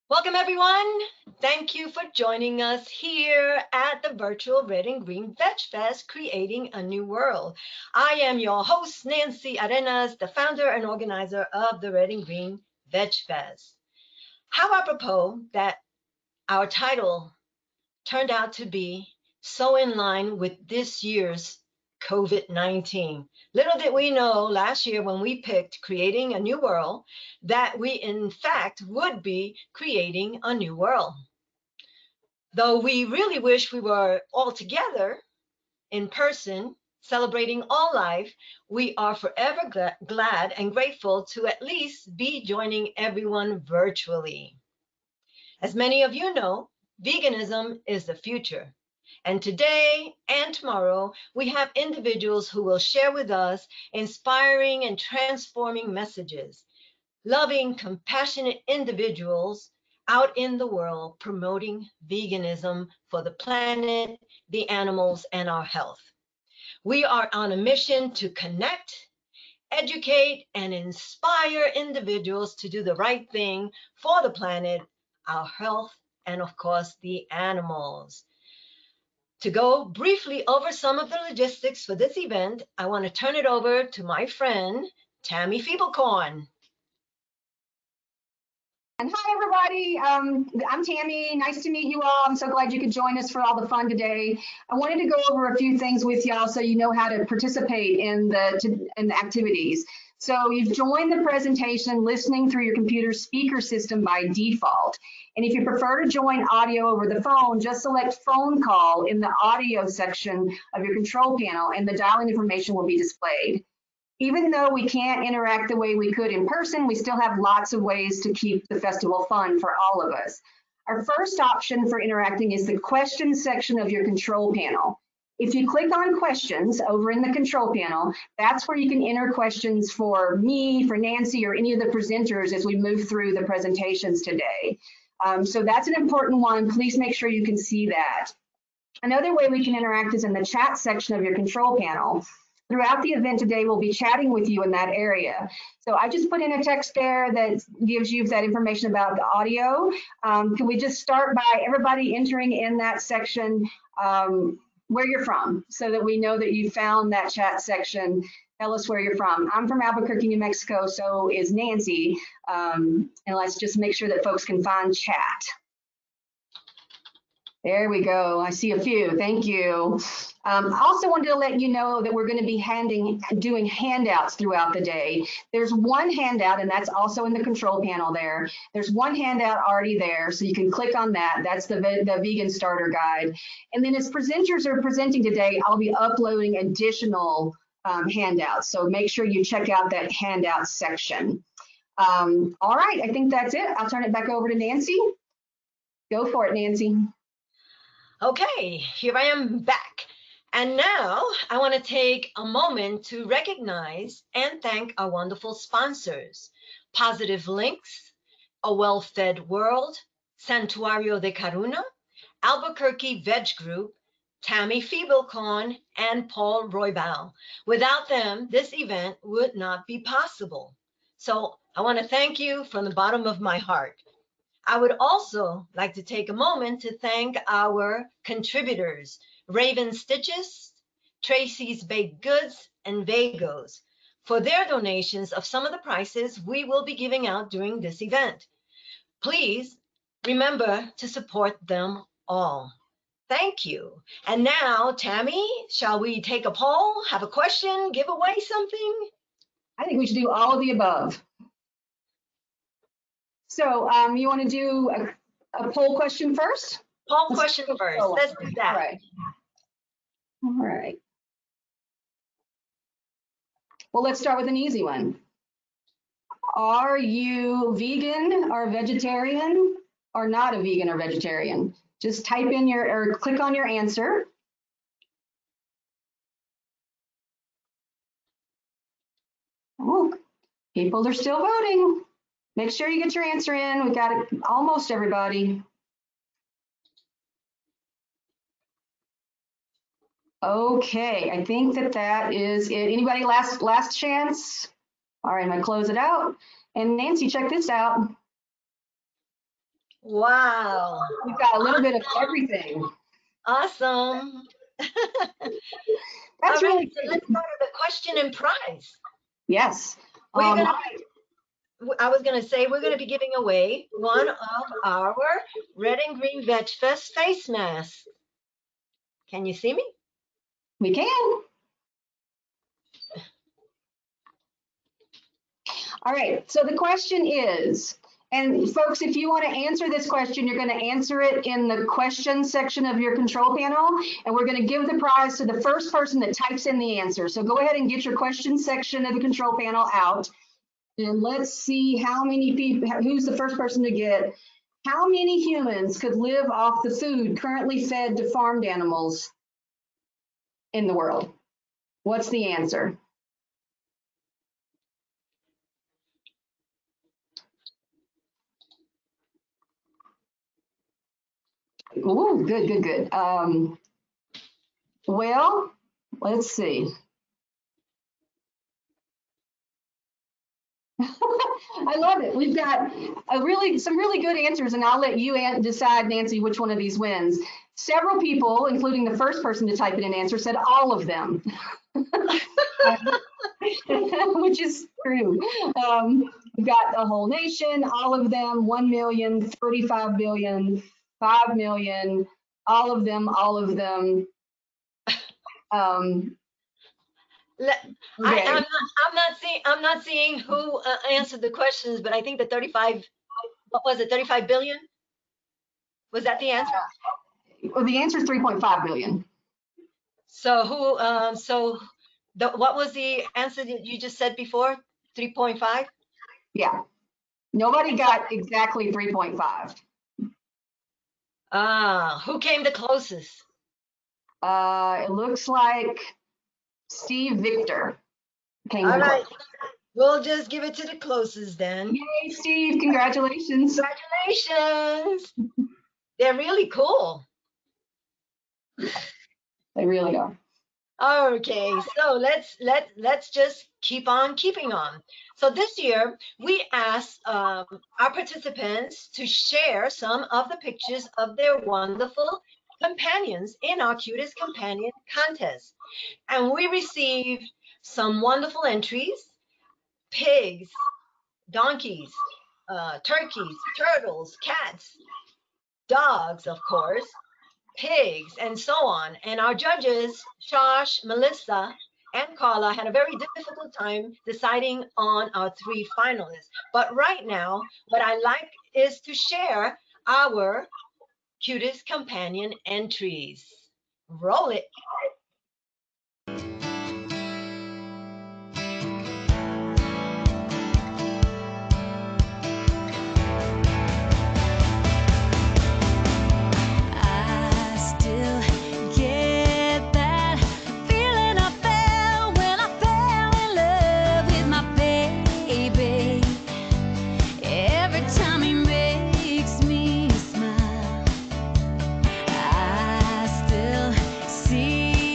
Welcome, everyone. Thank you for joining us here at the virtual Red and Green Veg Fest, Creating a New World. I am your host, Nancy Arenas, the founder and organizer of the Red and Green Veg Fest. How apropos that our title turned out to be so in line with this year's COVID-19. Little did we know last year when we picked Creating a New World that we, in fact, would be creating a new world. Though we really wish we were all together in person, celebrating all life, we are forever glad and grateful to at least be joining everyone virtually. As many of you know, veganism is the future. And today and tomorrow, we have individuals who will share with us inspiring and transforming messages, loving, compassionate individuals out in the world promoting veganism for the planet, the animals, and our health. We are on a mission to connect, educate, and inspire individuals to do the right thing for the planet, our health, and of course, the animals. To go briefly over some of the logistics for this event, I want to turn it over to my friend, Tammy Feeblecorn. And hi, everybody. I'm Tammy. Nice to meet you all. I'm so glad you could join us for all the fun today. I wanted to go over a few things with y'all so you know how to participate in the activities. So you've joined the presentation listening through your computer speaker system by default. And if you prefer to join audio over the phone, just select phone call in the audio section of your control panel and the dial-in information will be displayed. Even though we can't interact the way we could in person, we still have lots of ways to keep the festival fun for all of us. Our first option for interacting is the questions section of your control panel. If you click on questions over in the control panel, that's where you can enter questions for me, for Nancy, or any of the presenters as we move through the presentations today. So that's an important one. Please make sure you can see that. Another way we can interact is in the chat section of your control panel. Throughout the event today, we'll be chatting with you in that area. So I just put in a text there that gives you that information about the audio. Can we just start by everybody entering in that section where you're from so that we know that you found that chat section. Tell us where you're from. I'm from Albuquerque, New Mexico, so is Nancy. And let's just make sure that folks can find chat. There we go. I see a few. Thank you. I also wanted to let you know that we're going to be doing handouts throughout the day. There's one handout, and that's also in the control panel there. There's one handout already there, so you can click on that. That's the vegan starter guide. And then as presenters are presenting today, I'll be uploading additional handouts. So make sure you check out that handout section. All right, I think that's it. I'll turn it back over to Nancy. Go for it, Nancy. Okay, here I am back. And now I want to take a moment to recognize and thank our wonderful sponsors, Positive Links, A Well-Fed World, Santuario de Caruna, Albuquerque Veg Group, Tammy Feeblecorn, and Paul Roybal. Without them, this event would not be possible. So I want to thank you from the bottom of my heart. I would also like to take a moment to thank our contributors, Raven Stitches, Tracy's Baked Goods, and Vagos, for their donations of some of the prices we will be giving out during this event. Please remember to support them all. Thank you. And now, Tammy, shall we take a poll, have a question, give away something? I think we should do all of the above. So you want to do a poll question first? Poll question first. Let's do that. All right. All right. Well, let's start with an easy one. Are you vegan or vegetarian or not a vegan or vegetarian? Just type in or click on your answer. Oh, people are still voting. Make sure you get your answer in. We've got it, almost everybody. Okay, I think that is it. Anybody last chance? All right, I'm gonna close it out. And Nancy, check this out. Wow. We've got a little bit of everything. Awesome. That's All right, really so great. let's go to the question and prize. Yes. We're All gonna right. I was going to say we're going to be giving away one of our Red and Green Veg Fest face masks. Can you see me? We can. All right. So the question is, and folks, if you want to answer this question, you're going to answer it in the question section of your control panel, and we're going to give the prize to the first person that types in the answer. So go ahead and get your question section of the control panel out, and let's see how many people, who's the first person to get. How many humans could live off the food currently fed to farmed animals in the world? What's the answer? Ooh, good, good, good. Well, let's see. I love it. We've got some really good answers, and I'll let you decide, Nancy, which one of these wins. Several people, including the first person to type in an answer, said all of them, which is true. We've got the whole nation, all of them, 1 million, 35 billion, 5 million, all of them, all of them. Okay. I'm not seeing who answered the questions, but I think the 35, what was it, 35 billion? Was that the answer? Well, the answer is 3.5 billion. So who, what was the answer that you just said before? 3.5? Yeah. Nobody got exactly 3.5. Who came the closest? It looks like Steve Victor came All the right. closest. We'll just give it to the closest then. Yay, Steve, congratulations. Congratulations. They're really cool. They really are. Okay, so let's just keep on keeping on. So this year we asked our participants to share some of the pictures of their wonderful companions in our cutest companion contest, and we received some wonderful entries: pigs, donkeys, turkeys, turtles, cats, dogs, of course, pigs, and so on. And our judges, Josh, Melissa, and Carla, had a very difficult time deciding on our 3 finalists. But right now, what I like is to share our cutest companion entries. Roll it. I still get that feeling I felt when I fell in love with my baby. Every time he makes me smile, I still see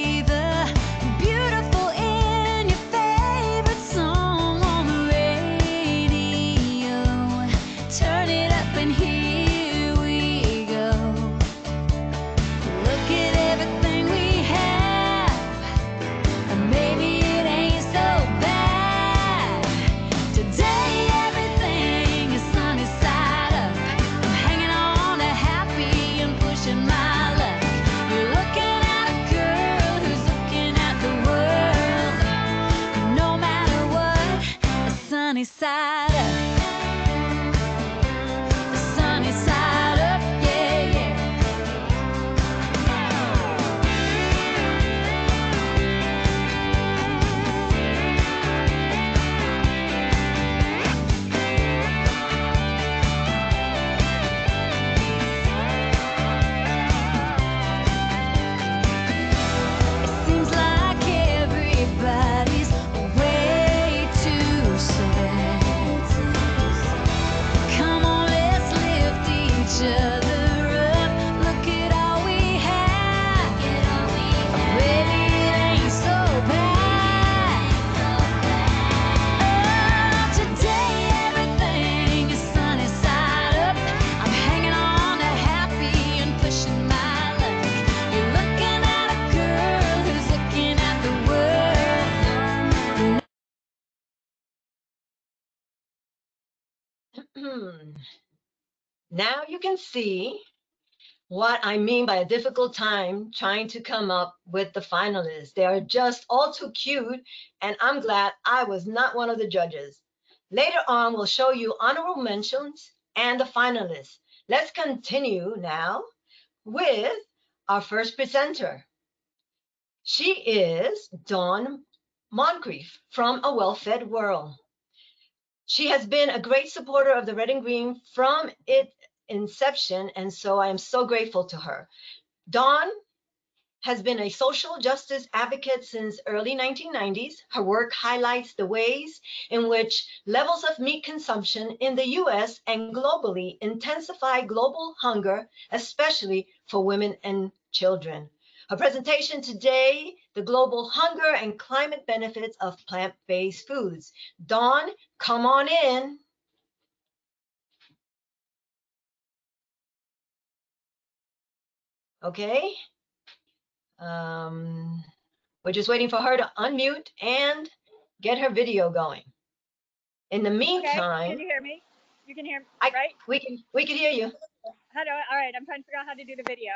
Now you can see what I mean by a difficult time trying to come up with the finalists. They are just all too cute, and I'm glad I was not one of the judges. Later on, we'll show you honorable mentions and the finalists. Let's continue now with our first presenter. She is Dawn Moncrief from A Well-Fed World. She has been a great supporter of the Red and Green from its inception, and so I am so grateful to her. Dawn has been a social justice advocate since early 1990s. Her work highlights the ways in which levels of meat consumption in the US and globally intensify global hunger, especially for women and children. Her presentation today, the global hunger and climate benefits of plant-based foods. Dawn, come on in. Okay. We're just waiting for her to unmute and get her video going. In the meantime, okay. Can you hear me? You can hear me, I, right? we can hear you. How do I, all right, I'm trying to figure out how to do the video.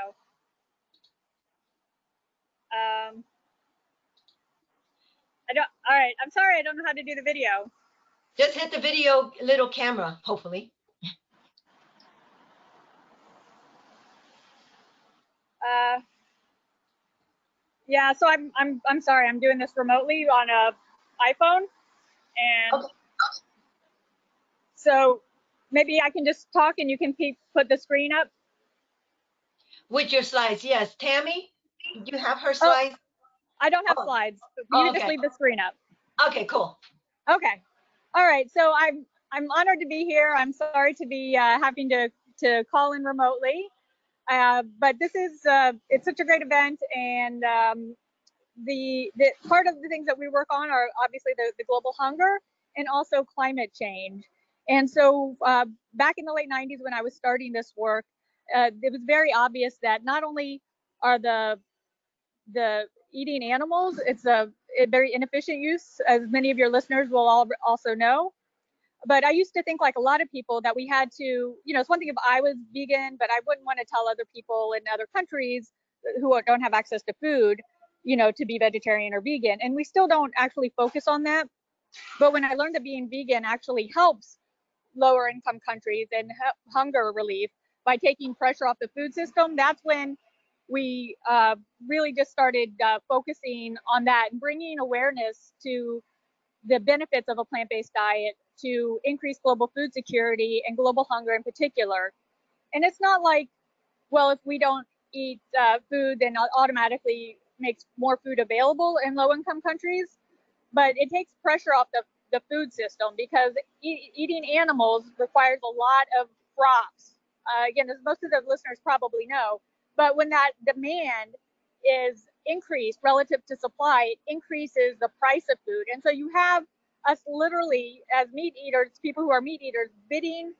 All right, I'm sorry, I don't know how to do the video. Just hit the video little camera, hopefully. Yeah, so I'm sorry, I'm doing this remotely on a iPhone, and Okay. so maybe I can just talk and you can put the screen up. With your slides, yes. Tammy, you have her Oh, slides? I don't have slides. You can just leave the screen up. Okay, cool. Okay. All right. So I'm honored to be here. I'm sorry to be having to call in remotely, but this is it's such a great event, and the part of the things that we work on are obviously the global hunger and also climate change. And so back in the late 90s when I was starting this work, it was very obvious that not only are the eating animals, it's a very inefficient use, as many of your listeners will all also know. But I used to think, like a lot of people, that we had to, it's one thing if I was vegan, but I wouldn't want to tell other people in other countries who don't have access to food, to be vegetarian or vegan. And we still don't actually focus on that. But when I learned that being vegan actually helps lower income countries and hunger relief by taking pressure off the food system, that's when we really just started focusing on that and bringing awareness to the benefits of a plant-based diet to increase global food security and global hunger in particular. And it's not like, well, if we don't eat food, then it automatically makes more food available in low-income countries. But it takes pressure off the food system, because eating animals requires a lot of crops. Again, as most of the listeners probably know, but when that demand is increased relative to supply, it increases the price of food. And so you have us literally, as meat eaters, people who are meat eaters, bidding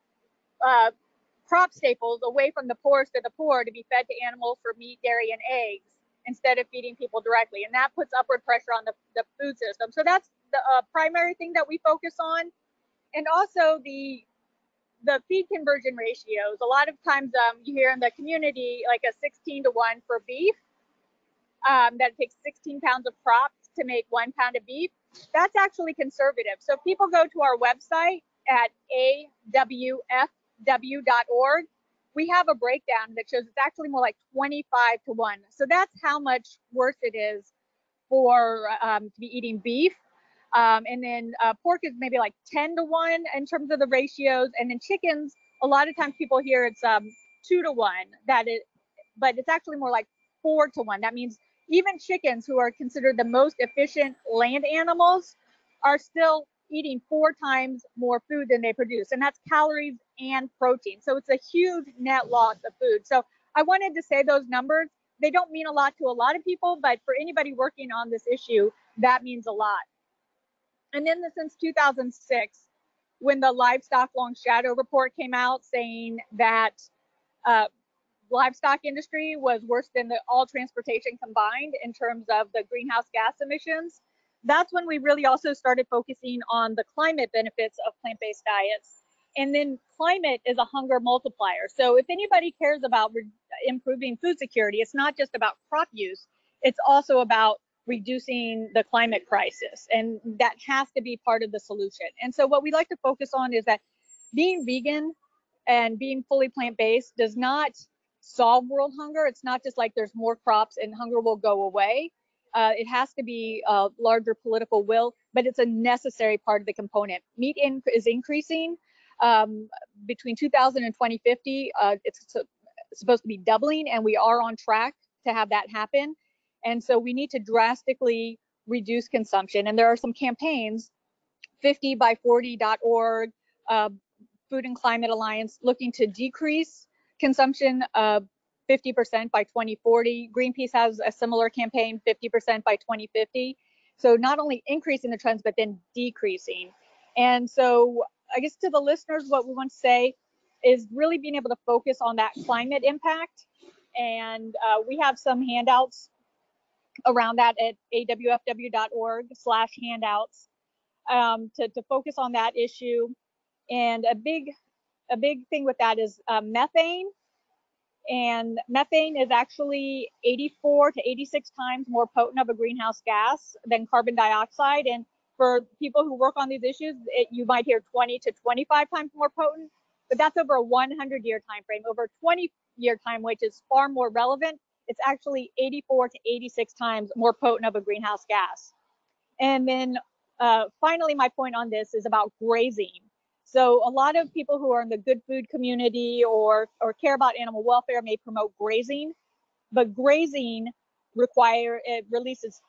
crop staples away from the poorest of the poor to be fed to animals for meat, dairy, and eggs, instead of feeding people directly. And that puts upward pressure on the food system. So that's the primary thing that we focus on. And also the feed conversion ratios. A lot of times you hear in the community like a 16-to-1 for beef, that it takes 16 pounds of crops to make 1 pound of beef. That's actually conservative. So if people go to our website at awfw.org, we have a breakdown that shows it's actually more like 25-to-1. So that's how much worse it is for to be eating beef. And then pork is maybe like 10-to-1 in terms of the ratios. And then chickens, a lot of times people hear it's 2-to-1, but it's actually more like 4-to-1. That means even chickens, who are considered the most efficient land animals, are still eating 4 times more food than they produce. And that's calories and protein. So it's a huge net loss of food. So I wanted to say those numbers. They don't mean a lot to a lot of people, but for anybody working on this issue, that means a lot. And then since 2006, when the Livestock Long Shadow report came out saying that livestock industry was worse than all transportation combined in terms of the greenhouse gas emissions, that's when we really also started focusing on the climate benefits of plant-based diets. And then climate is a hunger multiplier. So if anybody cares about improving food security, it's not just about crop use, it's also about reducing the climate crisis. And that has to be part of the solution. And so what we like to focus on is that being vegan and being fully plant-based does not solve world hunger. It's not just like there's more crops and hunger will go away. It has to be a larger political will, but it's a necessary part of the component. Meat is increasing. Between 2000 and 2050, it's supposed to be doubling, and we are on track to have that happen. And so we need to drastically reduce consumption. And there are some campaigns, 50by40.org, Food and Climate Alliance, looking to decrease consumption of 50% by 2040. Greenpeace has a similar campaign, 50% by 2050. So not only increasing the trends, but then decreasing. And so I guess to the listeners, what we want to say is really being able to focus on that climate impact. And we have some handouts around that at awfw.org/handouts to focus on that issue. And a big thing with that is methane. And methane is actually 84 to 86 times more potent of a greenhouse gas than carbon dioxide. And for people who work on these issues, you might hear 20 to 25 times more potent, but that's over a 100-year time frame. Over a 20-year time, which is far more relevant, it's actually 84 to 86 times more potent of a greenhouse gas. And then finally, my point on this is about grazing. So a lot of people who are in the good food community or care about animal welfare may promote grazing, but grazing releases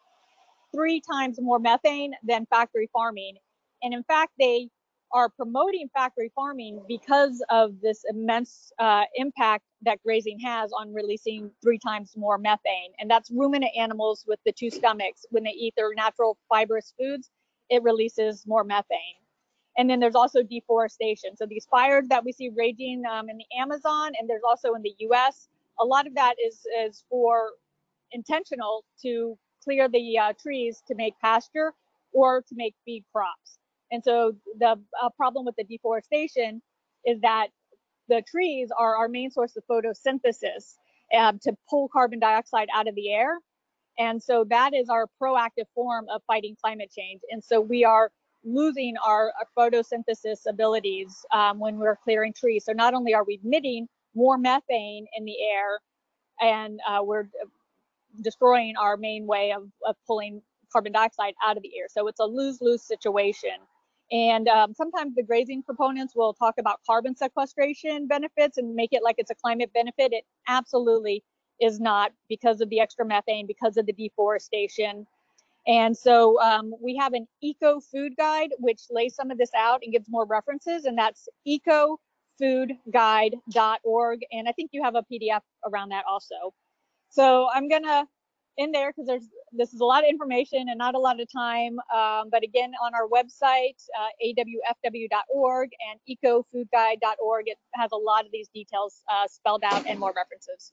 3 times more methane than factory farming. And in fact, they are promoting factory farming because of this immense impact that grazing has on releasing 3 times more methane. And that's ruminant animals with the 2 stomachs. When they eat their natural fibrous foods, it releases more methane. And then there's also deforestation. So these fires that we see raging in the Amazon, and there's also in the US, a lot of that is for intentional to clear the trees to make pasture or to make feed crops. And so the problem with the deforestation is that the trees are our main source of photosynthesis to pull carbon dioxide out of the air. And so that is our proactive form of fighting climate change. And so we are losing our photosynthesis abilities when we're clearing trees. So not only are we emitting more methane in the air, and we're destroying our main way of pulling carbon dioxide out of the air. So it's a lose-lose situation. And sometimes the grazing proponents will talk about carbon sequestration benefits and make it like it's a climate benefit. It absolutely is not, because of the extra methane, because of the deforestation. And so we have an eco food guide, which lays some of this out and gives more references, and that's ecofoodguide.org. And I think you have a PDF around that also. So I'm gonna end there because this is a lot of information and not a lot of time. But again, on our website, awfw.org and ecofoodguide.org, it has a lot of these details spelled out and more references.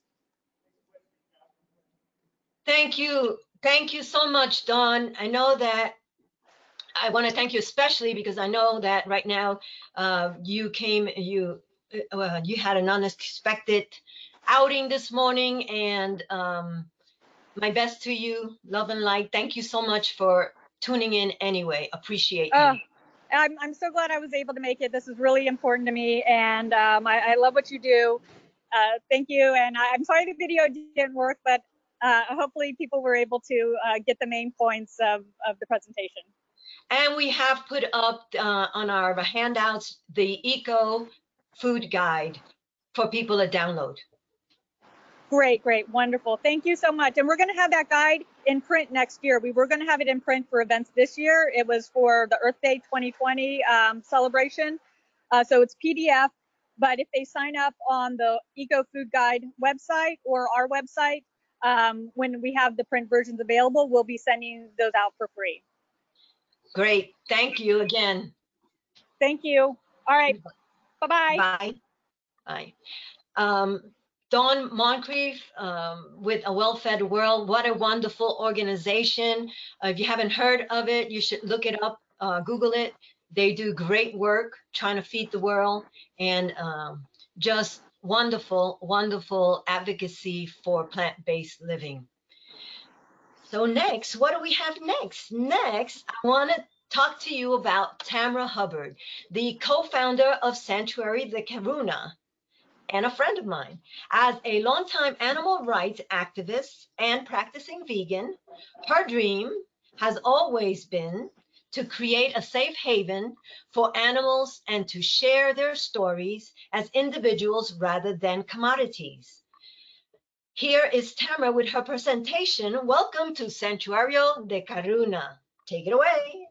Thank you. Thank you so much, Dawn. I know that I want to thank you especially because I know that right now you had an unexpected outing this morning, and my best to you, love and light. Thank you so much for tuning in anyway. Appreciate you. I'm so glad I was able to make it. This is really important to me, and I love what you do. Thank you, and I'm sorry the video didn't work, but hopefully people were able to get the main points of the presentation. And we have put up on our handouts the Eco Food Guide for people to download. Great, great, wonderful. Thank you so much. And we're going to have that guide in print next year. We were going to have it in print for events this year. It was for the Earth Day 2020 celebration. So it's PDF, but if they sign up on the Eco Food Guide website or our website, when we have the print versions available, we'll be sending those out for free. Great. Thank you again. Thank you. All right. Bye-bye. Bye. Bye. Dawn Moncrief with A Well-Fed World. What a wonderful organization. If you haven't heard of it, you should look it up, Google it. They do great work trying to feed the world, and just wonderful, wonderful advocacy for plant-based living. So next, what do we have next? Next, I want to talk to you about Tamara Hubbard, the co-founder of Sanctuary the Karuna, and a friend of mine. As a longtime animal rights activist and practicing vegan, her dream has always been to create a safe haven for animals and to share their stories as individuals rather than commodities. Here is Tamara with her presentation. Welcome to Santuario de Karuna. Take it away.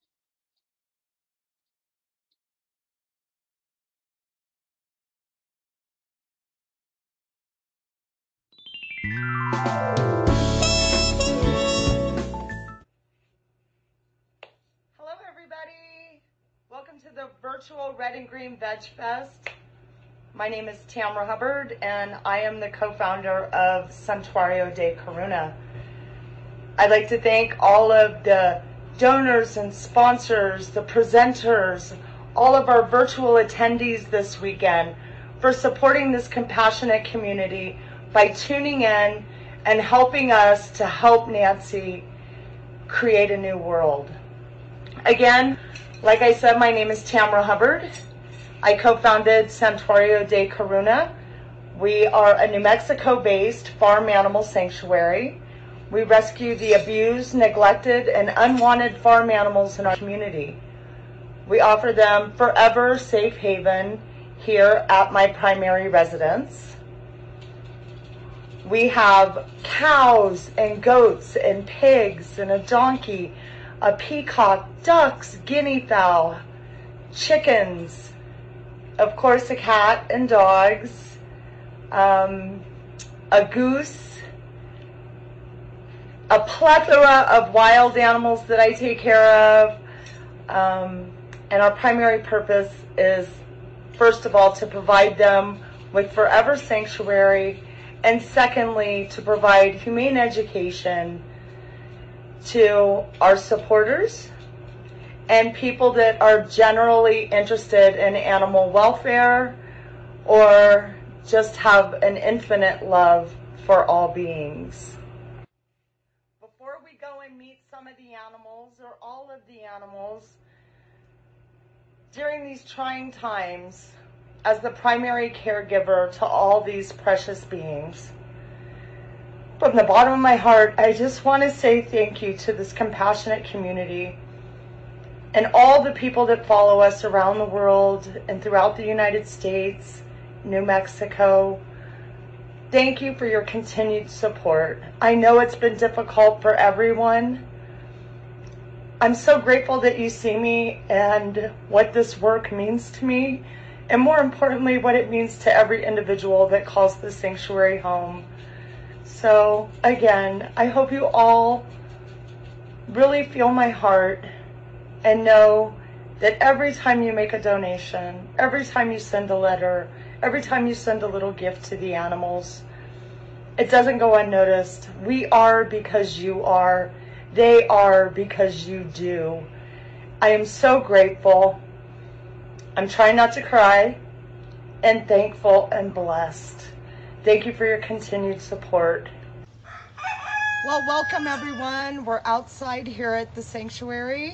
Hello, everybody. Welcome to the virtual Red and Green Veg Fest. My name is Tamara Hubbard, and I am the co-founder of Santuario de Karuna. I'd like to thank all of the donors and sponsors, the presenters, all of our virtual attendees this weekend for supporting this compassionate community by tuning in and helping us to help Nancy create a new world. Again, like I said, my name is Tamara Hubbard. I co-founded Santuario de Karuna. We are a New Mexico-based farm animal sanctuary. We rescue the abused, neglected, and unwanted farm animals in our community. We offer them forever safe haven here at my primary residence. We have cows and goats and pigs and a donkey, a peacock, ducks, guinea fowl, chickens, of course a cat and dogs, a goose, a plethora of wild animals that I take care of. And our primary purpose is, first of all, to provide them with forever sanctuary, and secondly, to provide humane education to our supporters and people that are generally interested in animal welfare or just have an infinite love for all beings. Before we go and meet some of the animals or all of the animals, during these trying times, as the primary caregiver to all these precious beings, from the bottom of my heart, I just want to say thank you to this compassionate community and all the people that follow us around the world and throughout the United States, New Mexico. Thank you for your continued support. I know it's been difficult for everyone. I'm so grateful that you see me and what this work means to me, and more importantly, what it means to every individual that calls this sanctuary home. So again, I hope you all really feel my heart and know that every time you make a donation, every time you send a letter, every time you send a little gift to the animals, it doesn't go unnoticed. We are because you are. They are because you do. I am so grateful. I'm trying not to cry, and thankful and blessed. Thank you for your continued support. Well, welcome everyone. We're outside here at the sanctuary.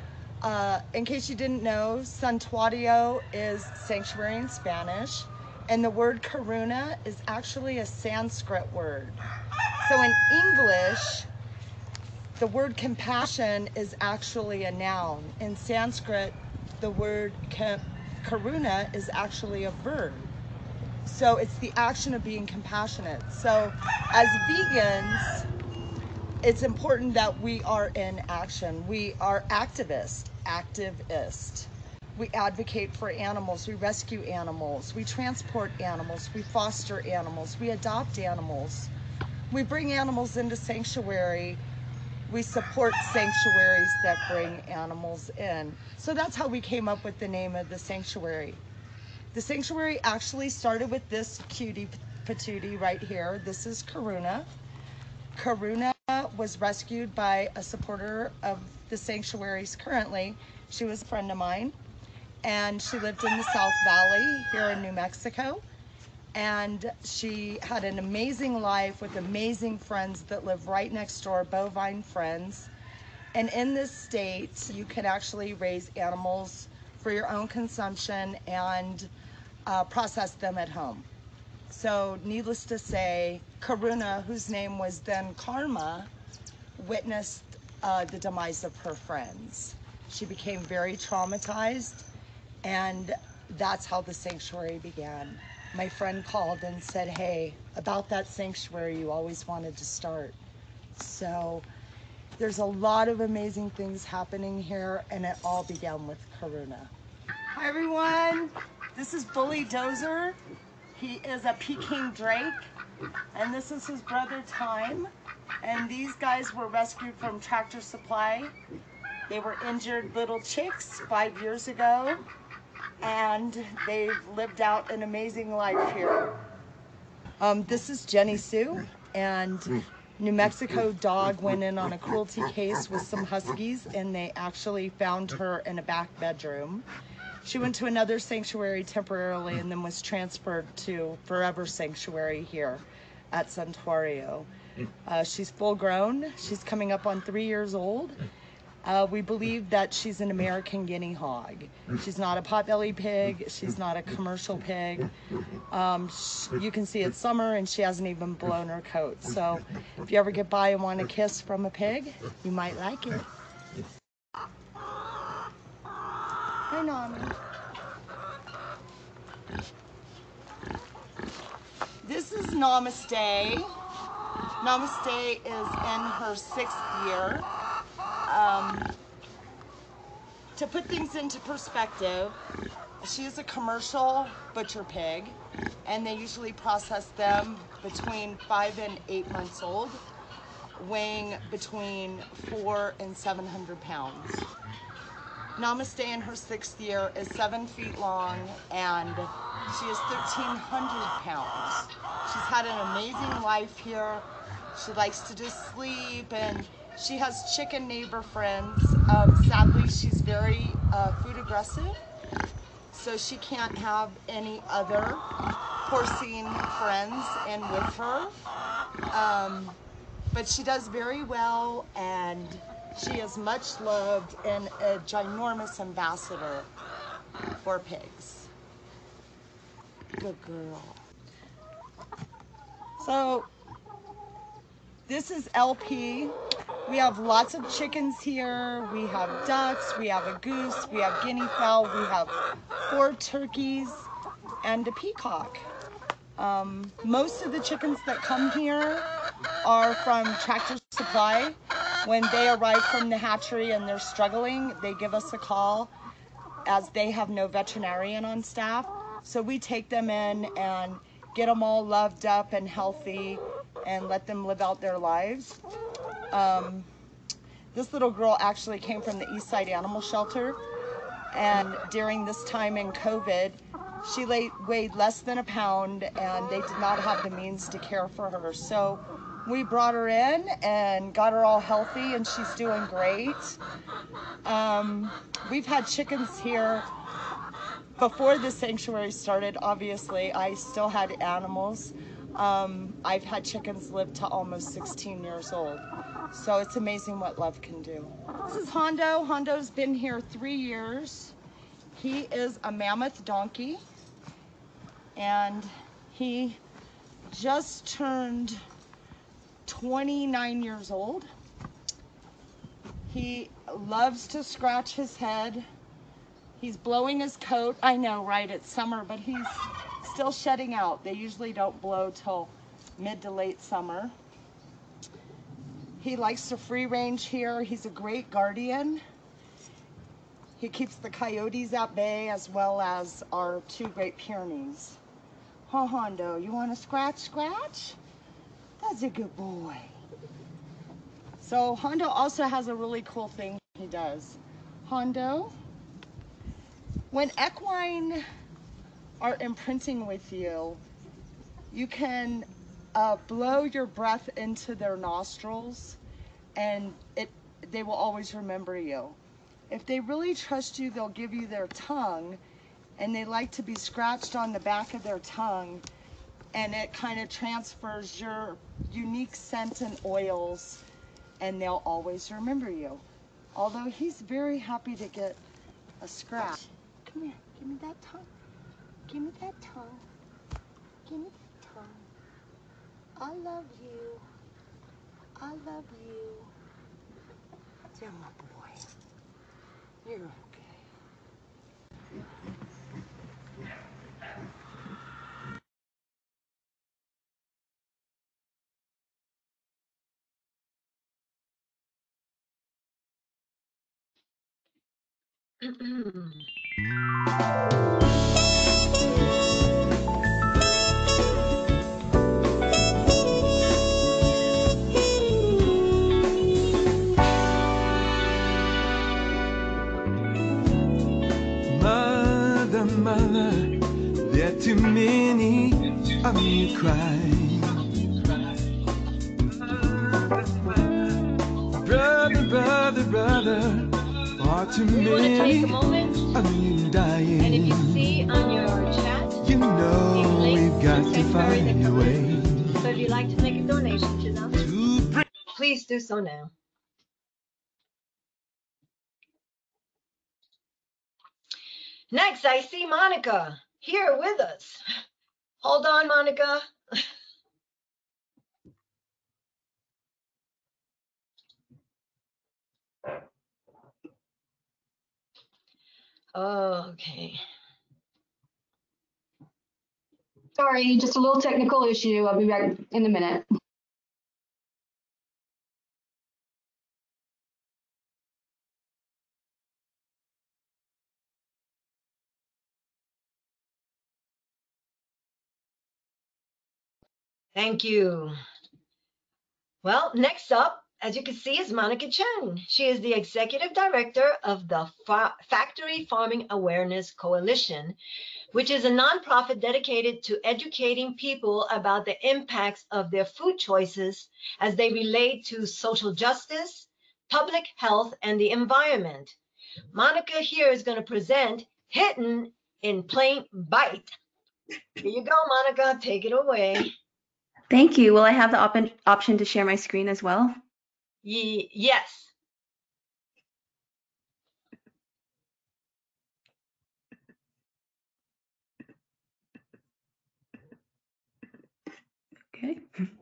In case you didn't know, Santuario is sanctuary in Spanish, and the word Karuna is actually a Sanskrit word. So in English, the word compassion is actually a noun. In Sanskrit, the word karuna is actually a verb. So it's the action of being compassionate. So as vegans, it's important that we are in action. We are activist. We advocate for animals, we rescue animals, we transport animals, we foster animals, we adopt animals. We bring animals into sanctuary. We support sanctuaries that bring animals in. So that's how we came up with the name of the sanctuary. The sanctuary actually started with this cutie patootie right here. This is Karuna. Karuna was rescued by a supporter of the sanctuaries currently, she was a friend of mine, and she lived in the South Valley here in New Mexico. And she had an amazing life with amazing friends that live right next door, bovine friends. And in this state, you can actually raise animals for your own consumption and process them at home. So needless to say, Karuna, whose name was then Karma, witnessed the demise of her friends. She became very traumatized, and that's how the sanctuary began. My friend called and said, hey, about that sanctuary you always wanted to start. So there's a lot of amazing things happening here, and it all began with Karuna. Hi everyone, this is Bully Dozer. He is a Peking drake, and this is his brother Time. And these guys were rescued from Tractor Supply. They were injured little chicks 5 years ago, and they've lived out an amazing life here. This is Jenny Sue, and New Mexico dog went in on a cruelty case with some huskies, and they actually found her in a back bedroom. She went to another sanctuary temporarily and then was transferred to Forever Sanctuary here at Santuario. She's full grown. She's coming up on 3 years old. We believe that she's an American guinea hog. She's not a potbelly pig. She's not a commercial pig. You can see it's summer and she hasn't even blown her coat. So if you ever get by and want a kiss from a pig, you might like it. Hi, Nami. This is Namaste. Namaste is in her 6th year. To put things into perspective, she is a commercial butcher pig, and they usually process them between 5 and 8 months old, weighing between 400 and 700 pounds. Namaste in her 6th year is 7 feet long, and she is 1,300 pounds. She's had an amazing life here. She likes to just sleep, and she has chicken neighbor friends. Sadly, she's very food aggressive, so she can't have any other porcine friends in with her. But she does very well, and she is much loved and a ginormous ambassador for pigs. Good girl. So this is LP. We have lots of chickens here. We have ducks, we have a goose, we have guinea fowl, we have 4 turkeys, and a peacock. Most of the chickens that come here are from Tractor Supply. When they arrive from the hatchery and they're struggling, they give us a call, as they have no veterinarian on staff. So we take them in and get them all loved up and healthy and let them live out their lives. This little girl actually came from the East Side Animal Shelter, and during this time in COVID, she weighed less than a pound, and they did not have the means to care for her. So we brought her in and got her all healthy, and she's doing great. We've had chickens here before the sanctuary started. Obviously, I still had animals. I've had chickens live to almost 16 years old. So it's amazing what love can do. This is Hondo. Hondo's been here 3 years. He is a mammoth donkey, and he just turned 29 years old. He loves to scratch his head. He's blowing his coat. I know, right? It's summer, but he's still shedding out. They usually don't blow till mid to late summer. He likes to free range here. He's a great guardian. He keeps the coyotes at bay, as well as our 2 Great Pyrenees. Huh, Hondo, you want to scratch? That's a good boy. So Hondo also has a really cool thing he does. Hondo, when equine are imprinting with you, you can blow your breath into their nostrils, and they will always remember you. If they really trust you, they'll give you their tongue, and they like to be scratched on the back of their tongue, and it kind of transfers your unique scent and oils, and they'll always remember you. Although he's very happy to get a scratch. Come here, give me that tongue. Give me that tongue. Give me that tongue. I love you. I love you. Dear my boy. You're okay. Mother, mother, there are too many of you crying. Brother, brother, brother, far too We want to take many a moment, of you dying. and if you see on your chat, You know we've got to February that find a come way so if you'd like to make a donation to them, to bring. please do so now. Next, I see Monica here with us. Hold on, Monica. Okay. Sorry, just a little technical issue. I'll be back in a minute. Thank you. Well, next up, as you can see, is Monica Chen. She is the Executive Director of the Factory Farming Awareness Coalition, which is a nonprofit dedicated to educating people about the impacts of their food choices as they relate to social justice, public health, and the environment. Monica here is going to present Hidden in Plain Bite. Here you go, Monica. Take it away. Thank you. Will I have the option to share my screen as well? Yes. Okay.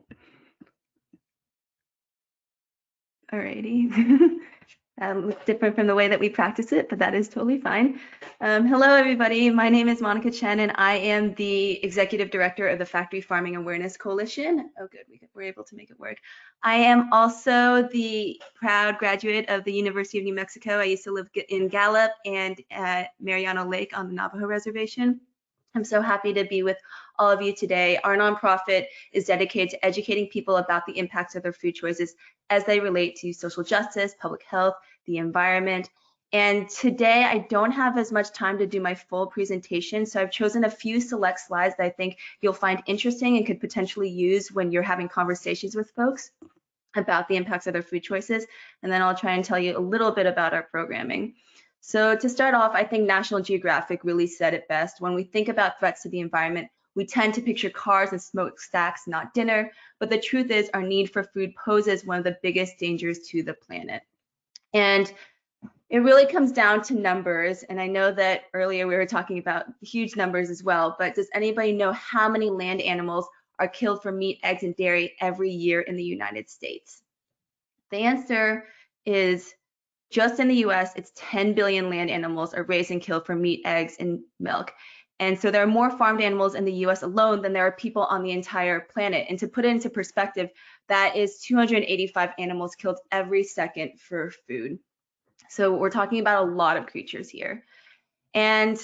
Alrighty. Looks different from the way that we practice it, but that is totally fine. Hello, everybody. My name is Monica Chen, and I am the Executive Director of the Factory Farming Awareness Coalition. Oh, good. We're able to make it work. I am also the proud graduate of the University of New Mexico. I used to live in Gallup and at Mariano Lake on the Navajo Reservation. I'm so happy to be with all of you today. Our nonprofit is dedicated to educating people about the impacts of their food choices as they relate to social justice, public health, the environment. And today I don't have as much time to do my full presentation, so I've chosen a few select slides that I think you'll find interesting and could potentially use when you're having conversations with folks about the impacts of their food choices. And then I'll try and tell you a little bit about our programming. So to start off, I think National Geographic really said it best. When we think about threats to the environment, we tend to picture cars and smokestacks, not dinner. But the truth is our need for food poses one of the biggest dangers to the planet. And it really comes down to numbers. And I know that earlier we were talking about huge numbers as well, but does anybody know how many land animals are killed for meat, eggs, and dairy every year in the United States? The answer is just in the US, it's 10 billion land animals are raised and killed for meat, eggs, and milk. And so there are more farmed animals in the US alone than there are people on the entire planet. And to put it into perspective, that is 285 animals killed every second for food. So we're talking about a lot of creatures here. And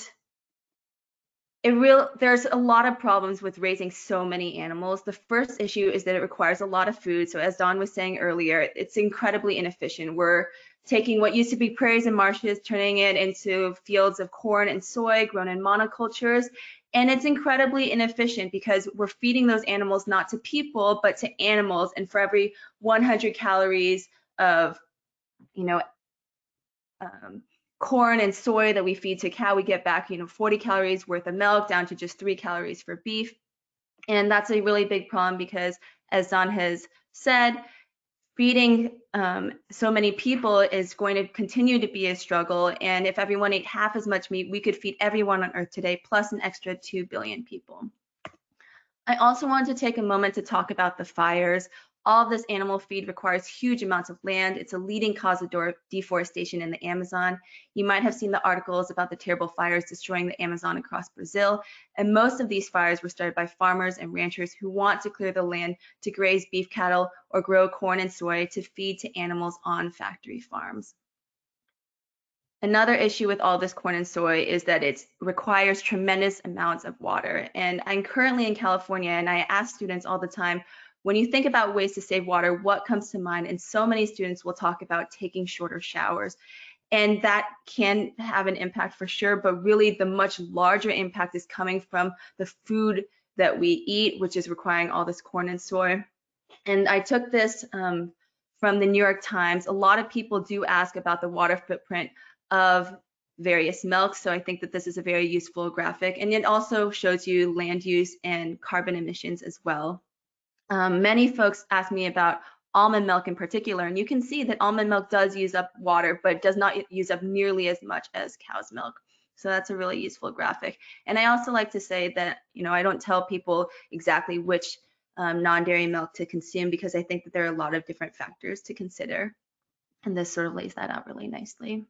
there's a lot of problems with raising so many animals. The first issue is that it requires a lot of food. So as Dawn was saying earlier, it's incredibly inefficient. We're taking what used to be prairies and marshes, turning it into fields of corn and soy grown in monocultures. And it's incredibly inefficient because we're feeding those animals not to people, but to animals. And for every 100 calories of corn and soy that we feed to cow, we get back 40 calories worth of milk down to just 3 calories for beef. And that's a really big problem because, as Don has said, feeding so many people is going to continue to be a struggle. And if everyone ate half as much meat, we could feed everyone on Earth today, plus an extra 2 billion people. I also want to take a moment to talk about the fires. All of this animal feed requires huge amounts of land. It's a leading cause of deforestation in the Amazon. You might have seen the articles about the terrible fires destroying the Amazon across Brazil. And most of these fires were started by farmers and ranchers who want to clear the land to graze beef cattle or grow corn and soy to feed to animals on factory farms. Another issue with all this corn and soy is that it requires tremendous amounts of water. And I'm currently in California, and I ask students all the time, when you think about ways to save water, what comes to mind? And so many students will talk about taking shorter showers. And that can have an impact for sure, but really the much larger impact is coming from the food that we eat, which is requiring all this corn and soy. And I took this from the New York Times. A lot of people do ask about the water footprint of various milks, so I think that this is a very useful graphic. And it also shows you land use and carbon emissions as well. Many folks ask me about almond milk in particular, and you can see that almond milk does use up water, but does not use up nearly as much as cow's milk. So that's a really useful graphic. And I also like to say that, I don't tell people exactly which non-dairy milk to consume, because I think that there are a lot of different factors to consider. And this sort of lays that out really nicely.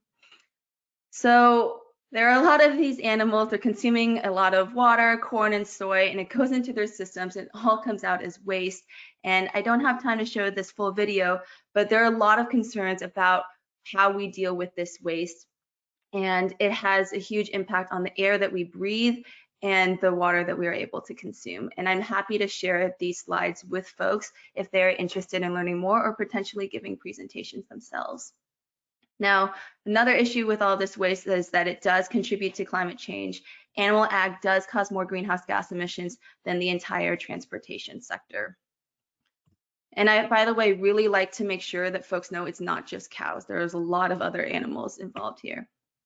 So there are a lot of these animals, they're consuming a lot of water, corn and soy, and it goes into their systems and it all comes out as waste. And I don't have time to show this full video, but there are a lot of concerns about how we deal with this waste. And it has a huge impact on the air that we breathe and the water that we are able to consume. And I'm happy to share these slides with folks if they're interested in learning more or potentially giving presentations themselves. Now, another issue with all this waste is that it does contribute to climate change. Animal ag does cause more greenhouse gas emissions than the entire transportation sector. And I, by the way, really like to make sure that folks know it's not just cows. There's a lot of other animals involved here.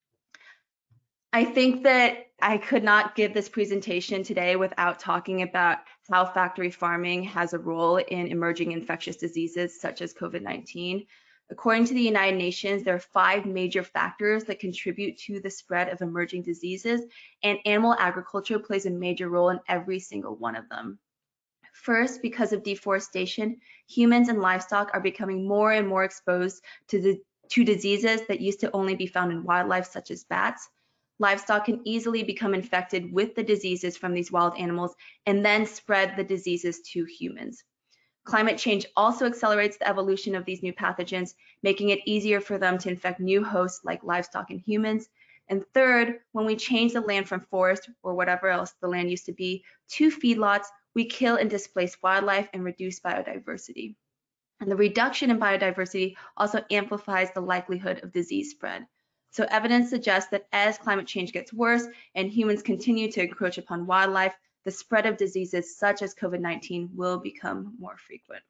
I think that I could not give this presentation today without talking about how factory farming has a role in emerging infectious diseases such as COVID-19. According to the United Nations, there are 5 major factors that contribute to the spread of emerging diseases, and animal agriculture plays a major role in every single one of them. First, because of deforestation, humans and livestock are becoming more and more exposed to diseases that used to only be found in wildlife, such as bats. Livestock can easily become infected with the diseases from these wild animals and then spread the diseases to humans. Climate change also accelerates the evolution of these new pathogens, making it easier for them to infect new hosts like livestock and humans. And third, when we change the land from forest or whatever else the land used to be to feedlots, we kill and displace wildlife and reduce biodiversity. And the reduction in biodiversity also amplifies the likelihood of disease spread. So evidence suggests that as climate change gets worse and humans continue to encroach upon wildlife, the spread of diseases such as COVID-19 will become more frequent.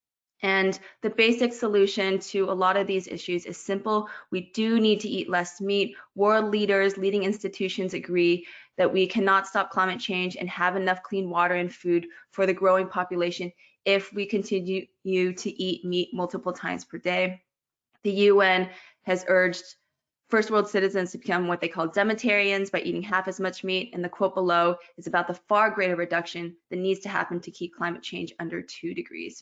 And the basic solution to a lot of these issues is simple. We do need to eat less meat. World leaders, leading institutions agree that we cannot stop climate change and have enough clean water and food for the growing population if we continue to eat meat multiple times per day. The UN has urged first world citizens to become what they call demetarians by eating half as much meat, and the quote below is about the far greater reduction that needs to happen to keep climate change under 2 degrees.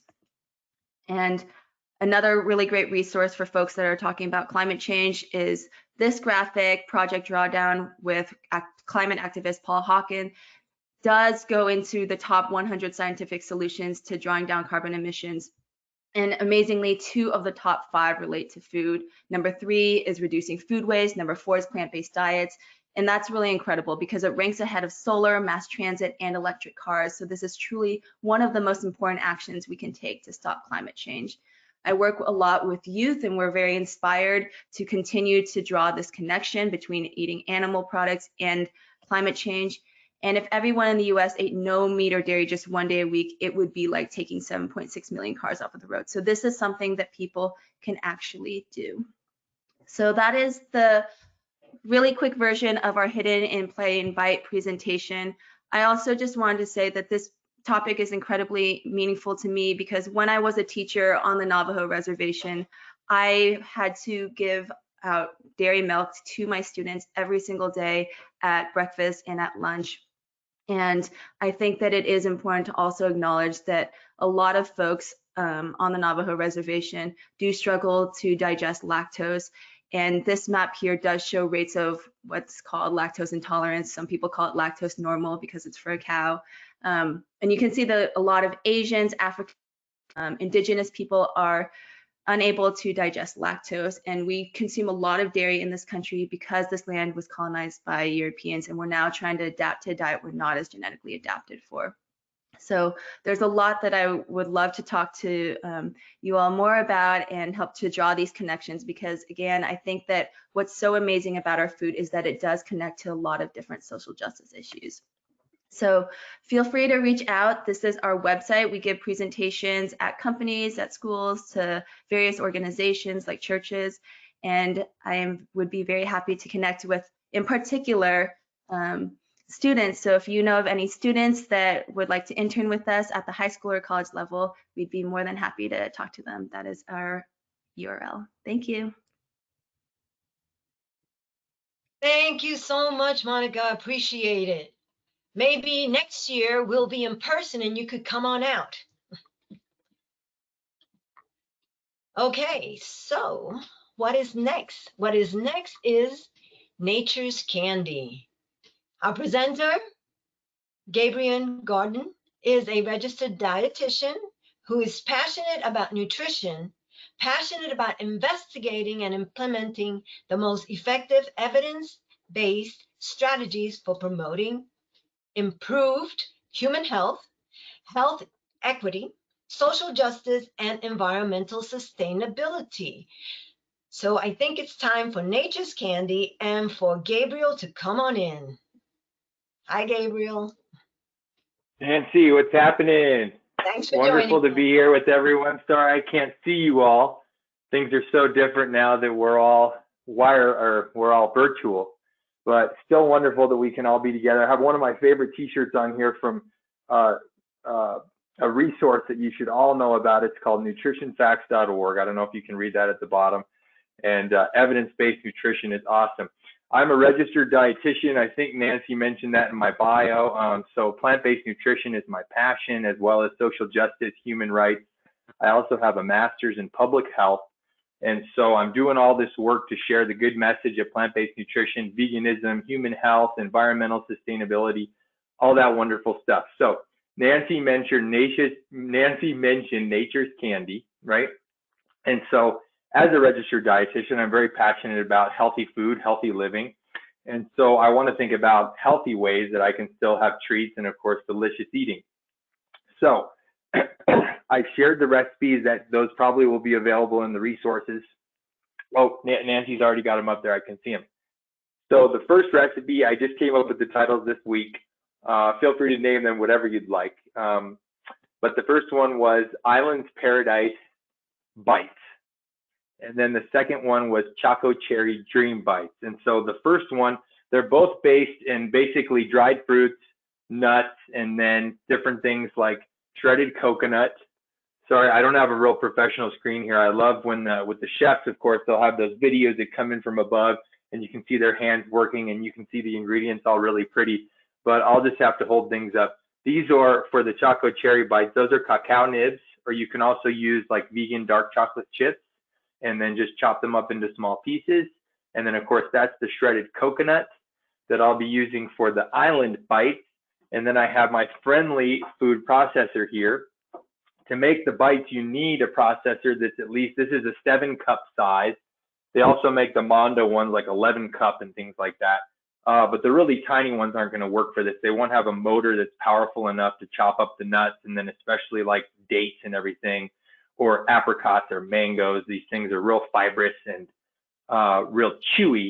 And another really great resource for folks that are talking about climate change is this graphic, Project Drawdown, with climate activist Paul Hawken. Does go into the top 100 scientific solutions to drawing down carbon emissions. And amazingly, 2 of the top 5 relate to food. Number 3 is reducing food waste. Number 4 is plant-based diets. And that's really incredible because it ranks ahead of solar, mass transit, and electric cars. So this is truly one of the most important actions we can take to stop climate change. I work a lot with youth, and we're very inspired to continue to draw this connection between eating animal products and climate change. And if everyone in the US ate no meat or dairy just 1 day a week, it would be like taking 7.6 million cars off of the road. So this is something that people can actually do. So that is the really quick version of our Hidden in Plain Bite presentation. I also just wanted to say that this topic is incredibly meaningful to me because when I was a teacher on the Navajo reservation, I had to give out dairy milk to my students every single day at breakfast and at lunch. And I think that it is important to also acknowledge that a lot of folks on the Navajo reservation do struggle to digest lactose. And this map here does show rates of what's called lactose intolerance. Some people call it lactose normal because it's for a cow. And you can see that a lot of Asians, African, indigenous people are unable to digest lactose. And we consume a lot of dairy in this country because this land was colonized by Europeans, and we're now trying to adapt to a diet we're not as genetically adapted for. So there's a lot that I would love to talk to you all more about and help to draw these connections, because again, I think that what's so amazing about our food is that it does connect to a lot of different social justice issues. So feel free to reach out. This is our website. We give presentations at companies, at schools, to various organizations like churches. And I would be very happy to connect with, in particular, students. So if you know of any students that would like to intern with us at the high school or college level, we'd be more than happy to talk to them. That is our URL. Thank you. Thank you so much, Monica. Appreciate it. Maybe next year we'll be in person and you could come on out. Okay, so what is next? What is next is Nature's Candy. Our presenter, Gabrielle Gordon, is a registered dietitian who is passionate about nutrition, passionate about investigating and implementing the most effective evidence-based strategies for promoting improved human health, health equity, social justice, and environmental sustainability. So I think it's time for Nature's Candy and for Gabrielle to come on in. Hi, Gabrielle. Nancy, what's happening? Thanks for Wonderful joining to be here with everyone. Sorry I can't see you all. Things are so different now that we're all virtual, but still wonderful that we can all be together. I have one of my favorite t-shirts on here from a resource that you should all know about. It's called nutritionfacts.org. I don't know if you can read that at the bottom. And evidence-based nutrition is awesome. I'm a registered dietitian. I think Nancy mentioned that in my bio. So plant-based nutrition is my passion, as well as social justice, human rights. I also have a master's in public health. And so I'm doing all this work to share the good message of plant-based nutrition, veganism, human health, environmental sustainability, all that wonderful stuff. So Nancy mentioned Nature's Candy, right? And so as a registered dietitian, I'm very passionate about healthy food, healthy living. And so I want to think about healthy ways that I can still have treats and, of course, delicious eating. So I shared the recipes. That those probably will be available in the resources. Oh, Nancy's already got them up there. I can see them. So the first recipe, I just came up with the titles this week. Feel free to name them whatever you'd like. But the first one was Island's Paradise Bites. And then the second one was Choco Cherry Dream Bites. And so the first one, they're both based in basically dried fruits, nuts, and then different things like shredded coconut. Sorry, I don't have a real professional screen here. I love when with the chefs, of course, they'll have those videos that come in from above and you can see their hands working and you can see the ingredients all really pretty. But I'll just have to hold things up. These are for the Choco Cherry Bites. Those are cacao nibs, or you can also use like vegan dark chocolate chips and then just chop them up into small pieces. And then of course, that's the shredded coconut that I'll be using for the Island Bites. And then I have my Friendly food processor here. To make the bites, you need a processor that's at least, this is a 7-cup size. They also make the Mondo ones like 11 cup and things like that. But the really tiny ones aren't going to work for this. They won't have a motor that's powerful enough to chop up the nuts, and then especially like dates and everything, or apricots or mangoes. These things are real fibrous and real chewy.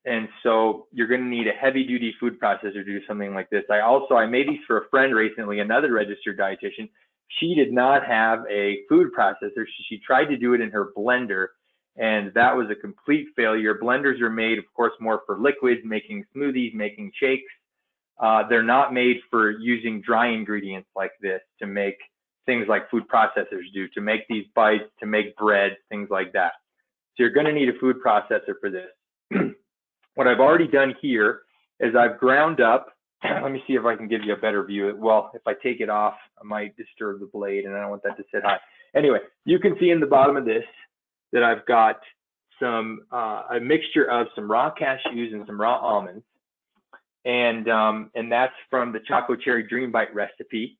And so you're going to need a heavy duty food processor to do something like this. I made these for a friend recently, another registered dietitian. She did not have a food processor. She tried to do it in her blender, and that was a complete failure. Blenders are made, of course, more for liquids, making smoothies, making shakes. They're not made for using dry ingredients like this to make things like food processors do, to make these bites, to make bread, things like that. So you're going to need a food processor for this. What I've already done here is I've ground up, let me see if I can give you a better view. Well, if I take it off, I might disturb the blade, and I don't want that to sit high. Anyway, you can see in the bottom of this that I've got some a mixture of some raw cashews and some raw almonds, and that's from the Choco Cherry Dream Bite recipe.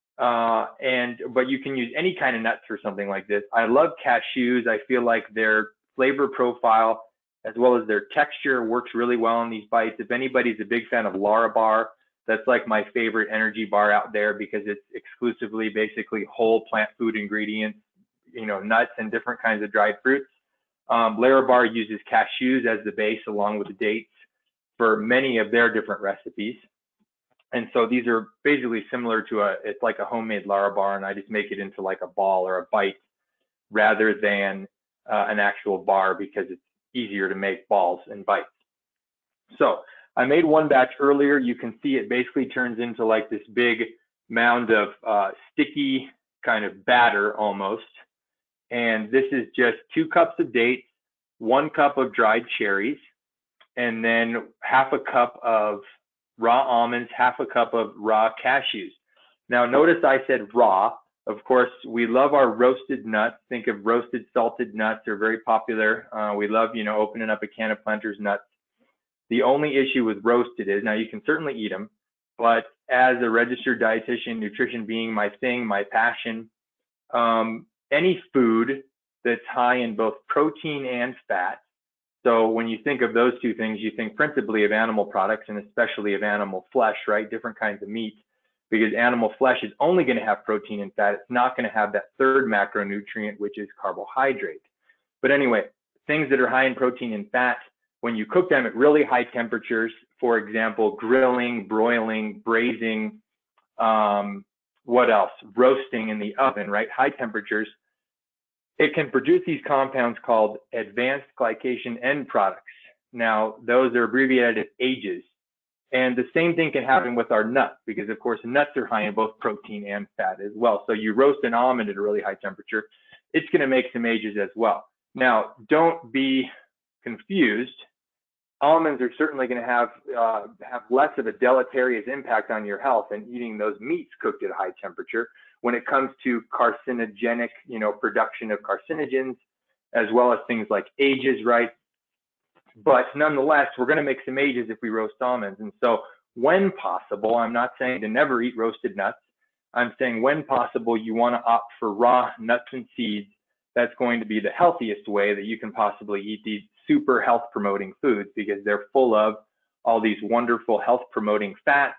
But you can use any kind of nuts for something like this. I love cashews. I feel like their flavor profile as well as their texture works really well on these bites. If anybody's a big fan of Larabar, that's like my favorite energy bar out there because it's exclusively basically whole plant food ingredients, nuts and different kinds of dried fruits. Larabar uses cashews as the base along with the dates for many of their different recipes. And so these are basically similar to it's like a homemade Larabar, and I just make it into like a ball or a bite rather than an actual bar because it's easier to make balls and bites. So I made one batch earlier. You can see it basically turns into like this big mound of sticky kind of batter almost. And this is just 2 cups of dates, 1 cup of dried cherries, and then half a cup of raw almonds, half a cup of raw cashews. Now notice I said raw. Of course, we love our roasted nuts. Think of roasted salted nuts. They're very popular. We love, opening up a can of Planters nuts. The only issue with roasted is, now you can certainly eat them, but as a registered dietitian, nutrition being my thing, my passion, any food that's high in both protein and fat. So when you think of those two things, you think principally of animal products and especially of animal flesh, right? Different kinds of meat. Because animal flesh is only going to have protein and fat. It's not going to have that third macronutrient, which is carbohydrate. But anyway, things that are high in protein and fat, when you cook them at really high temperatures, for example, grilling, broiling, braising, what else? Roasting in the oven, right? High temperatures, it can produce these compounds called advanced glycation end products. Now, those are abbreviated as AGEs. And the same thing can happen with our nuts because, of course, nuts are high in both protein and fat as well. So you roast an almond at a really high temperature, it's going to make some AGEs as well. Now, don't be confused. Almonds are certainly going to have less of a deleterious impact on your health than eating those meats cooked at a high temperature when it comes to carcinogenic, production of carcinogens, as well as things like AGEs, right? But nonetheless, we're going to make some AGEs if we roast almonds. And so when possible, I'm not saying to never eat roasted nuts. I'm saying when possible, you want to opt for raw nuts and seeds. That's going to be the healthiest way that you can possibly eat these super health promoting foods because they're full of all these wonderful health promoting fats,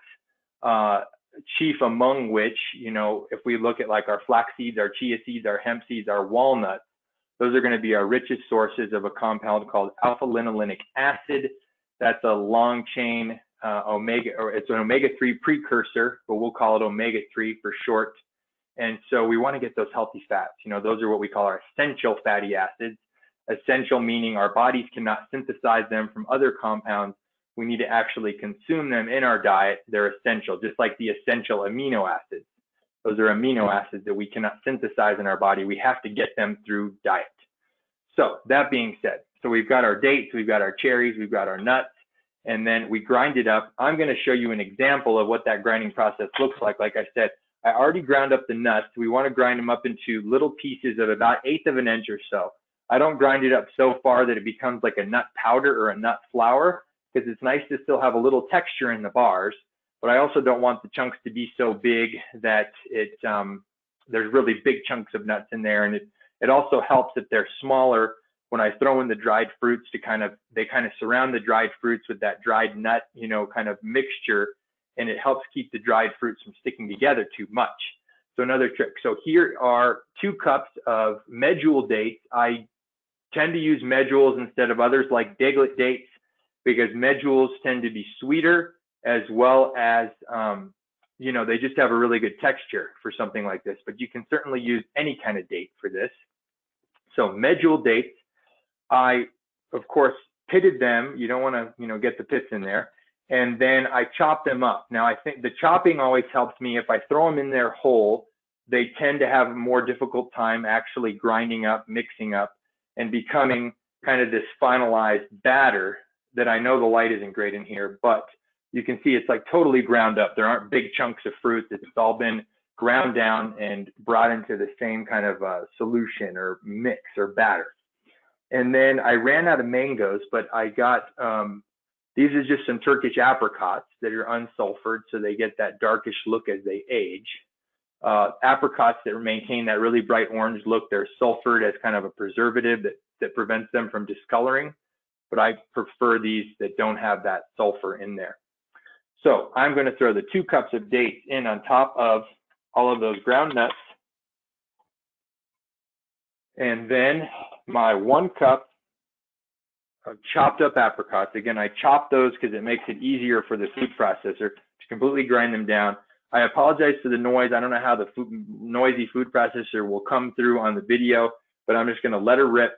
chief among which, if we look at like our flax seeds, our chia seeds, our hemp seeds, our walnuts, those are going to be our richest sources of a compound called alpha-linolenic acid. That's a long chain it's an omega-3 precursor, but we'll call it omega-3 for short. And so we want to get those healthy fats. Those are what we call our essential fatty acids. Essential meaning our bodies cannot synthesize them from other compounds. We need to actually consume them in our diet. They're essential, just like the essential amino acids. Those are amino acids that we cannot synthesize in our body. We have to get them through diet. So that being said, so we've got our dates, we've got our cherries, we've got our nuts, and then we grind it up. I'm going to show you an example of what that grinding process looks like. Like I said, I already ground up the nuts. We want to grind them up into little pieces of about 1/8 of an inch or so. I don't grind it up so far that it becomes like a nut powder or a nut flour because it's nice to still have a little texture in the bars. But I also don't want the chunks to be so big that there's really big chunks of nuts in there. And it also helps if they're smaller when I throw in the dried fruits they kind of surround the dried fruits with that dried nut, kind of mixture. And it helps keep the dried fruits from sticking together too much. So another trick. So here are 2 cups of medjool dates. I tend to use medjools instead of others like Daglett dates because medules tend to be sweeter, as well as, you know, they just have a really good texture for something like this. But you can certainly use any kind of date for this. So medjool dates, I, of course, pitted them. You don't want to, you know, get the pits in there. And then I chop them up. Now, I think the chopping always helps me. If I throw them in there whole, they tend to have a more difficult time actually grinding up, mixing up, and becoming kind of this finalized batter that I know the light isn't great in here, but you can see it's like totally ground up. There aren't big chunks of fruit. It's all been ground down and brought into the same kind of solution or mix or batter. And then I ran out of mangoes, but I got, these are just some Turkish apricots that are unsulfured, so they get that darkish look as they age. Apricots that maintain that really bright orange look, they're sulfured as kind of a preservative that prevents them from discoloring, but I prefer these that don't have that sulfur in there. So I'm going to throw the 2 cups of dates in on top of all of those ground nuts, and then my 1 cup of chopped up apricots. Again, I chop those because it makes it easier for the food processor to completely grind them down. I apologize for the noise. I don't know how the noisy food processor will come through on the video, but I'm just going to let her rip.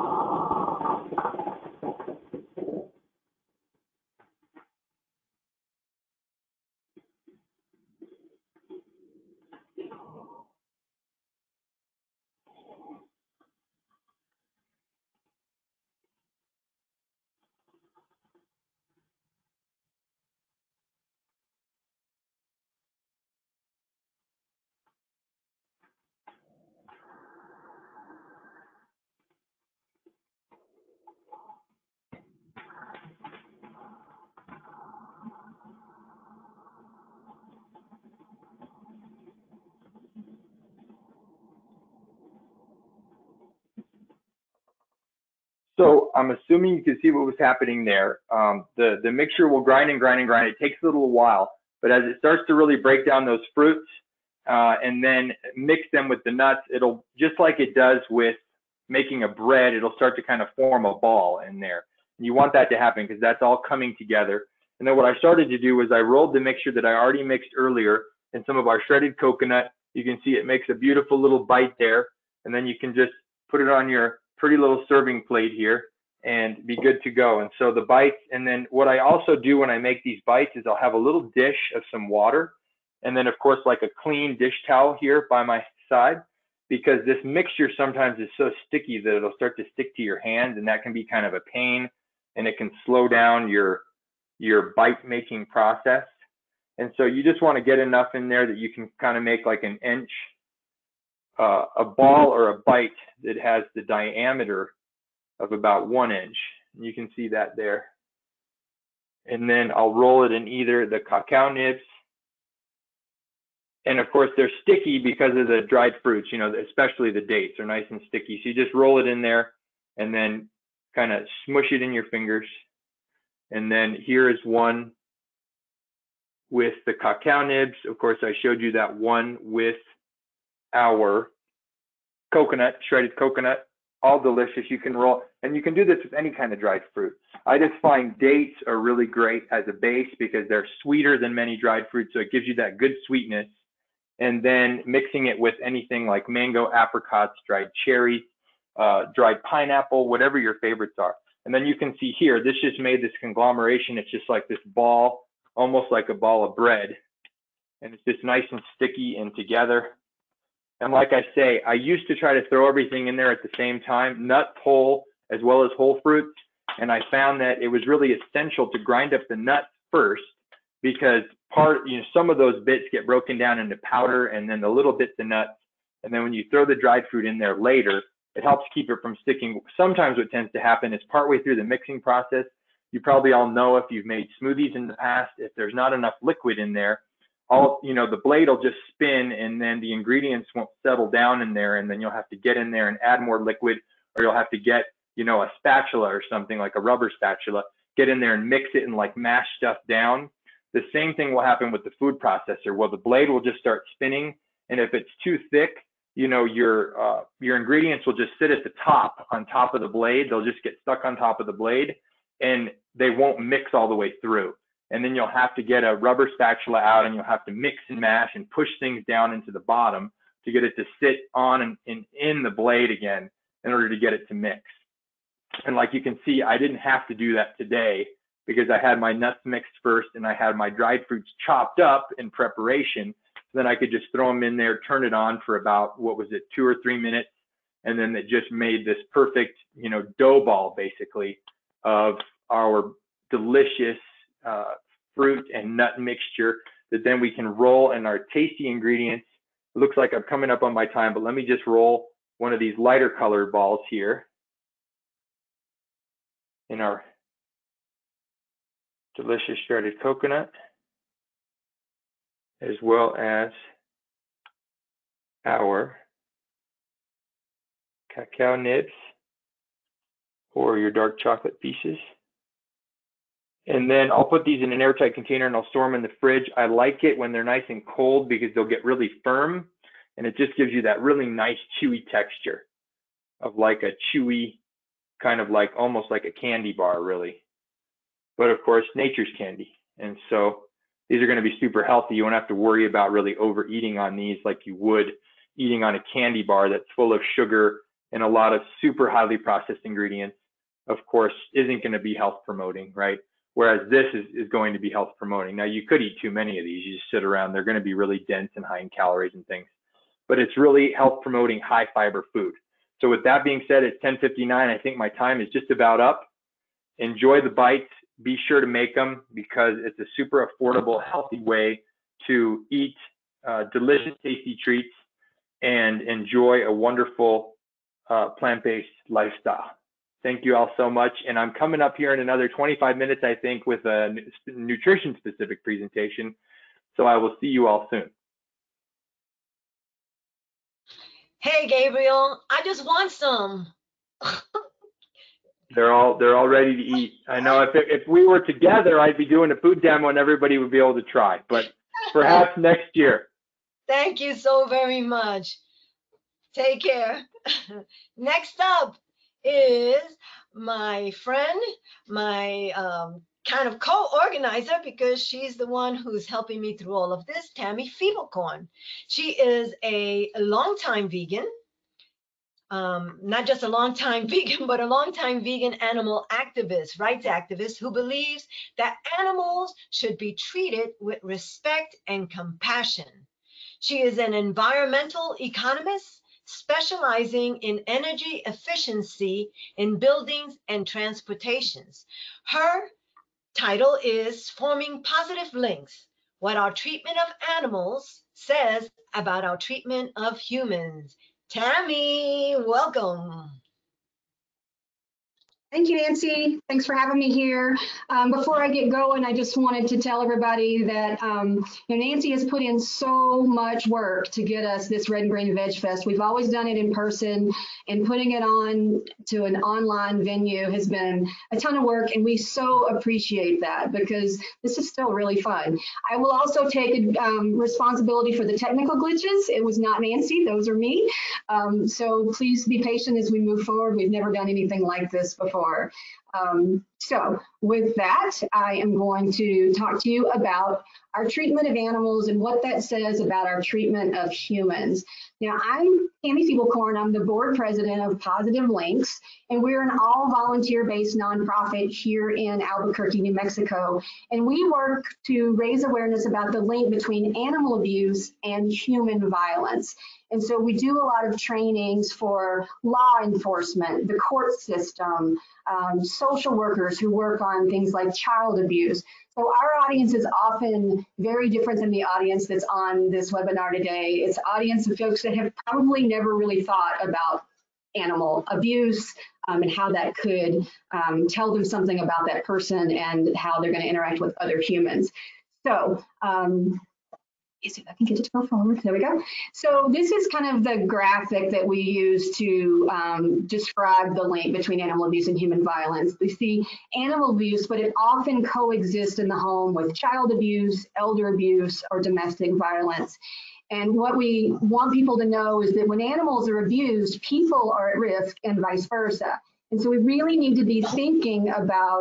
So I'm assuming you can see what was happening there. The mixture will grind and grind and grind. It takes a little while, but as it starts to really break down those fruits and then mix them with the nuts, it'll, just like it does with making a bread, it'll start to kind of form a ball in there. And you want that to happen because that's all coming together. And then what I started to do was I rolled the mixture that I already mixed earlier in some of our shredded coconut. You can see it makes a beautiful little bite there. And then you can just put it on your pretty little serving plate here and be good to go. And so the bites, and then what I also do when I make these bites is I'll have a little dish of some water, and then of course like a clean dish towel here by my side, because this mixture sometimes is so sticky that it'll start to stick to your hands, and that can be kind of a pain, and it can slow down your bite making process. And so you just want to get enough in there that you can kind of make like an inch, a ball or a bite that has the diameter of about 1 inch. And you can see that there. And then I'll roll it in either the cacao nibs. And of course they're sticky because of the dried fruits, you know, especially the dates are nice and sticky. So you just roll it in there and then kind of smush it in your fingers. And then here is one with the cacao nibs. Of course, I showed you that one with our coconut, shredded coconut, all delicious. You can roll, and you can do this with any kind of dried fruit. I just find dates are really great as a base because they're sweeter than many dried fruits, so it gives you that good sweetness. And then mixing it with anything like mango, apricots, dried cherries, dried pineapple, whatever your favorites are. And then you can see here, this just made this conglomeration. It's just like this ball, almost like a ball of bread. And it's just nice and sticky and together. And like I say, I used to try to throw everything in there at the same time, nuts whole as well as whole fruits. And I found that it was really essential to grind up the nuts first, because some of those bits get broken down into powder, and then the little bits of nuts. And then when you throw the dried fruit in there later, it helps keep it from sticking. Sometimes what tends to happen is partway through the mixing process, you probably all know if you've made smoothies in the past, if there's not enough liquid in there, the blade will just spin, and then the ingredients won't settle down in there, and then you'll have to get in there and add more liquid, or you'll have to get, a spatula or something like a rubber spatula, get in there and mix it and like mash stuff down. The same thing will happen with the food processor. Well, the blade will just start spinning, and if it's too thick, your ingredients will just sit at the top, on top of the blade. They'll just get stuck on top of the blade, and they won't mix all the way through. And then you'll have to get a rubber spatula out, and you'll have to mix and mash and push things down into the bottom to get it to sit on and in the blade again in order to get it to mix. And like you can see, I didn't have to do that today because I had my nuts mixed first and I had my dried fruits chopped up in preparation. So then I could just throw them in there, turn it on for about, 2 or 3 minutes. And then it just made this perfect, dough ball basically of our delicious fruit and nut mixture that then we can roll in our tasty ingredients. It looks like I'm coming up on my time, but let me just roll one of these lighter colored balls here in our delicious shredded coconut, as well as our cacao nibs or your dark chocolate pieces. And then I'll put these in an airtight container and I'll store them in the fridge. I like it when they're nice and cold because they'll get really firm, and it just gives you that really nice chewy texture of like a chewy, kind of like almost like a candy bar really. But of course, nature's candy. And so these are going to be super healthy. You won't have to worry about really overeating on these like you would eating on a candy bar that's full of sugar and a lot of super highly processed ingredients. Of course, isn't going to be health promoting, right? Whereas this is going to be health promoting. Now, you could eat too many of these. You just sit around. They're going to be really dense and high in calories and things. But it's really health promoting, high fiber food. So with that being said, it's 10:59. I think my time is just about up. Enjoy the bites. Be sure to make them because it's a super affordable, healthy way to eat delicious, tasty treats and enjoy a wonderful plant-based lifestyle. Thank you all so much. And I'm coming up here in another 25 minutes, I think, with a nutrition-specific presentation. So I will see you all soon. Hey, Gabriel, I just want some. They're all ready to eat. I know if we were together, I'd be doing a food demo and everybody would be able to try, but perhaps next year. Thank you so very much. Take care. Next up is my friend, my kind of co-organizer, because she's the one who's helping me through all of this, Tammy Feeblecorn. She is a longtime vegan. Not just a long-time vegan, but a long-time vegan animal activist, rights activist, who believes that animals should be treated with respect and compassion. She is an environmental economist specializing in energy efficiency in buildings and transportations. Her title is Forming Positive Links: What Our Treatment of Animals Says About Our Treatment of Humans. Tammy, welcome. Thank you, Nancy. Thanks for having me here. Before I get going, I just wanted to tell everybody that Nancy has put in so much work to get us this Red and Green Veg Fest. We've always done it in person, and putting it on to an online venue has been a ton of work, and we so appreciate that because this is still really fun. I will also take responsibility for the technical glitches. It was not Nancy, those are me. So please be patient as we move forward. We've never done anything like this before. So with that, I am going to talk to you about our treatment of animals and what that says about our treatment of humans. Now, I'm Tammy Feeblecorn. I'm the board president of Positive Links, and we're an all volunteer-based nonprofit here in Albuquerque, New Mexico. And we work to raise awareness about the link between animal abuse and human violence. And so we do a lot of trainings for law enforcement, the court system, social workers who work on things like child abuse. So our audience is often very different than the audience that's on this webinar today. It's an audience of folks that have probably never really thought about animal abuse and how that could tell them something about that person and how they're going to interact with other humans. So see if I can get it to go forward. There we go. So this is kind of the graphic that we use to describe the link between animal abuse and human violence. We see animal abuse, but it often coexists in the home with child abuse, elder abuse, or domestic violence. And what we want people to know is that when animals are abused, people are at risk and vice versa. And so we really need to be thinking about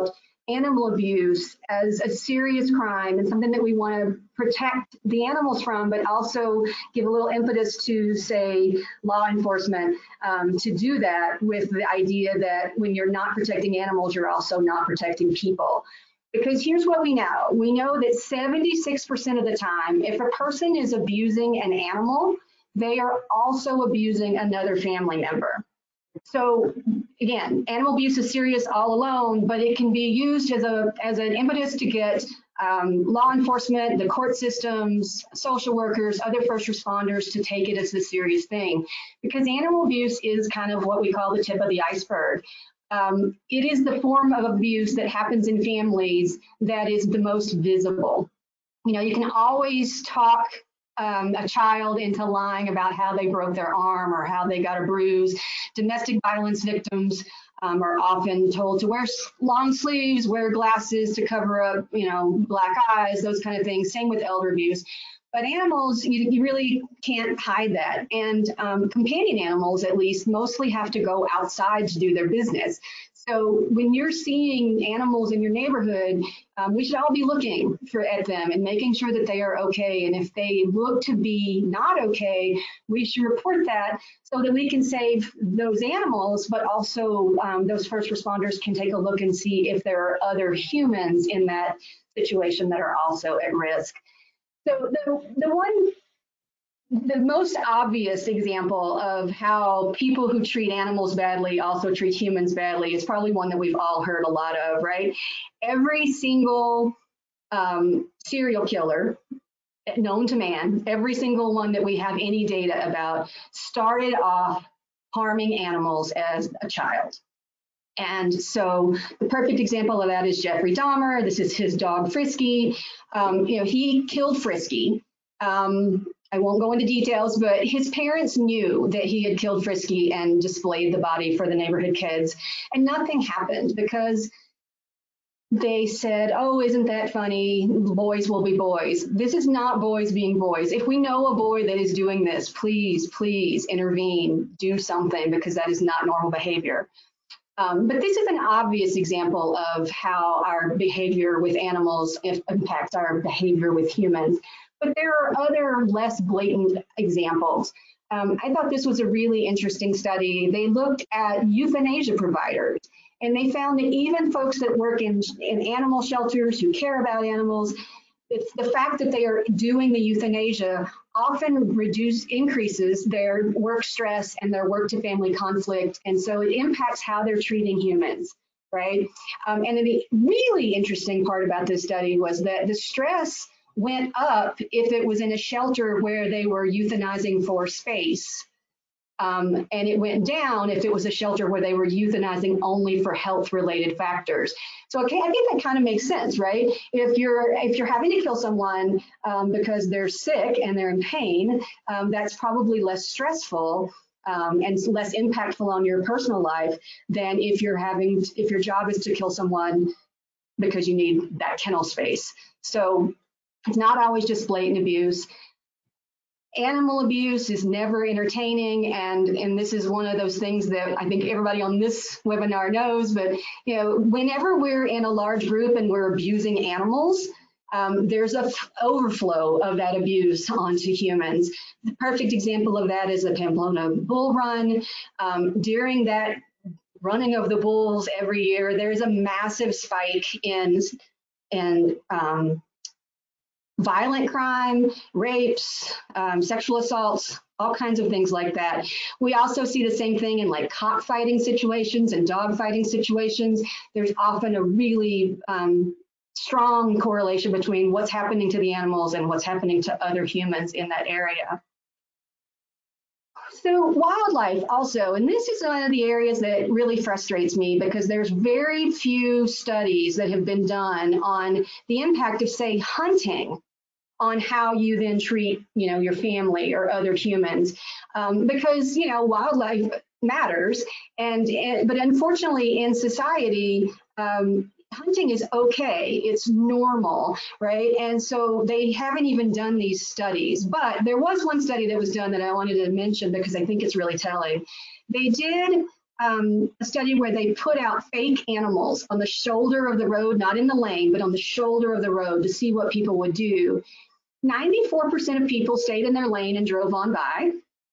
animal abuse as a serious crime and something that we want to protect the animals from, but also give a little impetus to, say, law enforcement to do that, with the idea that when you're not protecting animals, you're also not protecting people. Because here's what we know. We know that 76% of the time, if a person is abusing an animal, they are also abusing another family member. So again, animal abuse is serious all alone, but it can be used as an impetus to get law enforcement, the court systems, social workers, other first responders to take it as a serious thing. Because animal abuse is kind of what we call the tip of the iceberg. It is the form of abuse that happens in families that is the most visible. You know, you can always talk a child into lying about how they broke their arm or how they got a bruise. Domestic violence victims are often told to wear long sleeves, wear glasses to cover up, you know, black eyes, those kind of things. Same with elder abuse. But animals, you really can't hide that. And companion animals, at least, mostly have to go outside to do their business. So when you're seeing animals in your neighborhood, we should all be looking at them and making sure that they are okay. And if they look to be not okay, we should report that so that we can save those animals, but also those first responders can take a look and see if there are other humans in that situation that are also at risk. So the most obvious example of how people who treat animals badly also treat humans badly is probably one that we've all heard a lot of, right? Every single serial killer known to man, every single one that we have any data about, started off harming animals as a child. And so the perfect example of that is Jeffrey Dahmer. This is his dog Frisky. You know, he killed Frisky. I won't go into details, but his parents knew that he had killed Frisky and displayed the body for the neighborhood kids. And nothing happened because they said, oh, isn't that funny? Boys will be boys. This is not boys being boys. If we know a boy that is doing this, please, please intervene, do something, because that is not normal behavior. But this is an obvious example of how our behavior with animals impacts our behavior with humans. But there are other less blatant examples. I thought this was a really interesting study. They looked at euthanasia providers, and they found that even folks that work in animal shelters who care about animals, it's the fact that they are doing the euthanasia often increases their work stress and their work to family conflict. And so it impacts how they're treating humans, right? And the really interesting part about this study was that the stress went up if it was in a shelter where they were euthanizing for space. And it went down if it was a shelter where they were euthanizing only for health-related factors. So okay, I think that kind of makes sense, right? If you're having to kill someone because they're sick and they're in pain, that's probably less stressful and less impactful on your personal life than if your job is to kill someone because you need that kennel space. So it's not always just blatant abuse. Animal abuse is never entertaining, and this is one of those things that I think everybody on this webinar knows, but you know, whenever we're in a large group and we're abusing animals, there's an overflow of that abuse onto humans. The perfect example of that is the Pamplona Bull Run. During that running of the bulls every year, there's a massive spike in violent crime, rapes, sexual assaults, all kinds of things like that. We also see the same thing in like cockfighting situations and dog fighting situations. There's often a really strong correlation between what's happening to the animals and what's happening to other humans in that area. So wildlife also, and this is one of the areas that really frustrates me because there's very few studies that have been done on the impact of, say, hunting on how you then treat, you know, your family or other humans, because, you know, wildlife matters, but unfortunately in society, hunting is okay, it's normal, right? And so they haven't even done these studies, but there was one study that was done that I wanted to mention because I think it's really telling. They did a study where they put out fake animals on the shoulder of the road, not in the lane, but on the shoulder of the road to see what people would do. 94% of people stayed in their lane and drove on by.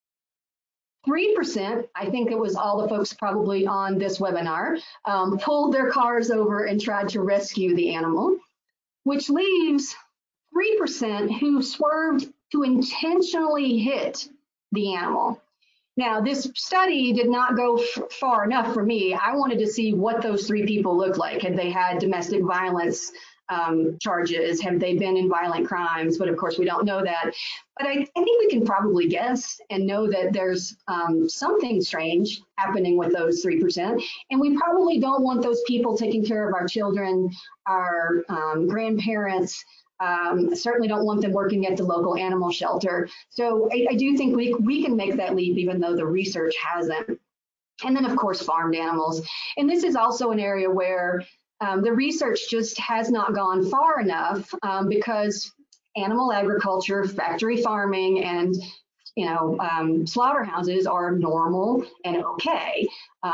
3%, I think it was all the folks probably on this webinar, pulled their cars over and tried to rescue the animal, which leaves 3% who swerved to intentionally hit the animal. Now, this study did not go far enough for me. I wanted to see what those 3 people looked like. Had they had domestic violence charges? Have they been in violent crimes? But of course, we don't know that. But I think we can probably guess and know that there's something strange happening with those 3%. And we probably don't want those people taking care of our children, our grandparents. Certainly don't want them working at the local animal shelter. So I do think we can make that leap, even though the research hasn't. And then, of course, farmed animals. And this is also an area where the research just has not gone far enough because animal agriculture, factory farming, and slaughterhouses are normal and okay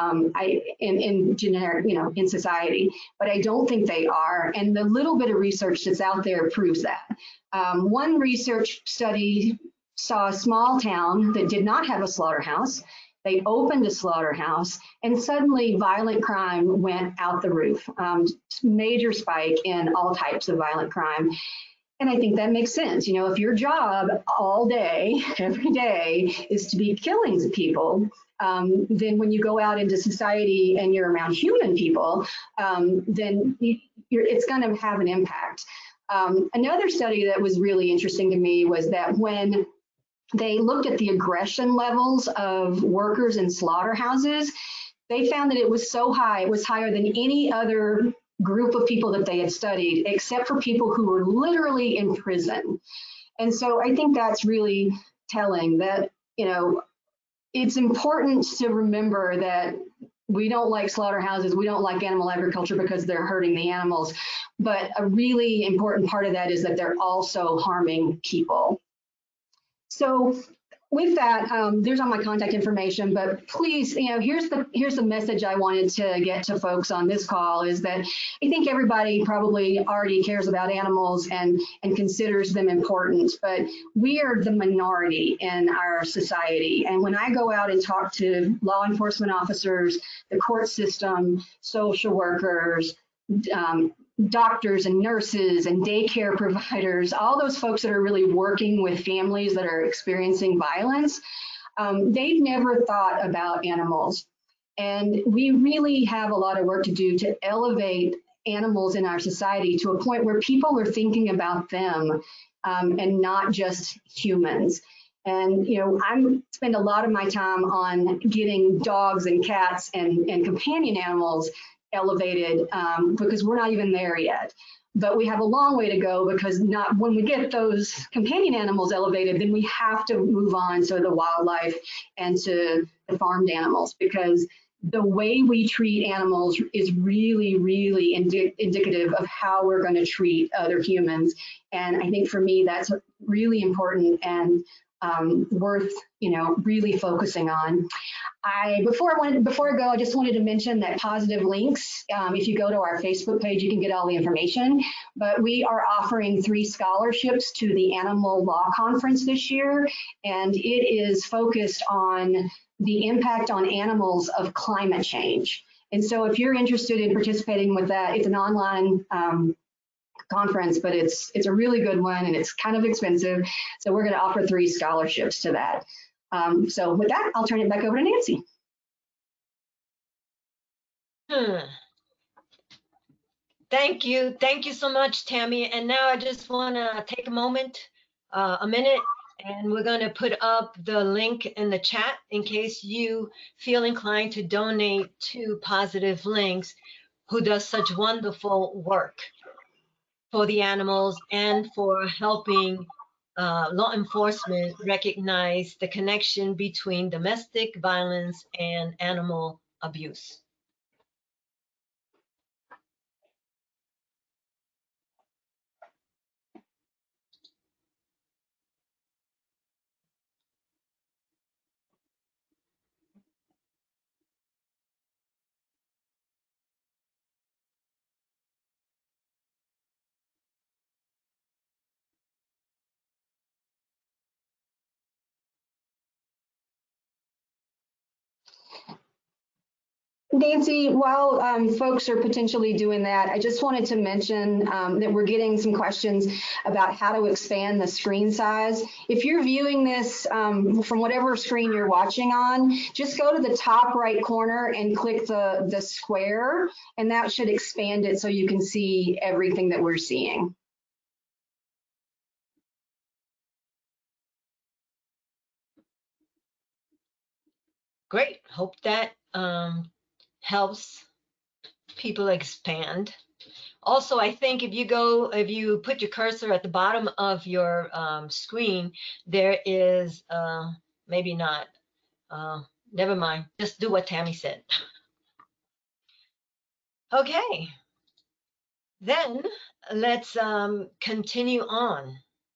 in generic, in society, but I don't think they are. And the little bit of research that's out there proves that. One research study saw a small town that did not have a slaughterhouse. They opened a slaughterhouse and suddenly violent crime went out the roof. Major spike in all types of violent crime. And I think that makes sense. If your job all day, every day is to be killing people, then when you go out into society and you're around human people, then it's going to have an impact. Another study that was really interesting to me was that when they looked at the aggression levels of workers in slaughterhouses, they found that it was so high, it was higher than any other group of people that they had studied, except for people who were literally in prison. And so I think that's really telling that, it's important to remember that we don't like slaughterhouses, we don't like animal agriculture because they're hurting the animals. But a really important part of that is that they're also harming people. So with that, there's all my contact information, but please, here's the message I wanted to get to folks on this call is that I think everybody probably already cares about animals and considers them important, but we are the minority in our society. And when I go out and talk to law enforcement officers, the court system, social workers, doctors and nurses and daycare providers, all those folks that are really working with families that are experiencing violence, they've never thought about animals. And we really have a lot of work to do to elevate animals in our society to a point where people are thinking about them and not just humans. And, I spend a lot of my time on getting dogs and cats and companion animals elevated because we're not even there yet. But we have a long way to go because when we get those companion animals elevated, then we have to move on to the wildlife and to the farmed animals, because the way we treat animals is really, really indicative of how we're going to treat other humans. And I think for me, that's really important and worth, really focusing on. Before I go, I just wanted to mention that Positive Links, if you go to our Facebook page, you can get all the information, but we are offering 3 scholarships to the Animal Law Conference this year, and it is focused on the impact on animals of climate change. And so if you're interested in participating with that, it's an online conference, but it's a really good one and it's kind of expensive. So we're going to offer 3 scholarships to that. So with that, I'll turn it back over to Nancy. Thank you. Thank you so much, Tammy. And now I just want to take a minute, and we're going to put up the link in the chat in case you feel inclined to donate to Positive Links, who does such wonderful work for the animals and for helping law enforcement recognize the connection between domestic violence and animal abuse. Nancy, while folks are potentially doing that, I just wanted to mention that we're getting some questions about how to expand the screen size. If you're viewing this from whatever screen you're watching on, just go to the top right corner and click the square, and that should expand it so you can see everything that we're seeing. Great. Hope that helps people expand. Also, I think if you put your cursor at the bottom of your screen, there is, maybe not, never mind, just do what Tammy said. Okay, then let's continue on.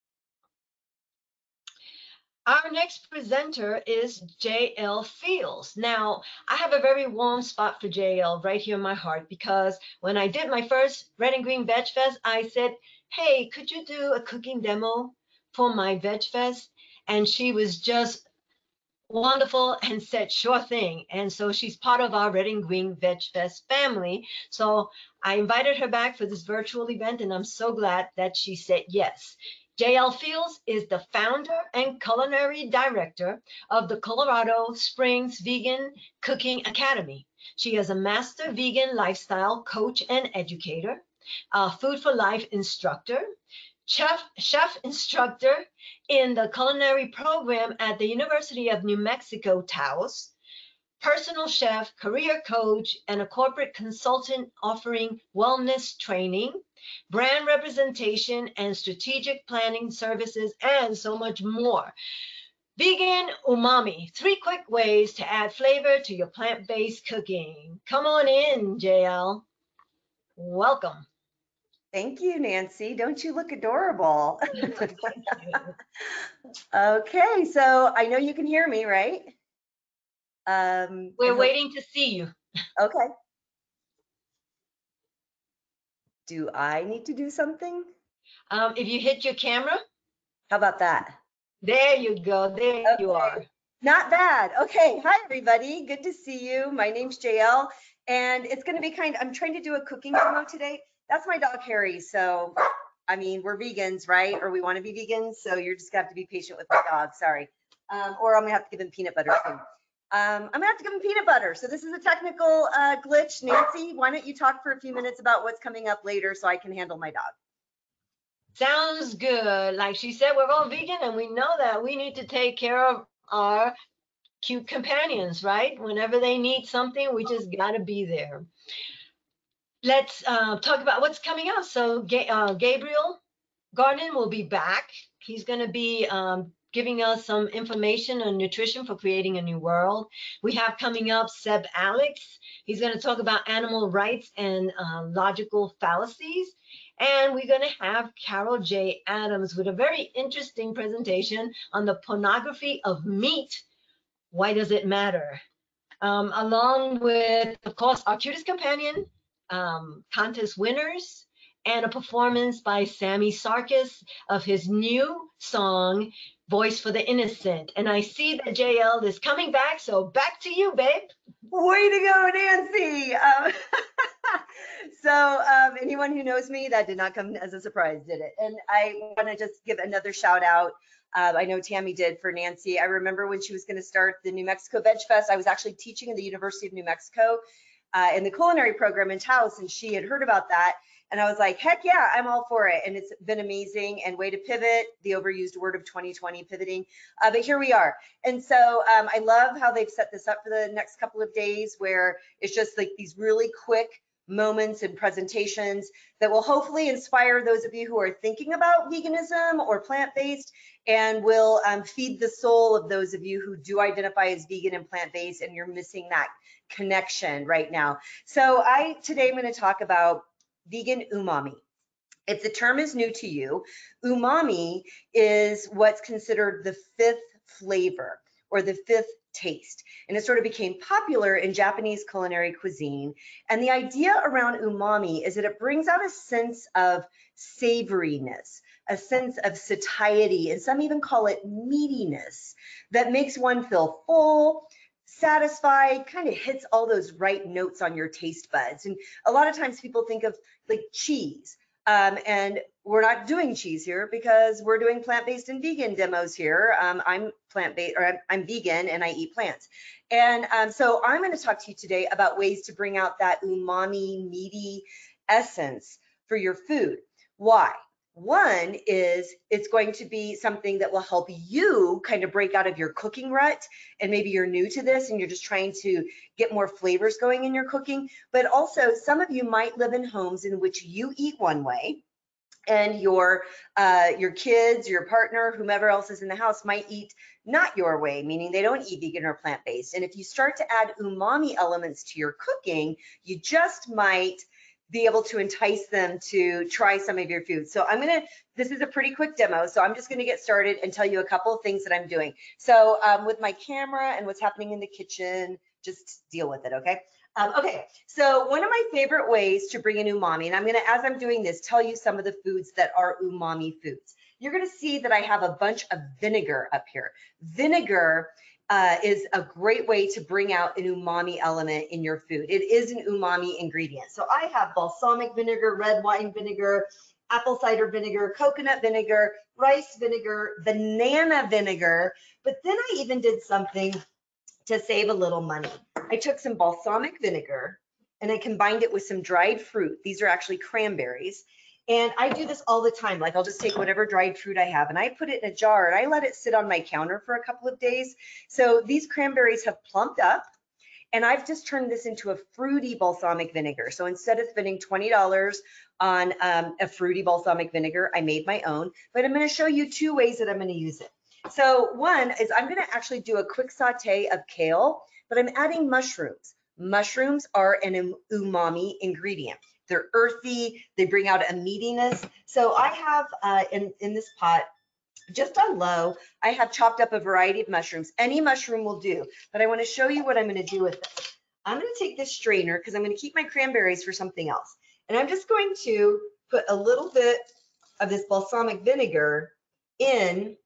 Our next presenter is JL Fields. Now, I have a very warm spot for JL right here in my heart because when I did my first Red and Green Veg Fest, I said, hey, could you do a cooking demo for my Veg Fest? And she was just wonderful and said, sure thing. And so she's part of our Red and Green Veg Fest family. So I invited her back for this virtual event, and I'm so glad that she said yes. JL Fields is the founder and culinary director of the Colorado Springs Vegan Cooking Academy. She is a master vegan lifestyle coach and educator, a Food for Life instructor, chef instructor in the culinary program at the University of New Mexico, Taos, personal chef, career coach, and a corporate consultant offering wellness training, brand representation, and strategic planning services, and so much more. Vegan umami, 3 quick ways to add flavor to your plant-based cooking. Come on in, JL. Welcome. Thank you, Nancy. Don't you look adorable? Okay, so I know you can hear me, right? We're waiting to see you. Okay. Do I need to do something? If you hit your camera. How about that? There you go. There okay. You are. Not bad. Okay. Hi, everybody. Good to see you. My name's JL, and it's going to be I'm trying to do a cooking demo today. That's my dog, Harry. So, I mean, we're vegans, right? Or we want to be vegans. So you're just going to have to be patient with my dog. Sorry. Or I'm going to have to give him peanut butter soon. I'm going to have to give him peanut butter. So this is a technical glitch. Nancy, why don't you talk for a few minutes about what's coming up later so I can handle my dog? Sounds good. Like she said, we're all vegan, and we know that we need to take care of our cute companions, right? Whenever they need something, we just got to be there. Let's talk about what's coming up. So Gabriel Garden will be back. He's going to be giving us some information on nutrition for creating a new world. We have coming up Seb Alex. He's going to talk about animal rights and logical fallacies. And we're going to have Carol J. Adams with a very interesting presentation on the pornography of meat. Why does it matter? Along with, of course, our cutest companion, contest winners, and a performance by Sammy Sarkis of his new song, Voice for the Innocent. And I see that JL is coming back, so back to you, babe. Way to go, Nancy. So anyone who knows me, that did not come as a surprise, did it? And I want to just give another shout out. I know Tammy did for Nancy. I remember when she was going to start the New Mexico Veg Fest, I was actually teaching in the University of New Mexico in the culinary program in Taos, and she had heard about that. And I was like, heck yeah, I'm all for it. And it's been amazing, and way to pivot, the overused word of 2020, pivoting. But here we are. And so I love how they've set this up for the next couple of days, where it's just like these really quick moments and presentations that will hopefully inspire those of you who are thinking about veganism or plant-based, and will feed the soul of those of you who do identify as vegan and plant-based, and you're missing that connection right now. So today I'm going to talk about vegan umami. If the term is new to you, umami is what's considered the 5th flavor or the 5th taste. And it sort of became popular in Japanese culinary cuisine. And the idea around umami is that it brings out a sense of savoriness, a sense of satiety, and some even call it meatiness, that makes one feel full, satisfied, kind of hits all those right notes on your taste buds. And a lot of times people think of like cheese. And we're not doing cheese here because we're doing plant-based and vegan demos here. I'm plant-based, or I'm vegan and I eat plants. And so I'm going to talk to you today about ways to bring out that umami, meaty essence for your food. Why? One is it's going to be something that will help you kind of break out of your cooking rut, and maybe you're new to this and you're just trying to get more flavors going in your cooking. But also some of you might live in homes in which you eat one way and your kids, your partner, whomever else is in the house might eat not your way, meaning they don't eat vegan or plant-based. And if you start to add umami elements to your cooking, you just might be able to entice them to try some of your food. So this is a pretty quick demo, so I'm just gonna get started and tell you a couple of things that I'm doing. So with my camera and what's happening in the kitchen, just deal with it, okay? Okay, so one of my favorite ways to bring in umami, and I'm gonna, as I'm doing this, tell you some of the foods that are umami foods. You're gonna see that I have a bunch of vinegar up here. Vinegar is a great way to bring out an umami element in your food. It is an umami ingredient. So I have balsamic vinegar, red wine vinegar, apple cider vinegar, coconut vinegar, rice vinegar, banana vinegar, but then I even did something to save a little money. I took some balsamic vinegar and I combined it with some dried fruit. These are actually cranberries. And I do this all the time. Like I'll just take whatever dried fruit I have and I put it in a jar and I let it sit on my counter for a couple of days. So these cranberries have plumped up and I've just turned this into a fruity balsamic vinegar. So instead of spending $20 on a fruity balsamic vinegar, I made my own, but I'm going to show you two ways that I'm going to use it. So one is I'm going to actually do a quick saute of kale, but I'm adding mushrooms. Mushrooms are an umami ingredient. They're earthy, they bring out a meatiness. So I have in this pot, just on low, I have chopped up a variety of mushrooms. Any mushroom will do, but I want to show you what I'm going to do with this. I'm going to take this strainer because I'm going to keep my cranberries for something else. And I'm just going to put a little bit of this balsamic vinegar in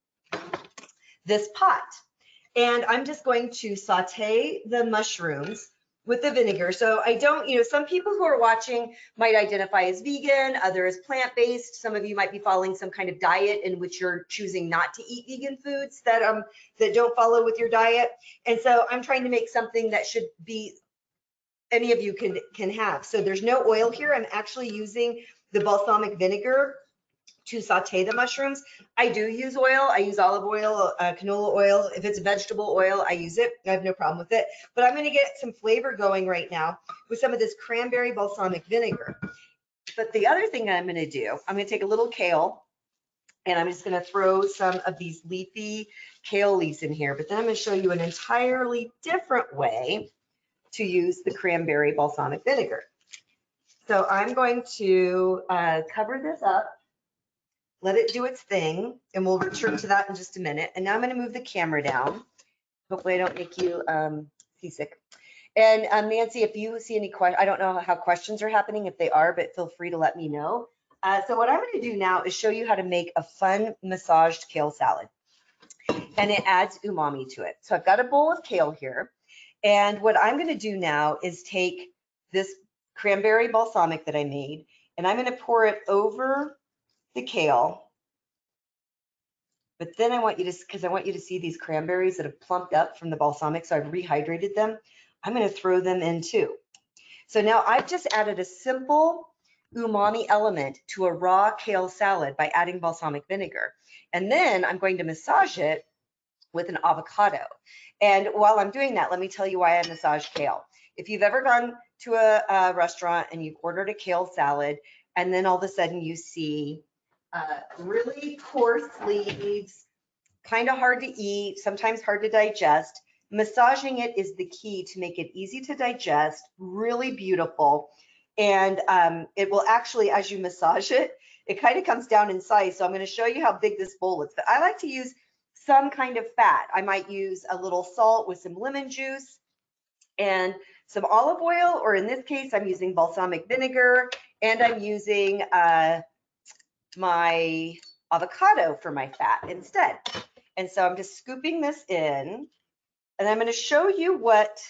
this pot. And I'm just going to saute the mushrooms with the vinegar. So I don't, some people who are watching might identify as vegan, others plant-based. Some of you might be following some kind of diet in which you're choosing not to eat vegan foods that don't follow with your diet. And so I'm trying to make something that should be, any of you can have. So there's no oil here. I'm actually using the balsamic vinegar to saute the mushrooms. I do use oil. I use olive oil, canola oil. If it's vegetable oil, I use it. I have no problem with it. But I'm going to get some flavor going right now with some of this cranberry balsamic vinegar. But the other thing that I'm going to do, I'm going to take a little kale and I'm just going to throw some of these leafy kale leaves in here. But then I'm going to show you an entirely different way to use the cranberry balsamic vinegar. So I'm going to cover this up, let it do its thing, and we'll return to that in just a minute. And now I'm going to move the camera down. Hopefully I don't make you seasick. And Nancy, if you see any questions, I don't know how questions are happening, if they are, but feel free to let me know. So what I'm going to do now is show you how to make a fun massaged kale salad. And it adds umami to it. So I've got a bowl of kale here. And what I'm going to do now is take this cranberry balsamic that I made, and I'm going to pour it over the kale. But then I want you to see these cranberries that have plumped up from the balsamic, so I've rehydrated them. I'm going to throw them in too. So now I've just added a simple umami element to a raw kale salad by adding balsamic vinegar. And then I'm going to massage it with an avocado. And while I'm doing that, let me tell you why I massage kale. If you've ever gone to a restaurant and you've ordered a kale salad, and then all of a sudden you see really coarse leaves, kind of hard to eat, sometimes hard to digest, massaging it is the key to make it easy to digest, really beautiful. And it will actually, as you massage it, it kind of comes down in size. So I'm going to show you how big this bowl is. But I like to use some kind of fat. I might use a little salt with some lemon juice and some olive oil, or in this case, I'm using balsamic vinegar, and I'm using my avocado for my fat instead. And so I'm just scooping this in And I'm going to show you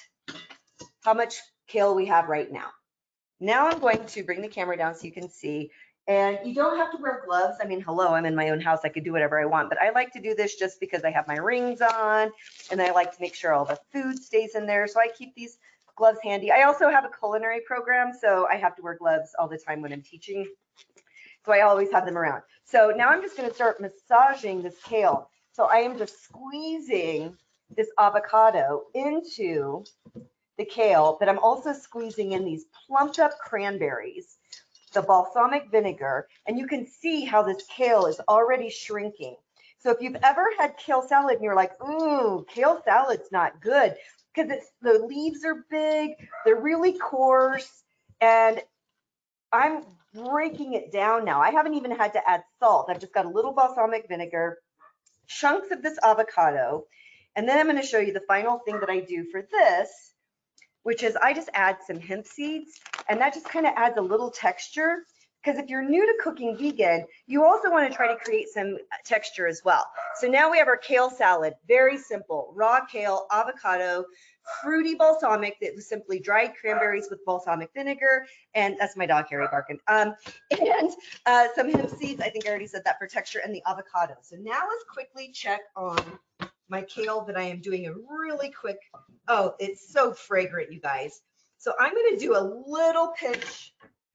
how much kale we have right now. Now I'm going to bring the camera down so you can see. And you don't have to wear gloves. I mean, hello, I'm in my own house. I could do whatever I want. But I like to do this just because I have my rings on. And I like to make sure all the food stays in there. So I keep these gloves handy. I also have a culinary program, so I have to wear gloves all the time when I'm teaching. So I always have them around. So now I'm just going to start massaging this kale. So I am just squeezing this avocado into the kale, but I'm also squeezing in these plumped up cranberries, the balsamic vinegar, and you can see how this kale is already shrinking. So if you've ever had kale salad and you're like, ooh, kale salad's not good, because the leaves are big, they're really coarse, and I'm breaking it down now. I haven't even had to add salt. I've just got a little balsamic vinegar, chunks of this avocado, and then I'm going to show you the final thing that I do for this, which is I just add some hemp seeds, and that just kind of adds a little texture. Because if you're new to cooking vegan, you also want to try to create some texture as well. So now we have our kale salad, very simple, raw kale, avocado, fruity balsamic that was simply dried cranberries with balsamic vinegar, and that's my dog Harry barking, and some hemp seeds. I think I already said that for texture, and the avocado. So now let's quickly check on my kale that I am doing a really quick. Oh, it's so fragrant, you guys. So I'm going to do a little pinch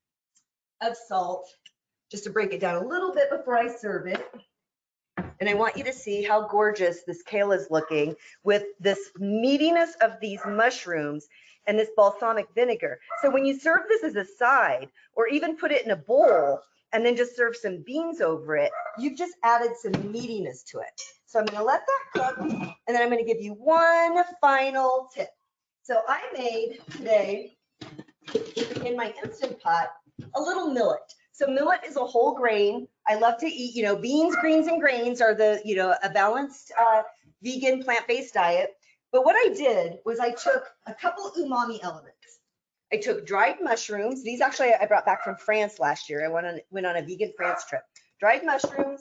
of salt just to break it down a little bit before I serve it. And I want you to see how gorgeous this kale is looking with this meatiness of these mushrooms and this balsamic vinegar. So when you serve this as a side, or even put it in a bowl and then just serve some beans over it, you've just added some meatiness to it. So I'm going to let that cook, and then I'm going to give you one final tip. So I made today in my Instant Pot a little millet. So millet is a whole grain. I love to eat, beans, greens, and grains are a balanced vegan plant-based diet. But what I did was I took a couple umami elements. I took dried mushrooms. These actually I brought back from France last year. I went on a vegan France trip. Dried mushrooms,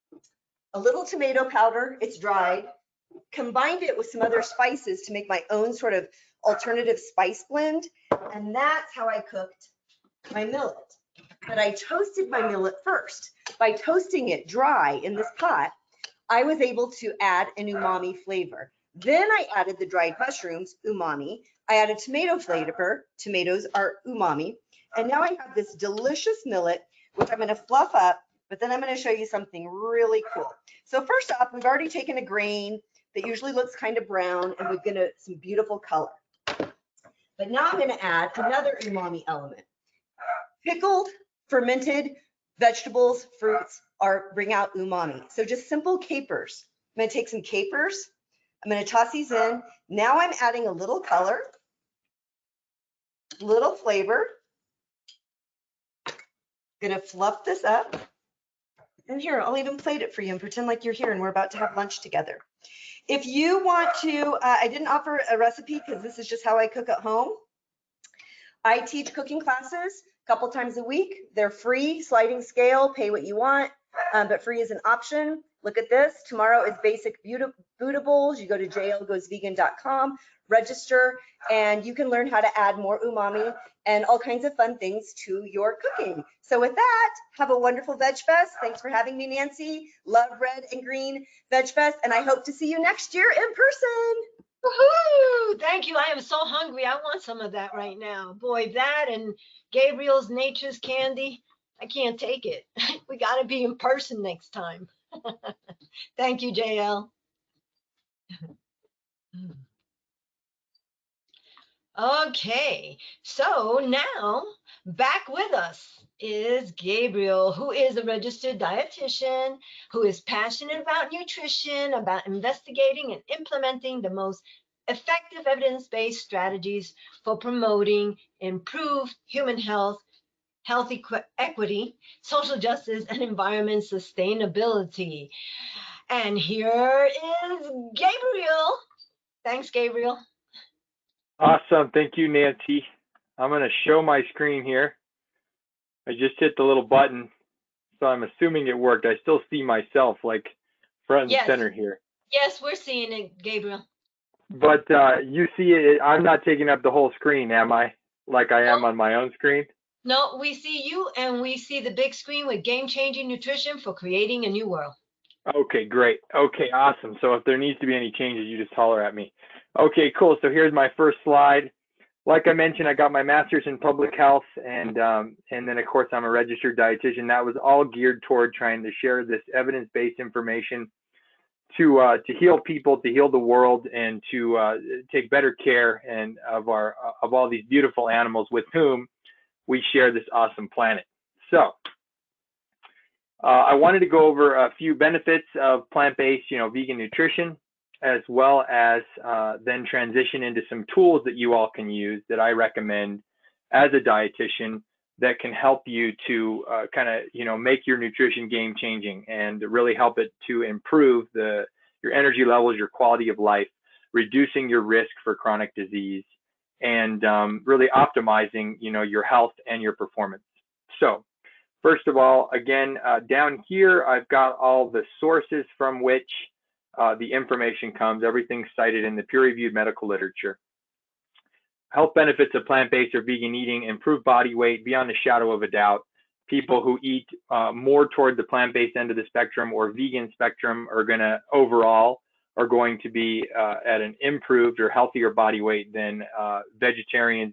a little tomato powder, it's dried, combined it with some other spices to make my own sort of alternative spice blend. And that's how I cooked my millet. But I toasted my millet first. By toasting it dry in this pot, I was able to add an umami flavor. Then I added the dried mushrooms, umami. I added tomato flavor. Tomatoes are umami. And now I have this delicious millet, which I'm going to fluff up, but then I'm going to show you something really cool. So first off, we've already taken a grain that usually looks kind of brown, and we've got some beautiful color. But now I'm going to add another umami element. Pickled, fermented vegetables, fruits bring out umami. So just simple capers. I'm going to take some capers. I'm going to toss these in. Now I'm adding a little color, little flavor. Going to fluff this up. And here, I'll even plate it for you and pretend like you're here and we're about to have lunch together. If you want to, I didn't offer a recipe because this is just how I cook at home. I teach cooking classes a couple times a week. They're free, sliding scale, pay what you want, but free is an option. Look at this. Tomorrow is Basic Bootables. You go to jlgoesvegan.com, register, and you can learn how to add more umami and all kinds of fun things to your cooking. So with that, have a wonderful Veg Fest. Thanks for having me, Nancy. Love Red and Green Veg Fest, and I hope to see you next year in person. Woohoo! Thank you. I am so hungry. I want some of that right now. Boy, that and Gabriel's Nature's Candy, I can't take it. We got to be in person next time. Thank you, JL. Okay, so now back with us is Gabriel, who is a registered dietitian, who is passionate about nutrition, about investigating and implementing the most effective evidence-based strategies for promoting improved human health, health equity, social justice, and environment sustainability. And here is Gabriel. Thanks, Gabriel. Awesome. Thank you, Nancy. I'm going to show my screen here. I just hit the little button, so I'm assuming it worked. I still see myself like front and center here. Yes, we're seeing it, Gabriel. But you see it, I'm not taking up the whole screen, am I? Like I am on my own screen? No, we see you and we see the big screen with game-changing nutrition for creating a new world. Okay, great. Okay, awesome. So if there needs to be any changes, you just holler at me. Okay, cool. So here's my first slide. Like I mentioned, I got my master's in public health, and then of course I'm a registered dietitian. That was all geared toward trying to share this evidence-based information to heal people, to heal the world, and to take better care and of all these beautiful animals with whom we share this awesome planet. So I wanted to go over a few benefits of plant-based, vegan nutrition, as well as then transition into some tools that you all can use that I recommend as a dietitian that can help you to kind of, make your nutrition game changing and really help it to improve your energy levels, your quality of life, reducing your risk for chronic disease, and really optimizing, your health and your performance. So first of all, again, down here, I've got all the sources from which the information comes, everything cited in the peer-reviewed medical literature. Health benefits of plant-based or vegan eating: improve body weight beyond a shadow of a doubt. People who eat more toward the plant-based end of the spectrum or vegan spectrum are going to be at an improved or healthier body weight than vegetarians,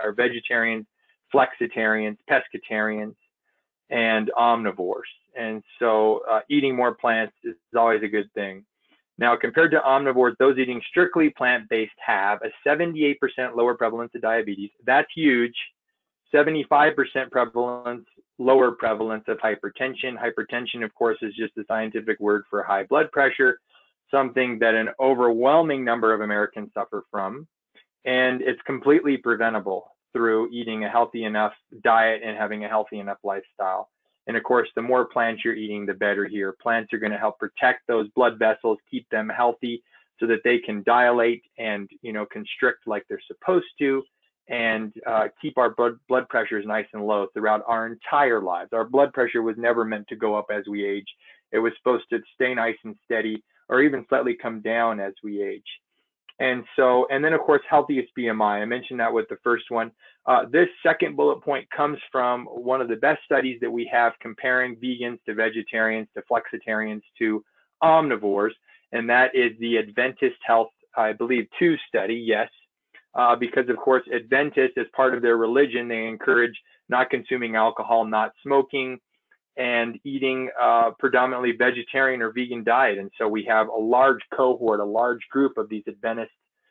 flexitarians, pescatarians, and omnivores. And so eating more plants is always a good thing. Now, compared to omnivores, those eating strictly plant-based have a 78% lower prevalence of diabetes. That's huge. 75% prevalence, lower prevalence of hypertension. Hypertension, of course, is just a scientific word for high blood pressure, something that an overwhelming number of Americans suffer from. And it's completely preventable through eating a healthy enough diet and having a healthy enough lifestyle. And of course, the more plants you're eating, the better here. Plants are going to help protect those blood vessels, keep them healthy so that they can dilate and, constrict like they're supposed to, and keep our blood pressures nice and low throughout our entire lives. Our blood pressure was never meant to go up as we age. It was supposed to stay nice and steady, or even slightly come down as we age. And then of course, healthiest BMI. I mentioned that with the first one. This second bullet point comes from one of the best studies that we have comparing vegans to vegetarians to flexitarians to omnivores, and that is the Adventist Health, I believe, 2 study. Yes, because of course, Adventist, as part of their religion, they encourage not consuming alcohol, not smoking, and eating predominantly vegetarian or vegan diet. And so we have a large cohort, a large group of these Adventist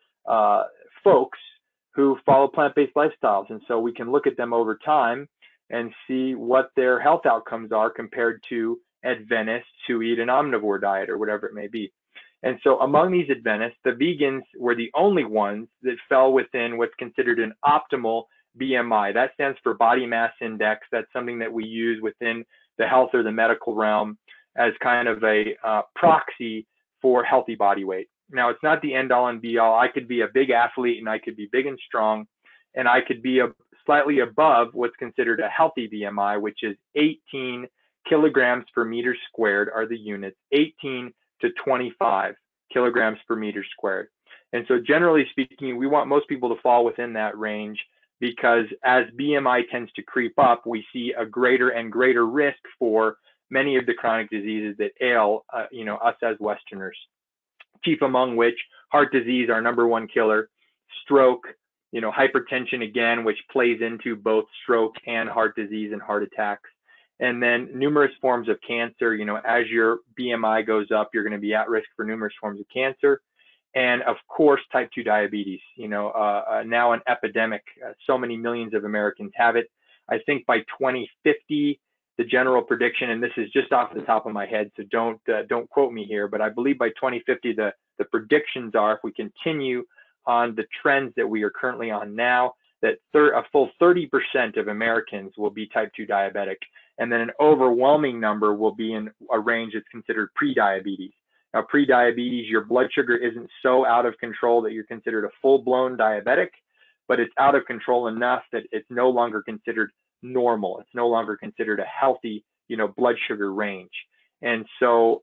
folks who follow plant-based lifestyles. And so we can look at them over time and see what their health outcomes are compared to Adventists who eat an omnivore diet or whatever it may be. And so among these Adventists, the vegans were the only ones that fell within what's considered an optimal BMI. That stands for body mass index. That's something that we use within the health or the medical realm as kind of a proxy for healthy body weight. Now, it's not the end all and be all. I could be a big athlete and I could be big and strong, and I could be slightly above what's considered a healthy BMI, which is 18 kilograms per meter squared are the units, 18 to 25 kilograms per meter squared. And so generally speaking, we want most people to fall within that range, because as BMI tends to creep up, we see a greater and greater risk for many of the chronic diseases that ail, us as Westerners. Chief among which, heart disease, our #1 killer, stroke, hypertension again, which plays into both stroke and heart disease and heart attacks. And then numerous forms of cancer. As your BMI goes up, you're going to be at risk for numerous forms of cancer. And of course, type 2 diabetes, now an epidemic. So many millions of Americans have it. I think by 2050, the general prediction, and this is just off the top of my head, so don't quote me here, but I believe by 2050, the predictions are, if we continue on the trends that we are currently on now, that a full 30% of Americans will be type 2 diabetic. And then an overwhelming number will be in a range that's considered pre-diabetes. Now, pre-diabetes, your blood sugar isn't so out of control that you're considered a full-blown diabetic, but it's out of control enough that it's no longer considered normal. It's no longer considered a healthy, blood sugar range. And so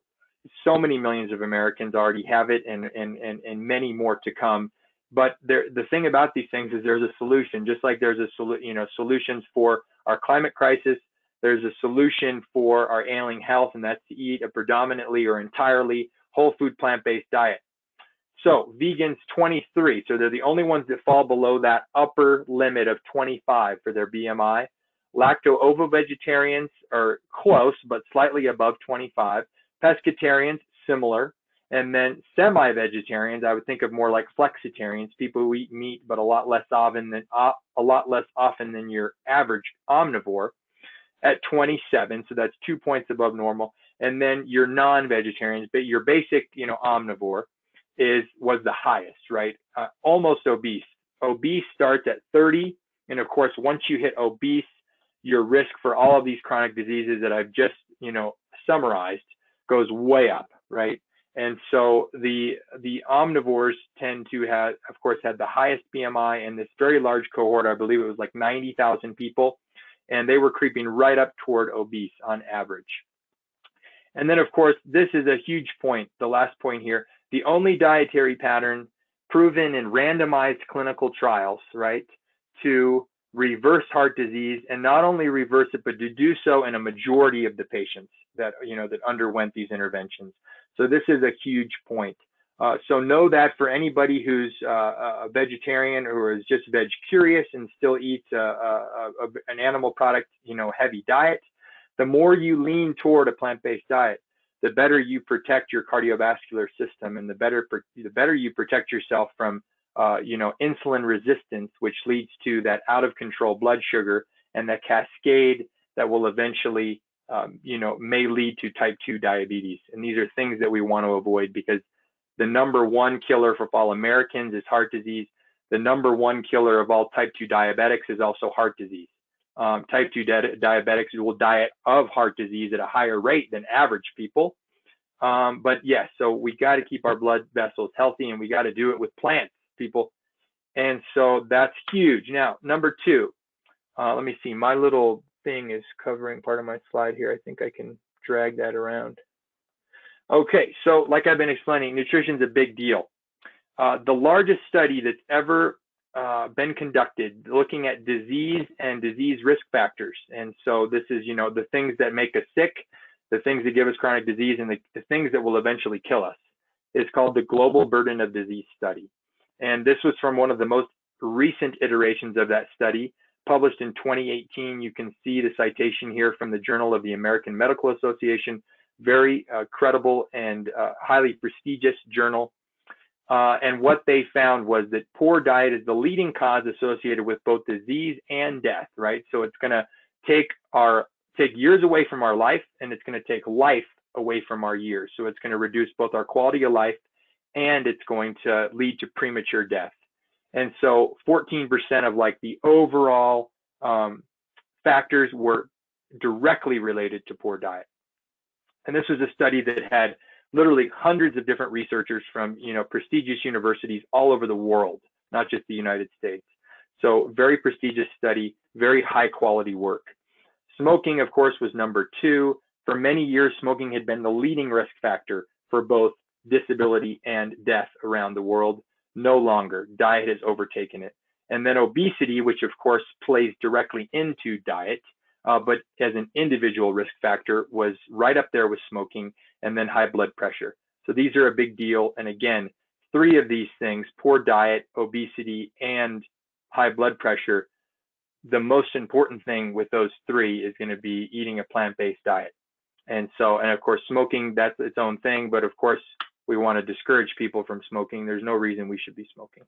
so many millions of Americans already have it, and many more to come. But the thing about these things is there's a solution, just like there's solutions for our climate crisis. There's a solution for our ailing health, and that's to eat a predominantly or entirely whole food plant-based diet. So vegans 23, so they're the only ones that fall below that upper limit of 25 for their BMI. Lacto-ovo vegetarians are close, but slightly above 25. Pescatarians, similar. And then semi-vegetarians, I would think of more like flexitarians, people who eat meat, but a lot less often than your average omnivore, at 27. So that's 2 points above normal. And then your non-vegetarians, but your basic, omnivore was the highest, right? Almost obese. Obese starts at 30. And of course, once you hit obese, your risk for all of these chronic diseases that I've just, summarized goes way up, right? And so the omnivores tend to have, of course, had the highest BMI in this very large cohort. I believe it was like 90,000 people, and they were creeping right up toward obese on average. And then, of course, this is a huge point, the last point here. The only dietary pattern proven in randomized clinical trials, right, to reverse heart disease, and not only reverse it, but to do so in a majority of the patients that, that underwent these interventions. So this is a huge point. So know that for anybody who's a vegetarian or is just veg curious and still eats an animal product, heavy diet, the more you lean toward a plant-based diet, the better you protect your cardiovascular system, and the better you protect yourself from insulin resistance, which leads to that out of control blood sugar and that cascade that will eventually, may lead to type 2 diabetes. And these are things that we want to avoid, because the number one killer for all Americans is heart disease. The number one killer of all type 2 diabetics is also heart disease. Type 2 diabetics will die of heart disease at a higher rate than average people. But yes, so we got to keep our blood vessels healthy, and we got to do it with plants, people. And so that's huge. Now, number 2, let me see, my little thing is covering part of my slide here. I think I can drag that around. Okay, so like I've been explaining, nutrition is a big deal. The largest study that's ever been conducted looking at disease and disease risk factors. And so this is, the things that make us sick, the things that give us chronic disease, and the things that will eventually kill us, is called the Global Burden of Disease Study. And this was from one of the most recent iterations of that study, published in 2018. You can see the citation here from the Journal of the American Medical Association, very credible and highly prestigious journal. And what they found was that poor diet is the leading cause associated with both disease and death, right? So it's going to take years away from our life, and it's going to take life away from our years. So it's going to reduce both our quality of life, and it's going to lead to premature death. And so 14% of like the overall factors were directly related to poor diet. And this was a study that had literally hundreds of different researchers from, prestigious universities all over the world, not just the United States. So very prestigious study, very high quality work. Smoking, of course, was number 2. For many years, smoking had been the leading risk factor for both disability and death around the world. No longer. Diet has overtaken it. And then obesity, which of course plays directly into diet, but as an individual risk factor, was right up there with smoking, and then high blood pressure. So these are a big deal. And again, 3 of these things, poor diet, obesity, and high blood pressure, the most important thing with those 3 is going to be eating a plant-based diet. And so, and of course, smoking, that's its own thing. But of course, we want to discourage people from smoking. There's no reason we should be smoking.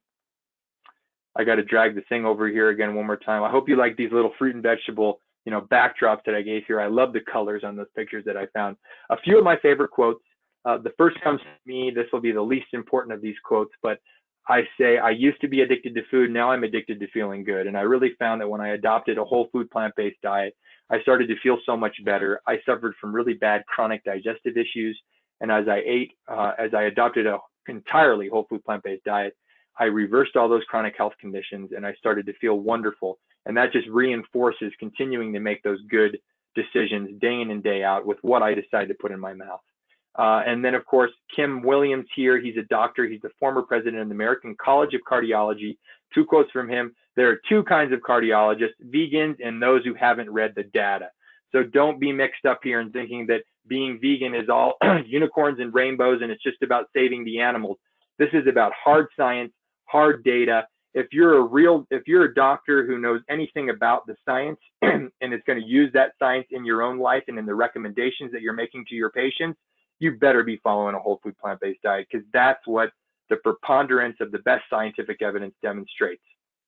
I got to drag the thing over here again one more time. I hope you like these little fruit and vegetable, backdrops that I gave here. I love the colors on those pictures that I found. A few of my favorite quotes. The first comes to me. This will be the least important of these quotes, but I say, I used to be addicted to food. Now I'm addicted to feeling good. And I really found that when I adopted a whole food plant-based diet, I started to feel so much better. I suffered from really bad chronic digestive issues. And as I adopted a entirely whole food plant-based diet, I reversed all those chronic health conditions, and I started to feel wonderful. And that just reinforces continuing to make those good decisions day in and day out with what I decide to put in my mouth. And then, of course, Kim Williams here. He's a doctor. He's the former president of the American College of Cardiology. 2 quotes from him. There are 2 kinds of cardiologists, vegans and those who haven't read the data. So don't be mixed up here and thinking that being vegan is all unicorns and rainbows and it's just about saving the animals. This is about hard science, hard data. If you're a doctor who knows anything about the science and is going to use that science in your own life and in the recommendations that you're making to your patients, you better be following a whole food plant-based diet, because that's what the preponderance of the best scientific evidence demonstrates.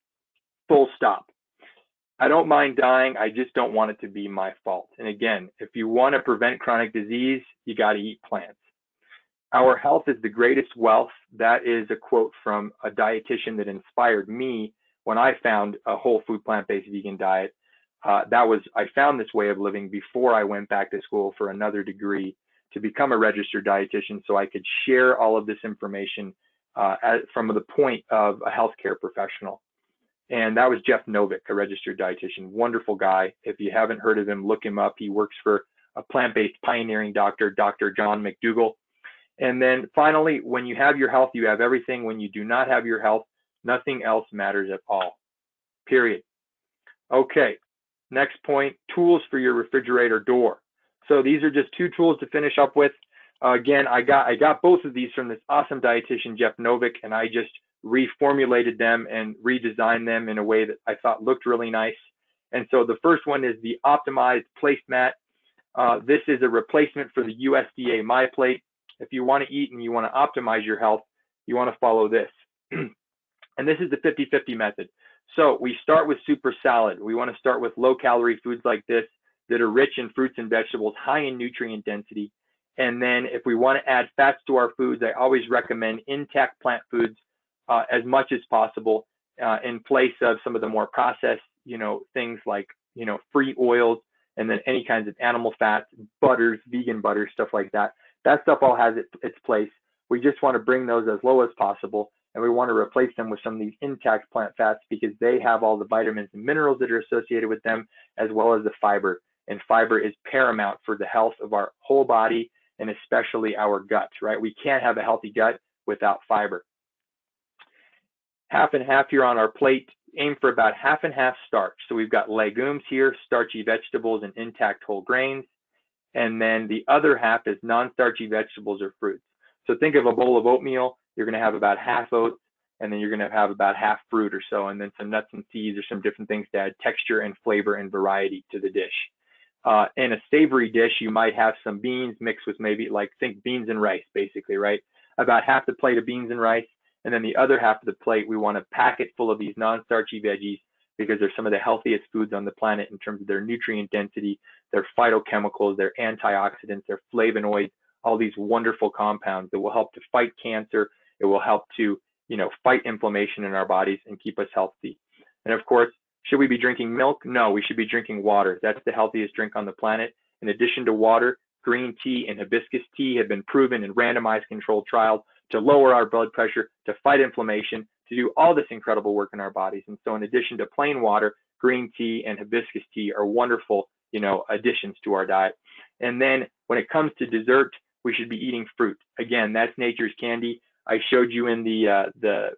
Full stop. I don't mind dying. I just don't want it to be my fault. And again, if you want to prevent chronic disease, you got to eat plants. Our health is the greatest wealth. That is a quote from a dietitian that inspired me when I found a whole food plant-based vegan diet. I found this way of living before I went back to school for another degree to become a registered dietitian, so I could share all of this information from the point of a healthcare professional. And that was Jeff Novick, a registered dietitian, wonderful guy. If you haven't heard of him, look him up. He works for a plant-based pioneering doctor, Dr. John McDougall. And then finally, when you have your health, you have everything. When you do not have your health, nothing else matters at all, period. Okay, next point, tools for your refrigerator door. So these are just 2 tools to finish up with. Again, I got both of these from this awesome dietitian, Jeff Novick, and I just reformulated them and redesigned them in a way that I thought looked really nice. And so the first one is the optimized placemat. This is a replacement for the USDA MyPlate. If you want to eat and you want to optimize your health, you want to follow this. And this is the 50-50 method. So we start with super salad. We want to start with low calorie foods like this that are rich in fruits and vegetables, high in nutrient density. And then if we want to add fats to our foods, I always recommend intact plant foods as much as possible in place of some of the more processed, things like, free oils, and then any kinds of animal fats, butters, vegan butters, stuff like that. That stuff all has its place. We just want to bring those as low as possible, and we want to replace them with some of these intact plant fats because they have all the vitamins and minerals that are associated with them, as well as the fiber. And fiber is paramount for the health of our whole body and especially our gut, right? We can't have a healthy gut without fiber. Half and half here on our plate. Aim for about half and half starch. So we've got legumes here, starchy vegetables, and intact whole grains. And then the other half is non-starchy vegetables or fruits. So think of a bowl of oatmeal. You're going to have about half oats, and then you're going to have about half fruit or so, and then some nuts and seeds or some different things to add texture and flavor and variety to the dish. In a savory dish, you might have some beans mixed with maybe think beans and rice, basically, right? About half the plate of beans and rice. And then the other half of the plate, we want to pack it full of these non-starchy veggies because they're some of the healthiest foods on the planet in terms of their nutrient density, their phytochemicals, their antioxidants, their flavonoids, all these wonderful compounds that will help to fight cancer. It will help to, fight inflammation in our bodies and keep us healthy. And of course, should we be drinking milk? No, we should be drinking water. That's the healthiest drink on the planet. In addition to water, green tea and hibiscus tea have been proven in randomized controlled trials to lower our blood pressure, to fight inflammation, to do all this incredible work in our bodies. And so in addition to plain water, green tea and hibiscus tea are wonderful, additions to our diet. And then when it comes to dessert, we should be eating fruit. Again, that's nature's candy. I showed you in the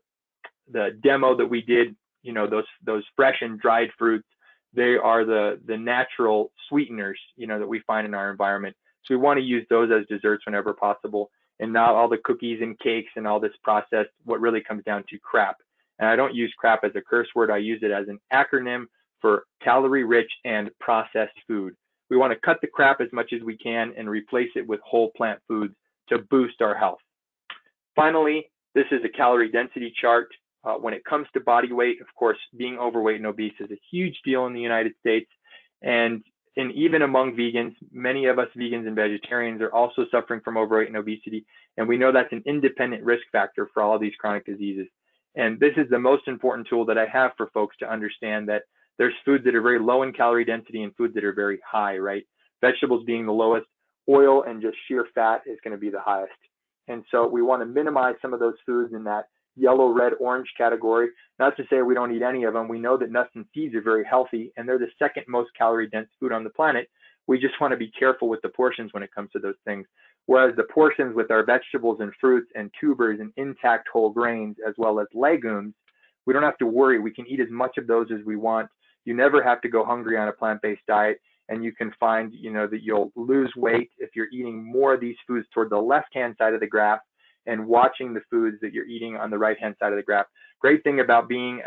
demo that we did, those fresh and dried fruits. They are the natural sweeteners, that we find in our environment. So we want to use those as desserts whenever possible, and not all the cookies and cakes and all this processed, what really comes down to crap. And I don't use crap as a curse word. I use it as an acronym for calorie rich and processed food. We want to cut the crap as much as we can and replace it with whole plant foods to boost our health. Finally, this is a calorie density chart. When it comes to body weight, of course, being overweight and obese is a huge deal in the United States. And even among vegans, many of us vegans and vegetarians are also suffering from overweight and obesity. And we know that's an independent risk factor for all of these chronic diseases. And this is the most important tool that I have for folks to understand that there's foods that are very low in calorie density and foods that are very high, right? Vegetables being the lowest, oil and just sheer fat is going to be the highest. And so we want to minimize some of those foods in that yellow, red, orange category. Not to say we don't eat any of them. We know that nuts and seeds are very healthy, and they're the second most calorie dense food on the planet, We just want to be careful with the portions when it comes to those things. Whereas the portions with our vegetables and fruits and tubers and intact whole grains, as well as legumes, we don't have to worry. We can eat as much of those as we want. You never have to go hungry on a plant-based diet, and you can find, that you'll lose weight if you're eating more of these foods toward the left-hand side of the graph and watching the foods that you're eating on the right-hand side of the graph. Great thing about being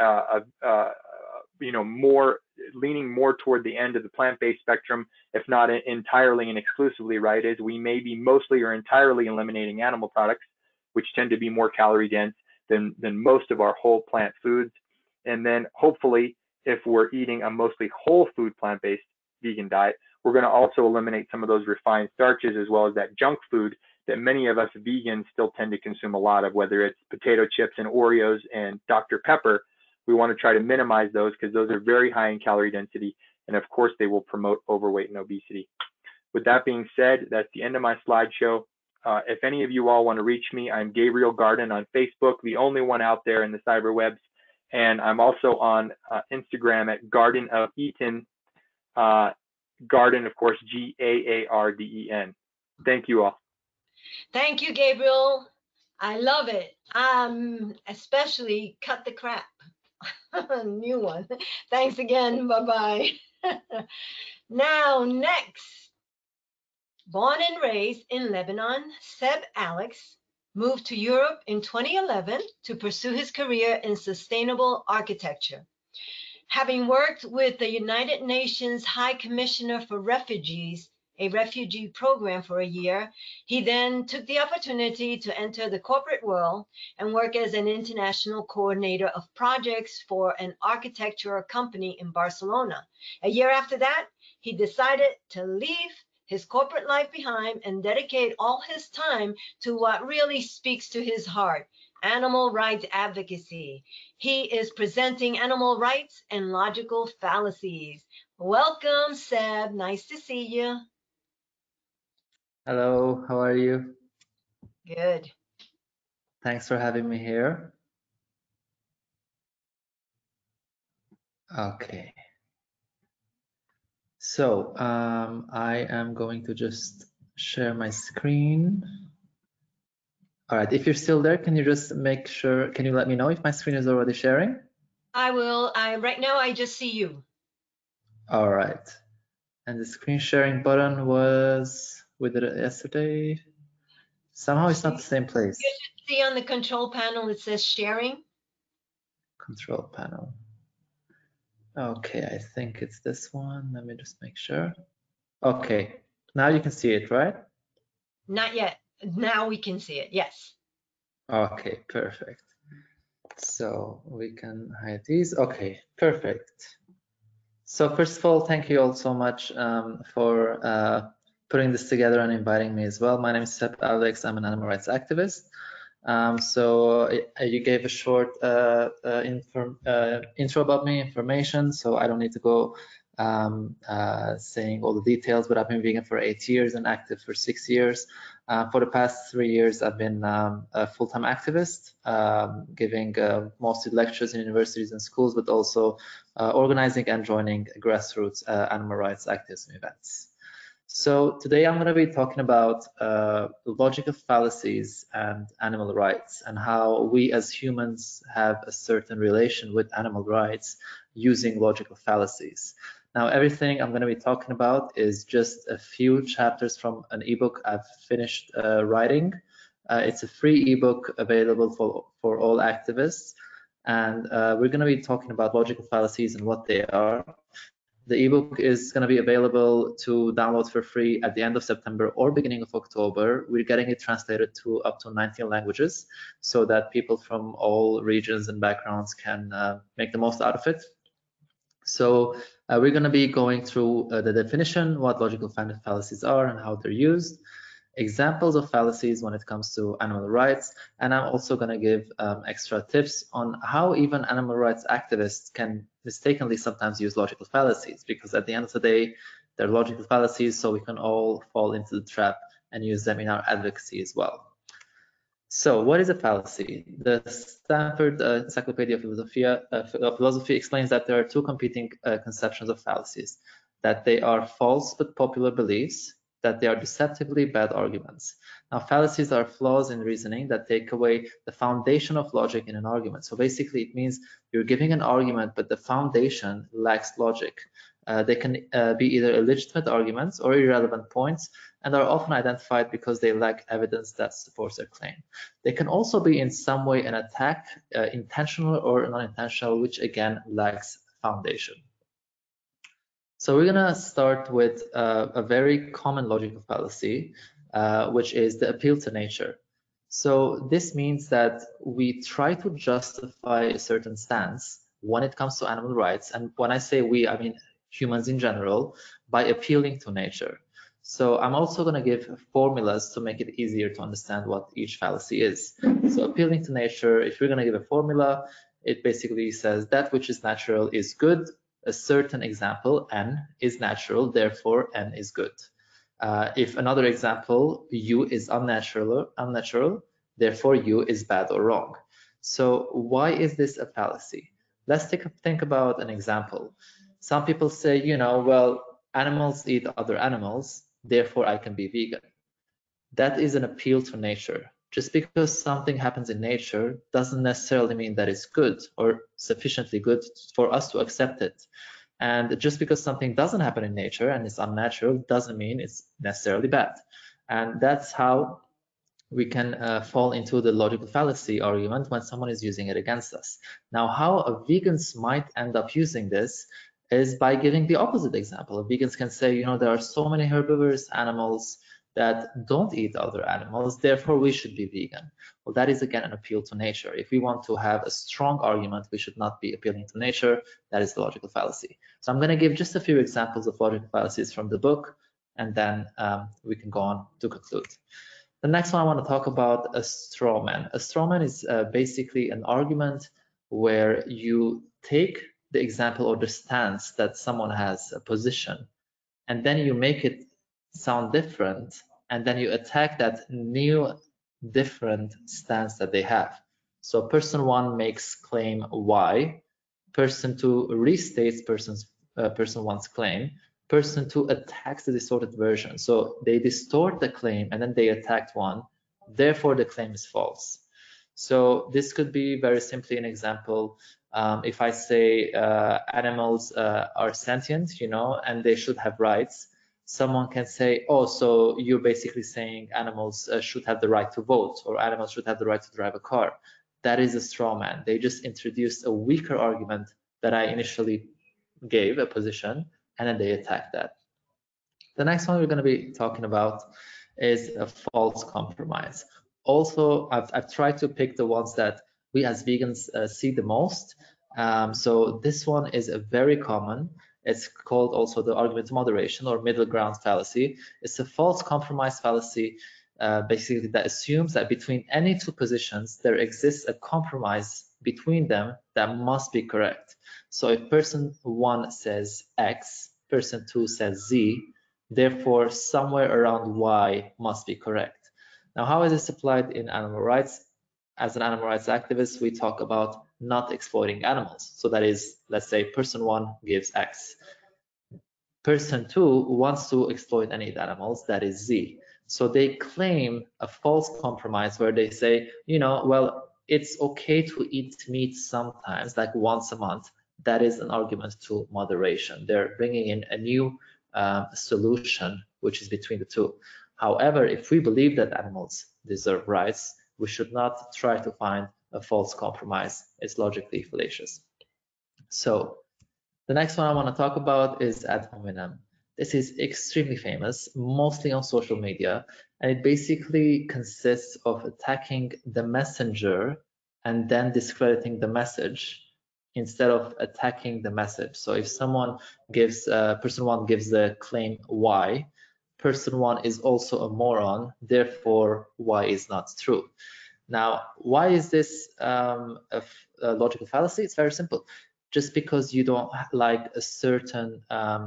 more leaning more toward the end of the plant-based spectrum, if not entirely and exclusively, right, is we may be mostly or entirely eliminating animal products, which tend to be more calorie dense than most of our whole plant foods. And then hopefully, if we're eating a mostly whole food plant-based vegan diet, we're going to also eliminate some of those refined starches, as well as that junk food that many of us vegans still tend to consume a lot of, whether it's potato chips and Oreos and Dr. Pepper. We want to try to minimize those because those are very high in calorie density, and of course they will promote overweight and obesity. With that being said, that's the end of my slideshow. If any of you all want to reach me, I'm Gabriel Garden on Facebook, the only one out there in the cyberwebs, and I'm also on Instagram at Garden of Eaton. Garden, of course, Gaarden. Thank you all. Thank you, Gabriel. I love it. Especially cut the crap. New one. Thanks again. Bye-bye. Now, next. Born and raised in Lebanon, Seb Alex moved to Europe in 2011 to pursue his career in sustainable architecture. Having worked with the United Nations High Commissioner for Refugees, a refugee program for a year, he then took the opportunity to enter the corporate world and work as an international coordinator of projects for an architectural company in Barcelona. A year after that, he decided to leave his corporate life behind and dedicate all his time to what really speaks to his heart: animal rights advocacy. He is presenting animal rights and logical fallacies. Welcome, Seb. Nice to see you. Hello, how are you? Good. Thanks for having me here. Okay. So I am going to just share my screen. All right, if you're still there, can you just make sure, can you let me know if my screen is already sharing? I will. Right now, I just see you. All right. And the screen sharing button was, we did it yesterday. Somehow it's not the same place. You should see on the control panel, it says sharing. Control panel. Okay, I think it's this one. Let me just make sure. Okay, now you can see it, right? Not yet. Now we can see it. Yes. Okay, perfect. So we can hide these. Okay, perfect. So first of all, thank you all so much for putting this together and inviting me as well. My name is Seb Alex. I'm an animal rights activist. So you gave a short intro about me, information, so I don't need to go saying all the details, but I've been vegan for 8 years and active for 6 years. For the past 3 years, I've been a full-time activist, giving mostly lectures in universities and schools, but also organizing and joining grassroots animal rights activism events. So today I'm going to be talking about logical fallacies and animal rights, and how we as humans have a certain relation with animal rights using logical fallacies. Now, everything I'm going to be talking about is just a few chapters from an ebook I've finished writing. It's a free ebook available for all activists, and we're going to be talking about logical fallacies and what they are. The ebook is going to be available to download for free at the end of September or beginning of October. We're getting it translated to up to 19 languages so that people from all regions and backgrounds can make the most out of it. So we're going to be going through the definition, what logical fallacies are and how they're used, examples of fallacies when it comes to animal rights, and I'm also going to give extra tips on how even animal rights activists can mistakenly sometimes use logical fallacies, because at the end of the day, they're logical fallacies, so we can all fall into the trap and use them in our advocacy as well. So what is a fallacy? The Stanford Encyclopedia of Philosophy explains that there are two competing conceptions of fallacies. that they are false but popular beliefs, that they are deceptively bad arguments. Now, fallacies are flaws in reasoning that take away the foundation of logic in an argument. So basically, it means you're giving an argument, but the foundation lacks logic. They can be either illegitimate arguments or irrelevant points, and are often identified because they lack evidence that supports their claim. They can also be in some way an attack, intentional or unintentional, which again lacks foundation. So we're gonna start with a very common logical fallacy, which is the appeal to nature. So this means that we try to justify a certain stance when it comes to animal rights. And when I say we, I mean humans in general, by appealing to nature. So I'm also going to give formulas to make it easier to understand what each fallacy is. So appealing to nature, if you're going to give a formula, it basically says that which is natural is good. A certain example, N, is natural, therefore N is good. If another example, U is unnatural, therefore U is bad or wrong. So why is this a fallacy? Let's think about an example. Some people say, you know, well, animals eat other animals, therefore I can be vegan. That is an appeal to nature. Just because something happens in nature doesn't necessarily mean that it's good or sufficiently good for us to accept it. And just because something doesn't happen in nature and it's unnatural doesn't mean it's necessarily bad. And that's how we can fall into the logical fallacy argument when someone is using it against us. Now, how vegans might end up using this is by giving the opposite example. Vegans can say, you know, there are so many herbivorous animals that don't eat other animals, therefore we should be vegan. Well, that is again an appeal to nature. If we want to have a strong argument, we should not be appealing to nature. That is the logical fallacy. So I'm going to give just a few examples of logical fallacies from the book, and then we can go on to conclude. The next one I want to talk about, a straw man. A straw man is basically an argument where you take the example or the stance that someone has a position, and then you make it sound different, and then you attack that new different stance that they have. So person one makes claim Y, person two restates person one's claim, person two attacks the distorted version. So they distort the claim and then they attacked one, therefore the claim is false. So this could be very simply an example. If I say animals are sentient, you know, and they should have rights, someone can say, oh, so you're basically saying animals should have the right to vote, or animals should have the right to drive a car. That is a straw man. They just introduced a weaker argument that I initially gave a position, and then they attack that. The next one we're going to be talking about is a false compromise. Also, I've tried to pick the ones that we as vegans see the most. So this one is a very common. It's called also the argument to moderation or middle ground fallacy. It's a false compromise fallacy, basically that assumes that between any two positions, there exists a compromise between them that must be correct. So if person one says X, person two says Z, therefore somewhere around Y must be correct. Now, how is this applied in animal rights? As an animal rights activist, we talk about not exploiting animals. So that is, let's say person one gives X. Person two wants to exploit any of the animals, that is Z. So they claim a false compromise where they say, you know, well, it's okay to eat meat sometimes, like once a month. That is an argument to moderation. They're bringing in a new solution, which is between the two. However, if we believe that animals deserve rights, we should not try to find a false compromise. It's logically fallacious. So the next one I want to talk about is ad hominem. This is extremely famous, mostly on social media, and it basically consists of attacking the messenger and then discrediting the message instead of attacking the message. So if someone gives, person one gives the claim Y, person one is also a moron, therefore Y is not true. Now, why is this a logical fallacy? It's very simple. Just because you don't like a certain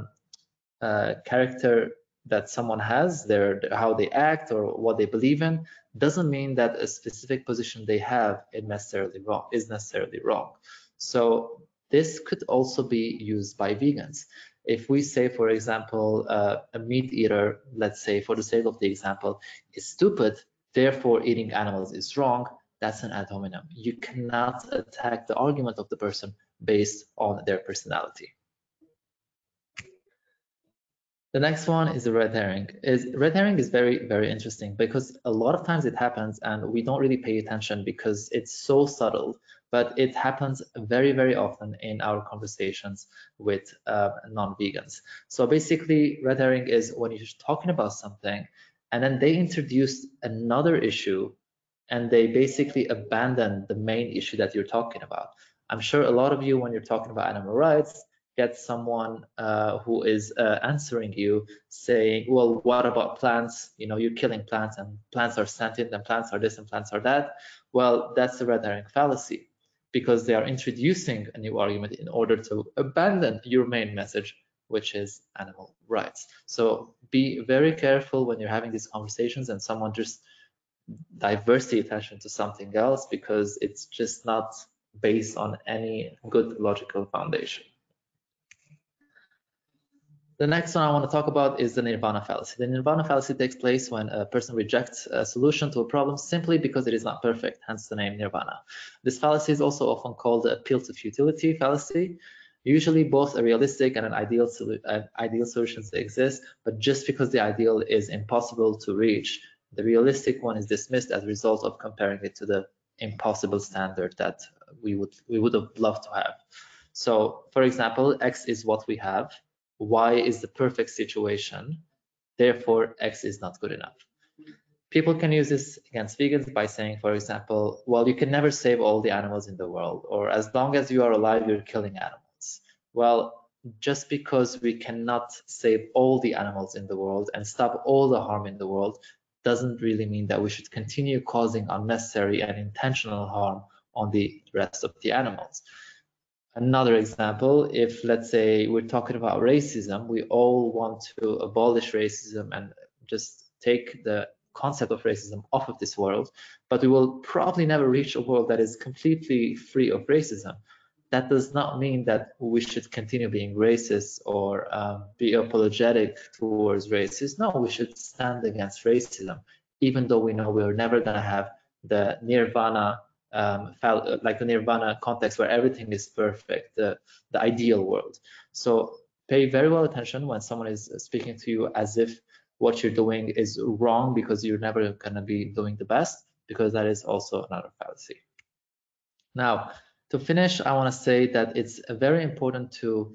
character that someone has, how they act or what they believe in, doesn't mean that a specific position they have is necessarily wrong. So this could also be used by vegans. If we say, for example, a meat eater, let's say for the sake of the example, is stupid, therefore eating animals is wrong, that's an ad hominem. You cannot attack the argument of the person based on their personality. The next one is the red herring. Red herring is very, very interesting because a lot of times it happens and we don't really pay attention because it's so subtle, but it happens very, very often in our conversations with non-vegans. So basically, red herring is when you're talking about something and then they introduce another issue and they basically abandon the main issue that you're talking about. I'm sure a lot of you, when you're talking about animal rights, get someone who is answering you saying, well, what about plants? You know, you're killing plants and plants are sentient and plants are this and plants are that. Well, that's the red herring fallacy because they are introducing a new argument in order to abandon your main message, which is animal rights. So be very careful when you're having these conversations and someone just diverts the attention to something else because it's just not based on any good logical foundation. The next one I want to talk about is the nirvana fallacy. The nirvana fallacy takes place when a person rejects a solution to a problem simply because it is not perfect, hence the name nirvana. This fallacy is also often called the appeal to futility fallacy. Usually both a realistic and an ideal solutions exist, but just because the ideal is impossible to reach, the realistic one is dismissed as a result of comparing it to the impossible standard that we would have loved to have. So, for example, X is what we have. Y is the perfect situation, therefore X is not good enough. People can use this against vegans by saying, for example, well, you can never save all the animals in the world, or as long as you are alive, you're killing animals. Well, just because we cannot save all the animals in the world and stop all the harm in the world doesn't really mean that we should continue causing unnecessary and intentional harm on the rest of the animals. Another example, if let's say we're talking about racism, we all want to abolish racism and just take the concept of racism off of this world, but we will probably never reach a world that is completely free of racism. That does not mean that we should continue being racist or be apologetic towards racism. No, we should stand against racism, even though we know we're never going to have the nirvana like the nirvana context where everything is perfect, the ideal world. So pay very well attention when someone is speaking to you as if what you're doing is wrong because you're never going to be doing the best, because that is also another fallacy. Now, to finish, I want to say that it's very important to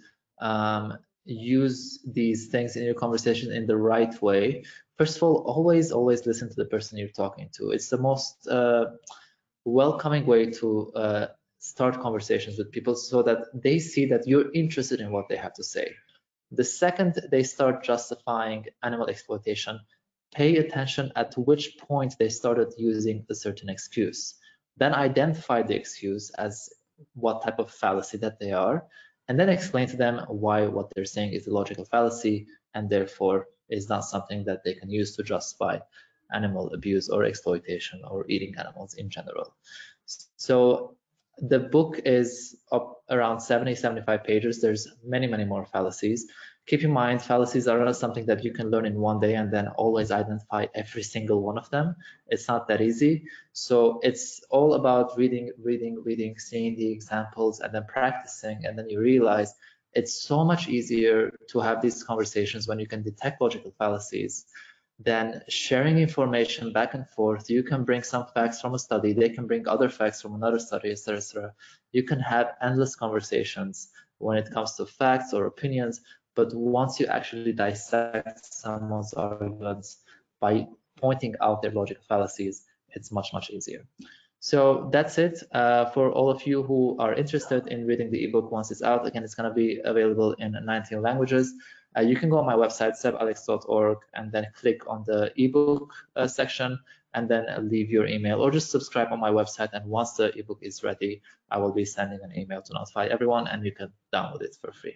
use these things in your conversation in the right way. First of all, always listen to the person you're talking to. It's the most welcoming way to start conversations with people so that they see that you're interested in what they have to say. The second they start justifying animal exploitation, pay attention at which point they started using a certain excuse. Then identify the excuse as what type of fallacy that they are, and then explain to them why what they're saying is a logical fallacy and therefore is not something that they can use to justify animal abuse or exploitation or eating animals in general. So the book is up around 70-75 pages. There's many more fallacies. Keep in mind, fallacies are not something that you can learn in one day and then always identify every single one of them. It's not that easy. So it's all about reading, seeing the examples and then practicing, and then you realize it's so much easier to have these conversations when you can detect logical fallacies than sharing information back and forth. You can bring some facts from a study, they can bring other facts from another study, etc. You can have endless conversations when it comes to facts or opinions, but once you actually dissect someone's arguments by pointing out their logical fallacies, it's much easier. So that's it for all of you who are interested in reading the ebook once it's out. Again, it's going to be available in 19 languages. You can go on my website, sebalex.org, and then click on the ebook section, and then leave your email, or just subscribe on my website. And once the ebook is ready, I will be sending an email to notify everyone, and you can download it for free.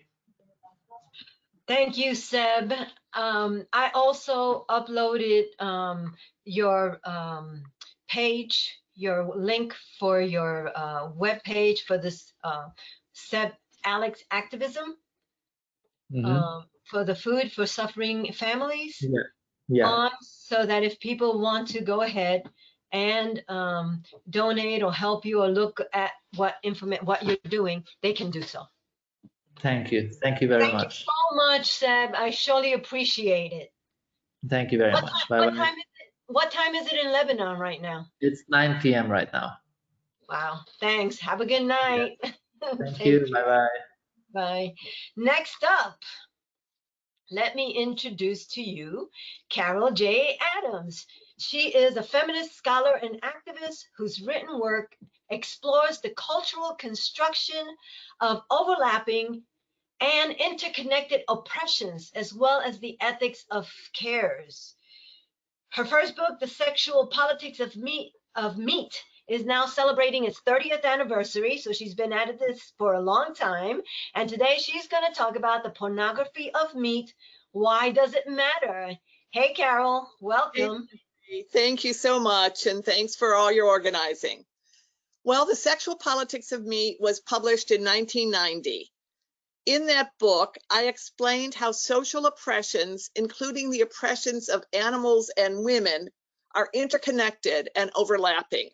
Thank you, Seb. I also uploaded your page, your link for your web page for this Seb Alex activism. for the food for suffering families, Yeah. Yeah. so that if people want to go ahead and donate or help you or look at what you're doing, they can do so. Thank you. Thank you very Thank you much. so much, Seb. I surely appreciate it. Thank you very What much. time, Bye what bye. time is it? What time is it in Lebanon right now? It's 9 p.m. right now. Wow. Thanks. Have a good Yeah. night. Thank you. Bye bye. Bye. Next up, let me introduce to you Carol J. Adams. She is a feminist scholar and activist whose written work explores the cultural construction of overlapping and interconnected oppressions, as well as the ethics of cares. Her first book, The Sexual Politics of Meat, is now celebrating its 30th anniversary. So she's been at this for a long time. And today she's going to talk about the pornography of meat. Why does it matter? Hey, Carol, welcome. Thank you so much, and thanks for all your organizing. Well, The Sexual Politics of Meat was published in 1990. In that book, I explained how social oppressions, including the oppressions of animals and women, are interconnected and overlapping.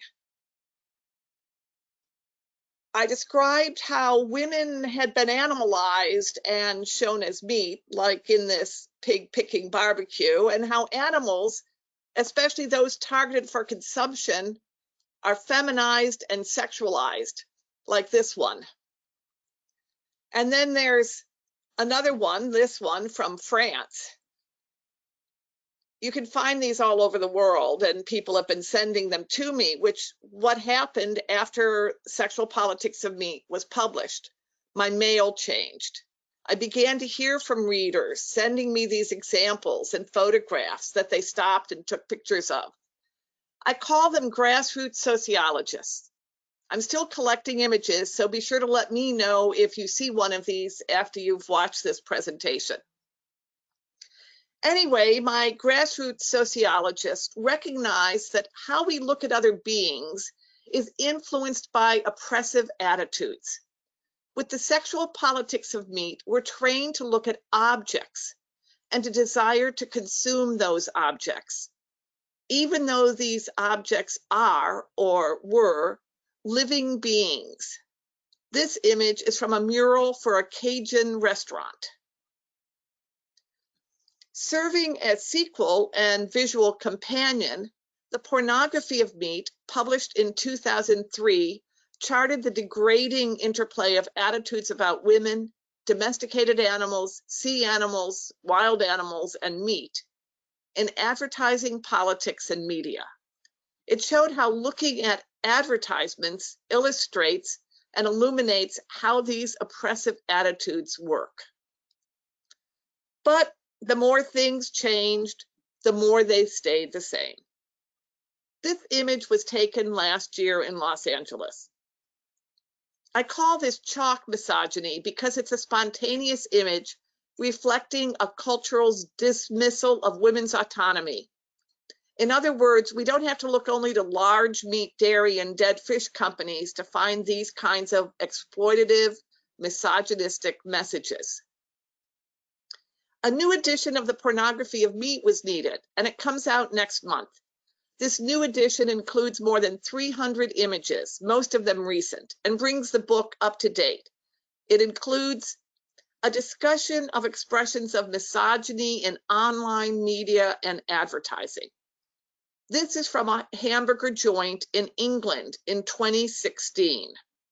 I described how women had been animalized and shown as meat, like in this pig-picking barbecue, and how animals, especially those targeted for consumption, are feminized and sexualized, like this one. And then there's another one, this one from France. You can find these all over the world, and people have been sending them to me, what happened after Sexual Politics of Meat was published. My mail changed. I began to hear from readers sending me these examples and photographs that they stopped and took pictures of. I call them grassroots sociologists. I'm still collecting images, so be sure to let me know if you see one of these after you've watched this presentation. Anyway, my grassroots sociologists recognize that how we look at other beings is influenced by oppressive attitudes. With the Sexual Politics of Meat, we're trained to look at objects and to desire to consume those objects, even though these objects are or were living beings. This image is from a mural for a Cajun restaurant. Serving as sequel and visual companion, The Pornography of Meat, published in 2003, charted the degrading interplay of attitudes about women, domesticated animals, sea animals, wild animals, and meat in advertising, politics, and media. It showed how looking at advertisements illustrates and illuminates how these oppressive attitudes work. But the more things changed, the more they stayed the same. This image was taken last year in Los Angeles. I call this chalk misogyny because it's a spontaneous image reflecting a cultural dismissal of women's autonomy. In other words, we don't have to look only to large meat, dairy, and dead fish companies to find these kinds of exploitative, misogynistic messages. A new edition of The Pornography of Meat was needed, and it comes out next month. This new edition includes more than 300 images, most of them recent, and brings the book up to date. It includes a discussion of expressions of misogyny in online media and advertising. This is from a hamburger joint in England in 2016.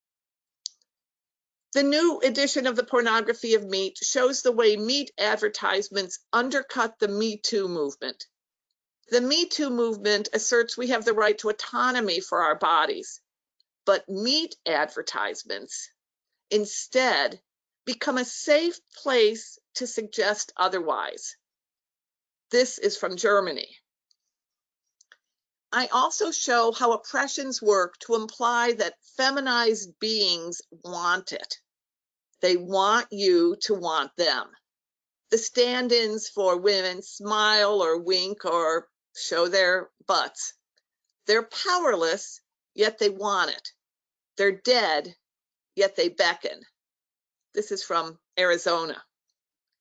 The new edition of The Pornography of Meat shows the way meat advertisements undercut the Me Too movement. The Me Too movement asserts we have the right to autonomy for our bodies, but meat advertisements instead become a safe place to suggest otherwise. This is from Germany. I also show how oppressions work to imply that feminized beings want it. They want you to want them. The stand-ins for women smile or wink or show their butts. They're powerless, yet they want it. They're dead, yet they beckon. This is from Arizona.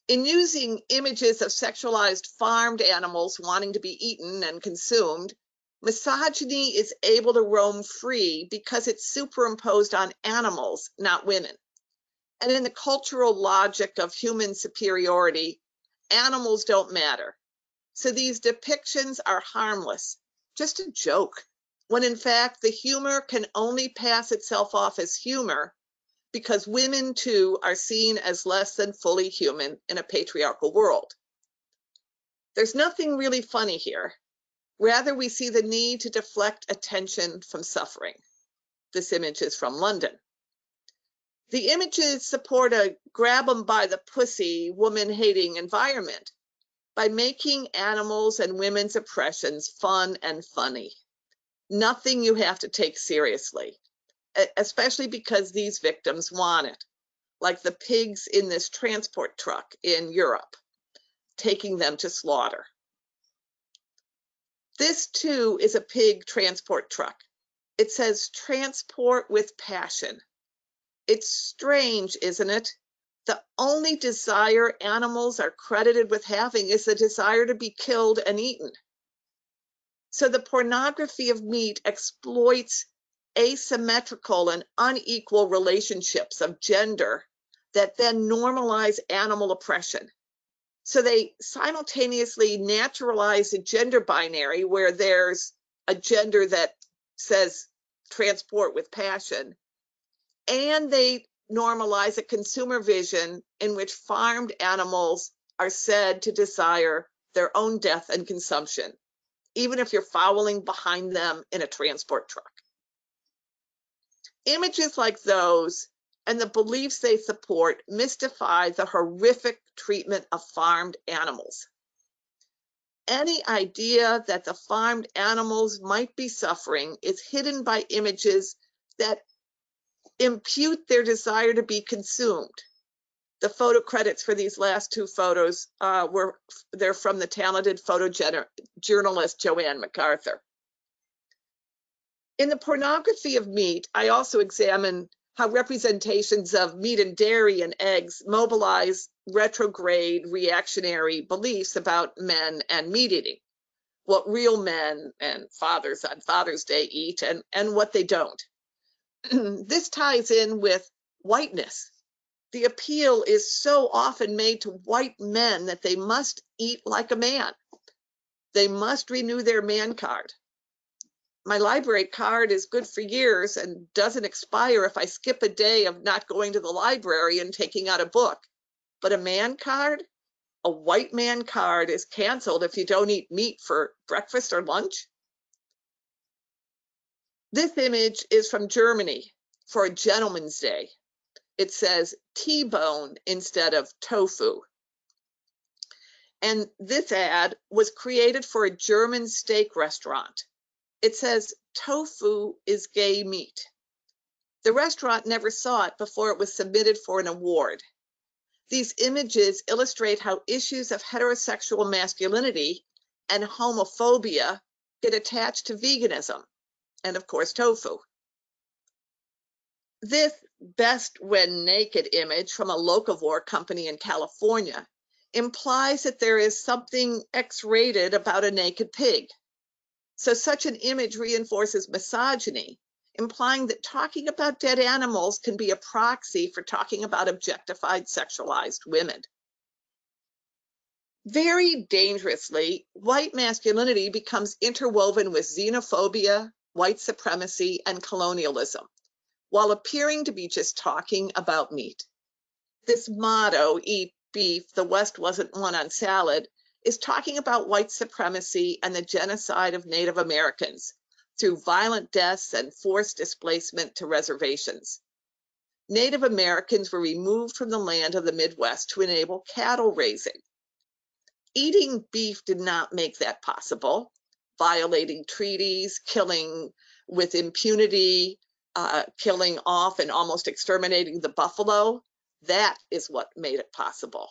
In using images of sexualized farmed animals wanting to be eaten and consumed, misogyny is able to roam free because it's superimposed on animals, not women. And in the cultural logic of human superiority, animals don't matter. So these depictions are harmless, just a joke, when in fact the humor can only pass itself off as humor because women too are seen as less than fully human in a patriarchal world. There's nothing really funny here. Rather, we see the need to deflect attention from suffering. This image is from London. The images support a grab 'em by the pussy, woman-hating environment by making animals and women's oppressions fun and funny. Nothing you have to take seriously, especially because these victims want it, like the pigs in this transport truck in Europe, taking them to slaughter. This too is a pig transport truck. It says transport with passion. It's strange, isn't it? The only desire animals are credited with having is the desire to be killed and eaten. So the pornography of meat exploits asymmetrical and unequal relationships of gender that then normalize animal oppression. So they simultaneously naturalize a gender binary where there's a gender that says transport with passion, and they normalize a consumer vision in which farmed animals are said to desire their own death and consumption, even if you're following behind them in a transport truck. Images like those and the beliefs they support mystify the horrific treatment of farmed animals. Any idea that the farmed animals might be suffering is hidden by images that impute their desire to be consumed. The photo credits for these last two photos they're from the talented photojournalist Joanne MacArthur. In the pornography of meat, I also examine how representations of meat and dairy and eggs mobilize retrograde reactionary beliefs about men and meat eating, what real men and fathers on Father's Day eat and what they don't. This ties in with whiteness. The appeal is so often made to white men that they must eat like a man. They must renew their man card. My library card is good for years and doesn't expire if I skip a day of not going to the library and taking out a book. But a man card, a white man card, is canceled if you don't eat meat for breakfast or lunch. This image is from Germany for a Gentleman's Day. It says T-bone instead of tofu. And this ad was created for a German steak restaurant. It says tofu is gay meat. The restaurant never saw it before it was submitted for an award. These images illustrate how issues of heterosexual masculinity and homophobia get attached to veganism and, of course, tofu. This best when naked image from a locavore company in California implies that there is something X-rated about a naked pig. So such an image reinforces misogyny, implying that talking about dead animals can be a proxy for talking about objectified, sexualized women. Very dangerously, white masculinity becomes interwoven with xenophobia, white supremacy, and colonialism, while appearing to be just talking about meat. This motto, eat beef, the West wasn't one on salad, is talking about white supremacy and the genocide of Native Americans through violent deaths and forced displacement to reservations. Native Americans were removed from the land of the Midwest to enable cattle raising. Eating beef did not make that possible, violating treaties, killing with impunity, killing off and almost exterminating the buffalo. That is what made it possible.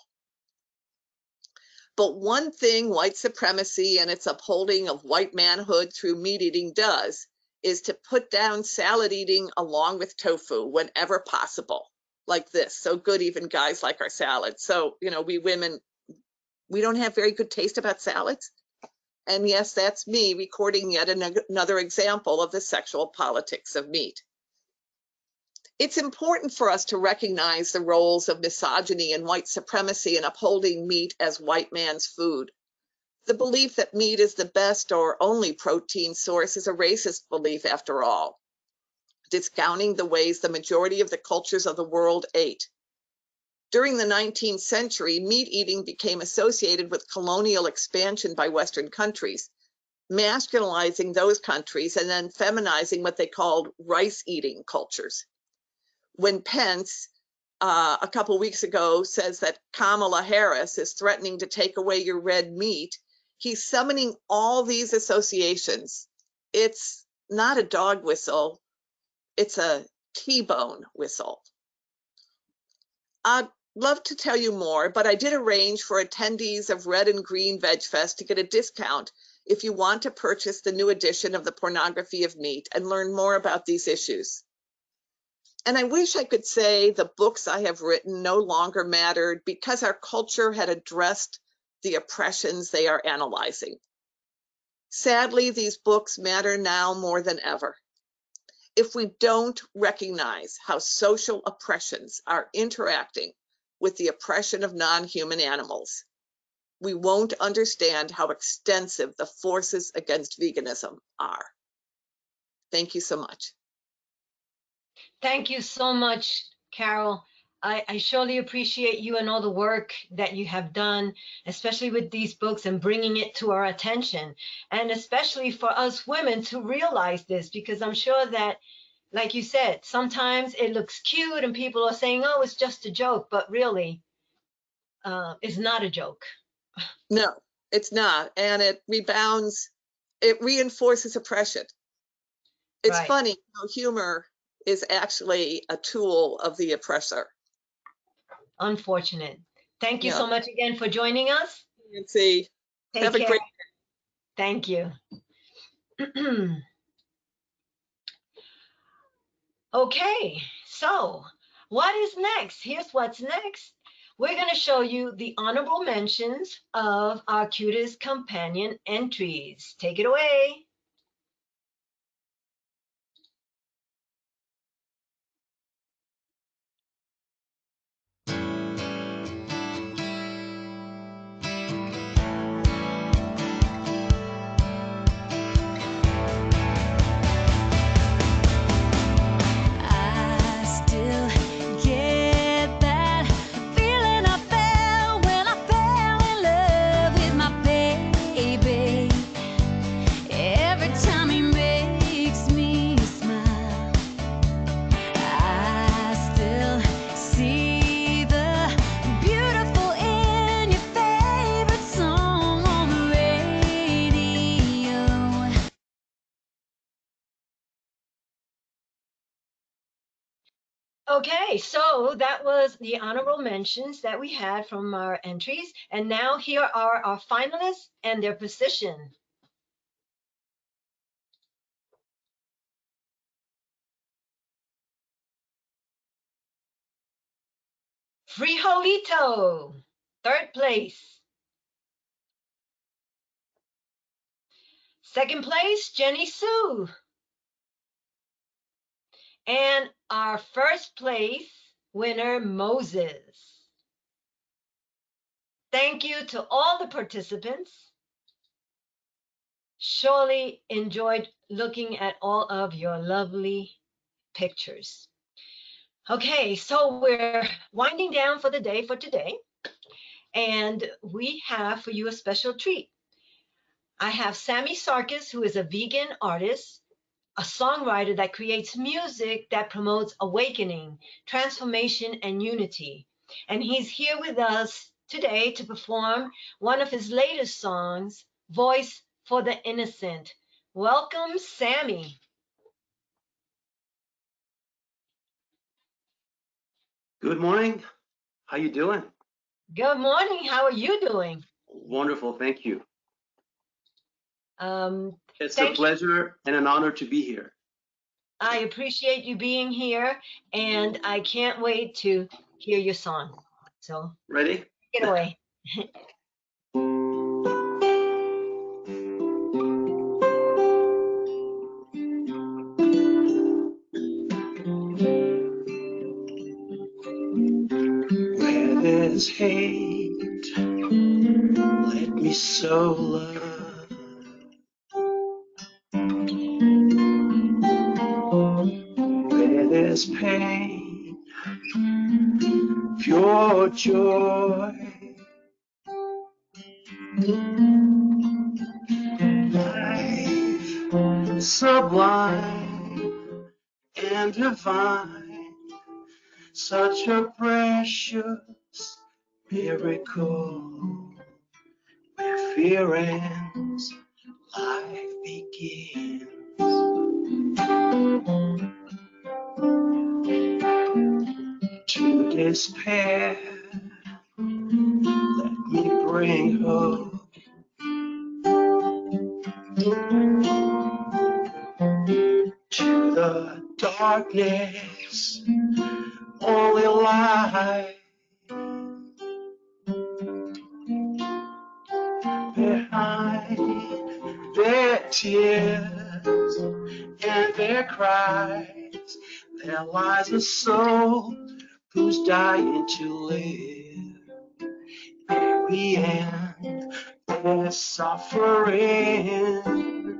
But one thing white supremacy and its upholding of white manhood through meat eating does is to put down salad eating along with tofu whenever possible. like this. So good, even guys like our salads. So, you know, we women, we don't have very good taste about salads. And yes, that's me recording yet another example of the sexual politics of meat. It's important for us to recognize the roles of misogyny and white supremacy in upholding meat as white man's food. The belief that meat is the best or only protein source is a racist belief after all, discounting the ways the majority of the cultures of the world ate. During the 19th century, meat eating became associated with colonial expansion by Western countries, masculinizing those countries and then feminizing what they called rice-eating cultures. When Pence, a couple weeks ago, says that Kamala Harris is threatening to take away your red meat, he's summoning all these associations. It's not a dog whistle, it's a T-bone whistle. I'd love to tell you more, but I did arrange for attendees of Red and Green Veg Fest to get a discount if you want to purchase the new edition of The Pornography of Meat and learn more about these issues. And I wish I could say the books I have written no longer mattered because our culture had addressed the oppressions they are analyzing. Sadly, these books matter now more than ever. If we don't recognize how social oppressions are interacting with the oppression of non-human animals, we won't understand how extensive the forces against veganism are. Thank you so much. Thank you so much, Carol. I surely appreciate you and all the work that you have done, especially with these books and bringing it to our attention, and especially for us women to realize this, because I'm sure that, like you said, sometimes it looks cute and people are saying, oh, it's just a joke, but really, it's not a joke. No, it's not. And it rebounds, it reinforces oppression. It's Right. funny how humor is actually a tool of the oppressor. Unfortunate. Thank you Yeah. so much again for joining us. Nancy, Take have a care. great Thank you. Okay, so what is next? Here's what's next. We're going to show you the honorable mentions of our cutest companion entries. Take it away. I still get that feeling I felt when I fell in love with my baby. Every time he makes me smile, I still see the beautiful in your favorite song on the radio. Okay, so that was the honorable mentions that we had from our entries. And now here are our finalists and their position. Frijolito, third place. Second place, Jenny Sue. And our first place winner, Moses. Thank you to all the participants. Surely enjoyed looking at all of your lovely pictures. Okay, so we're winding down for the day for today. And we have for you a special treat. I have Sammy Sarkis, who is a vegan artist, a songwriter that creates music that promotes awakening, transformation, and unity. And he's here with us today to perform one of his latest songs, Voice for the Innocent. Welcome, Sammy. Good morning. How you doing? Good morning. How are you doing? Wonderful. Thank you. It's a Thank you. pleasure and an honor to be here. I appreciate you being here, and I can't wait to hear your song. So Ready? get away. Where there's hate, let me sow love. Where there's pain, pure joy. Life sublime and divine, such a precious miracle. Where fear ends, life begins. To despair, let me bring hope. To the darkness, only light. Behind their tears and their cries, there lies a soul who's dying to live. May we end their suffering.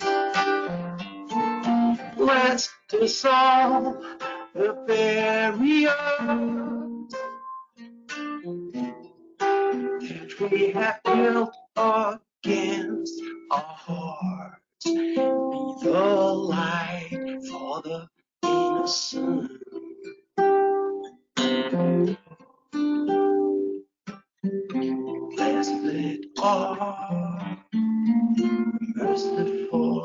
Let's dissolve the barriers that we have built against our hearts. Be the light for the innocent. Blessed are merciful.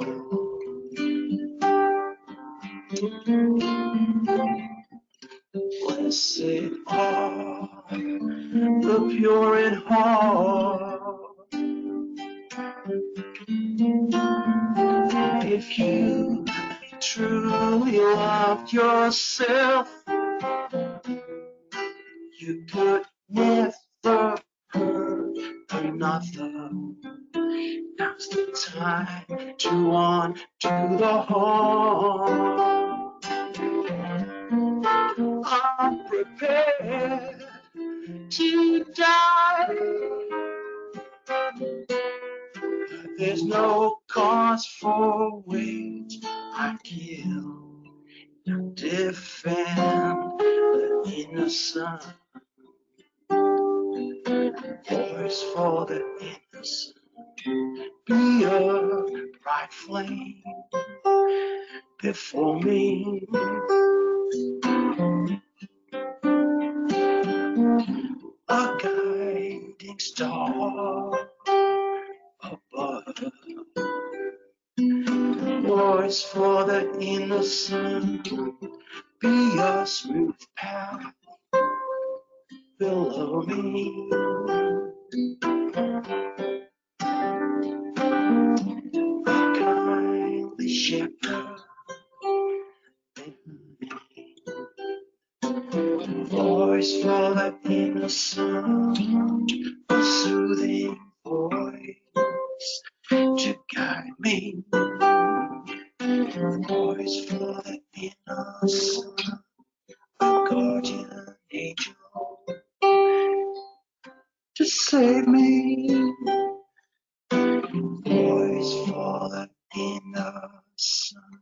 Blessed are the pure in heart. If you truly loved yourself, you could never hurt another. Now's the time to undo the harm. I'm prepared to die. There's no cause for which I kill. Defend the innocent. Voice for the innocent. Be a bright flame before me. A guiding star above. Voice for the innocent. Be a smooth path below me. A kindly shepherd. Voice for the innocent, a soothing voice to guide me. Voice for the innocent, a guardian angel to save me. Voice for the innocent.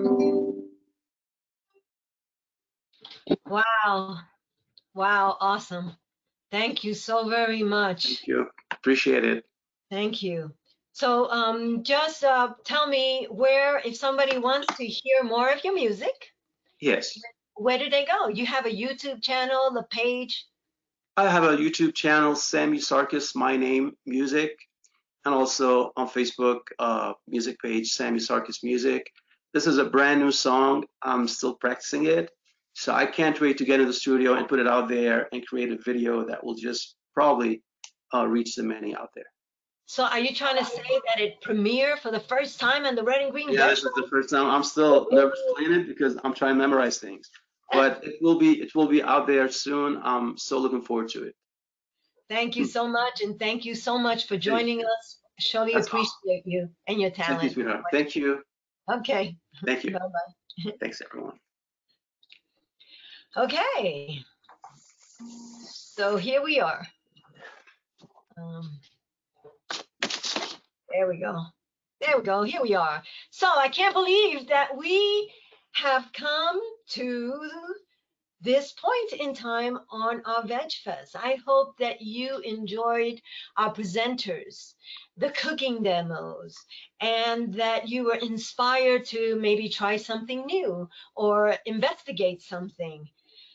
Wow. Wow. Awesome. Thank you so very much. Thank you. Appreciate it. Thank you. So just tell me where, if somebody wants to hear more of your music, Yes. where do they go? You have a YouTube channel, the page? I have a YouTube channel, Sammy Sarkis, My Name Music, and also on Facebook, music page, Sammy Sarkis Music. This is a brand new song. I'm still practicing it. So I can't wait to get in the studio and put it out there and create a video that will just probably reach the many out there. So are you trying to say that it premiered for the first time on the Red and Green Yeah, Veg this is the first time. I'm still nervous playing it because I'm trying to memorize things. But it will be out there soon. I'm so looking forward to it. Thank you so much, and thank you so much for joining us. Surely That's appreciate you and your Thank you, talent. sweetheart. Thank you. Okay. Thank you. Bye-bye. Thanks, everyone. Okay. So here we are. There we go. There we go. Here we are. So I can't believe that we have come to this point in time on our Veg Fest. I hope that you enjoyed our presenters, the cooking demos, and that you were inspired to maybe try something new or investigate something.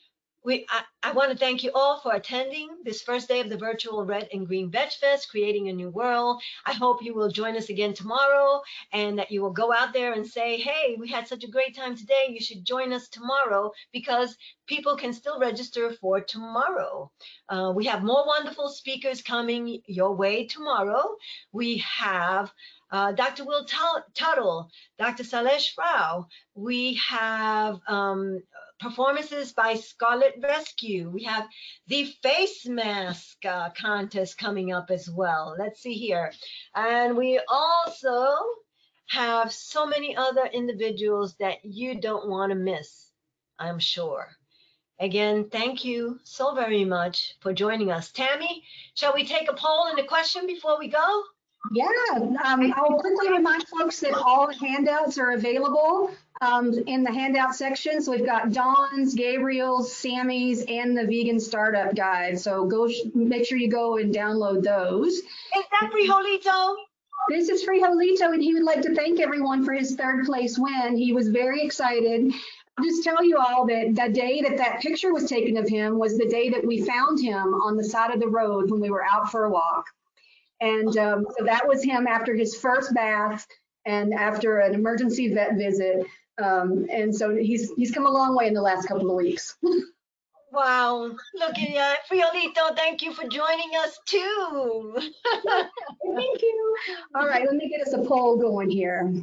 I want to thank you all for attending this first day of the virtual Red and Green Veg Fest, Creating a New World. I hope you will join us again tomorrow and that you will go out there and say, hey, we had such a great time today. You should join us tomorrow, because people can still register for tomorrow. We have more wonderful speakers coming your way tomorrow. We have Dr. Will Tuttle, Dr. Salesh Rao. We have performances by Scarlet Rescue. We have the face mask contest coming up as well. Let's see here. And we also have so many other individuals that you don't want to miss, I'm sure. Again, thank you so very much for joining us. Tammy, shall we take a poll and a question before we go? Yeah, I'll quickly remind folks that all handouts are available in the handout section. So we've got Dawn's, Gabriel's, Sammy's, and the Vegan Startup Guide. So go make sure you go and download those. Is that Frijolito? This is Frijolito, and he would like to thank everyone for his third place win. He was very excited. I'll just tell you all that the day that that picture was taken of him was the day that we found him on the side of the road when we were out for a walk. And so that was him after his first bath and after an emergency vet visit. And so he's come a long way in the last couple of weeks. Wow, look at you. Frijolito, thank you for joining us too. Thank you. All right, let me get us a poll going here.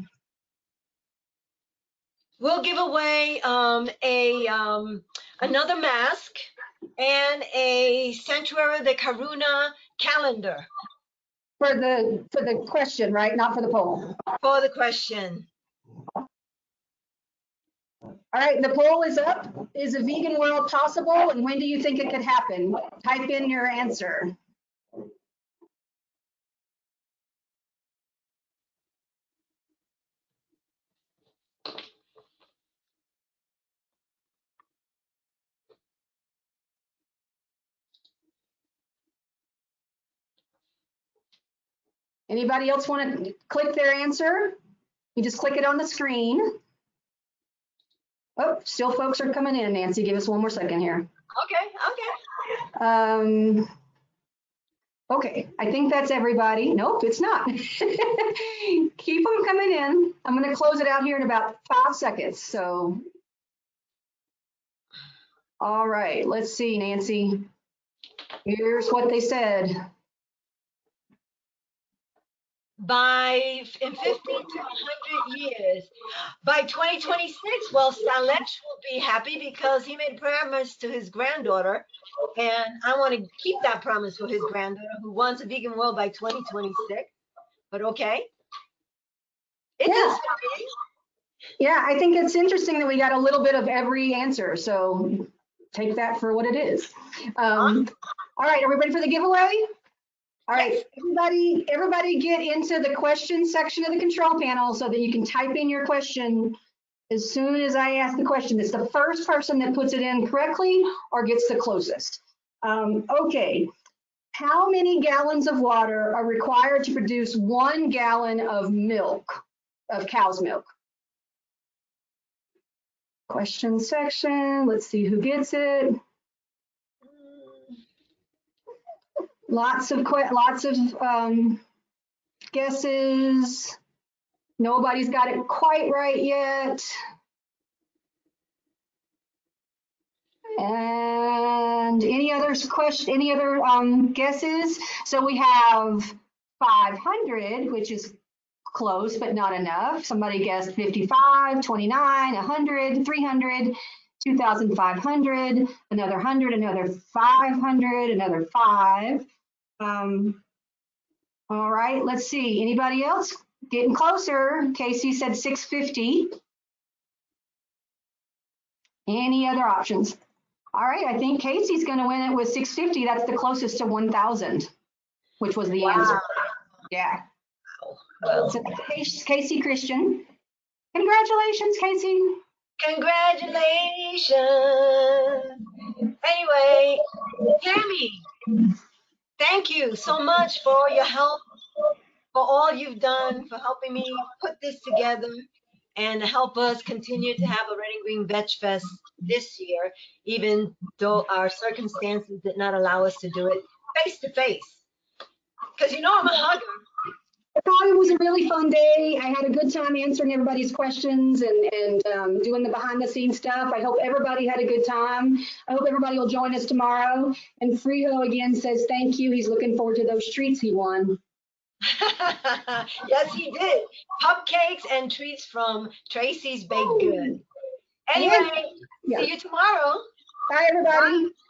We'll give away another mask and a Sanctuary de Karuna calendar. For the question, right? Not for the poll. For the question. All right, the poll is up. Is a vegan world possible, and when do you think it could happen? Type in your answer. Anybody else want to click their answer? You just click it on the screen. Oh, still folks are coming in, Nancy. Give us one more second here. Okay. Okay, I think that's everybody. Nope, it's not. Keep them coming in. I'm going to close it out here in about 5 seconds. So, all right, let's see, Nancy. Here's what they said. In 50 to 100 years, by 2026, well, Salesh will be happy because he made a promise to his granddaughter, and I want to keep that promise for his granddaughter who wants a vegan world by 2026. But okay. Yeah, I think it's interesting that we got a little bit of every answer. So take that for what it is. All right, are we ready for the giveaway? All right, everybody get into the question section of the control panel so that you can type in your question as soon as I ask the question. It's the first person that puts it in correctly or gets the closest. Okay, how many gallons of water are required to produce 1 gallon of milk, of cow's milk? Question section, let's see who gets it. Lots of guesses. Nobody's got it quite right yet. And any other guesses? So we have 500, which is close but not enough. Somebody guessed 55, 29, 100, 300, 2,500, another 100, another 500, another 5. All right, let's see. Anybody else? Getting closer. Casey said 650. Any other options? All right, I think Casey's going to win it with 650. That's the closest to 1,000, which was the answer. Yeah. Well, So Casey Christian. Congratulations, Casey. congratulations. Anyway, Tammy, thank you so much for your help, for all you've done, for helping me put this together and help us continue to have a Red and Green Veg Fest this year, even though our circumstances did not allow us to do it face to face. Because you know I'm a hugger. I thought it was a really fun day. I had a good time answering everybody's questions and doing the behind the scenes stuff. I hope everybody had a good time. I hope everybody will join us tomorrow. And Friho again says thank you. He's looking forward to those treats he won. Yes, he did. Cupcakes and treats from Tracy's Baked Good. Anyway, Yeah. see you tomorrow. Bye, everybody. Bye.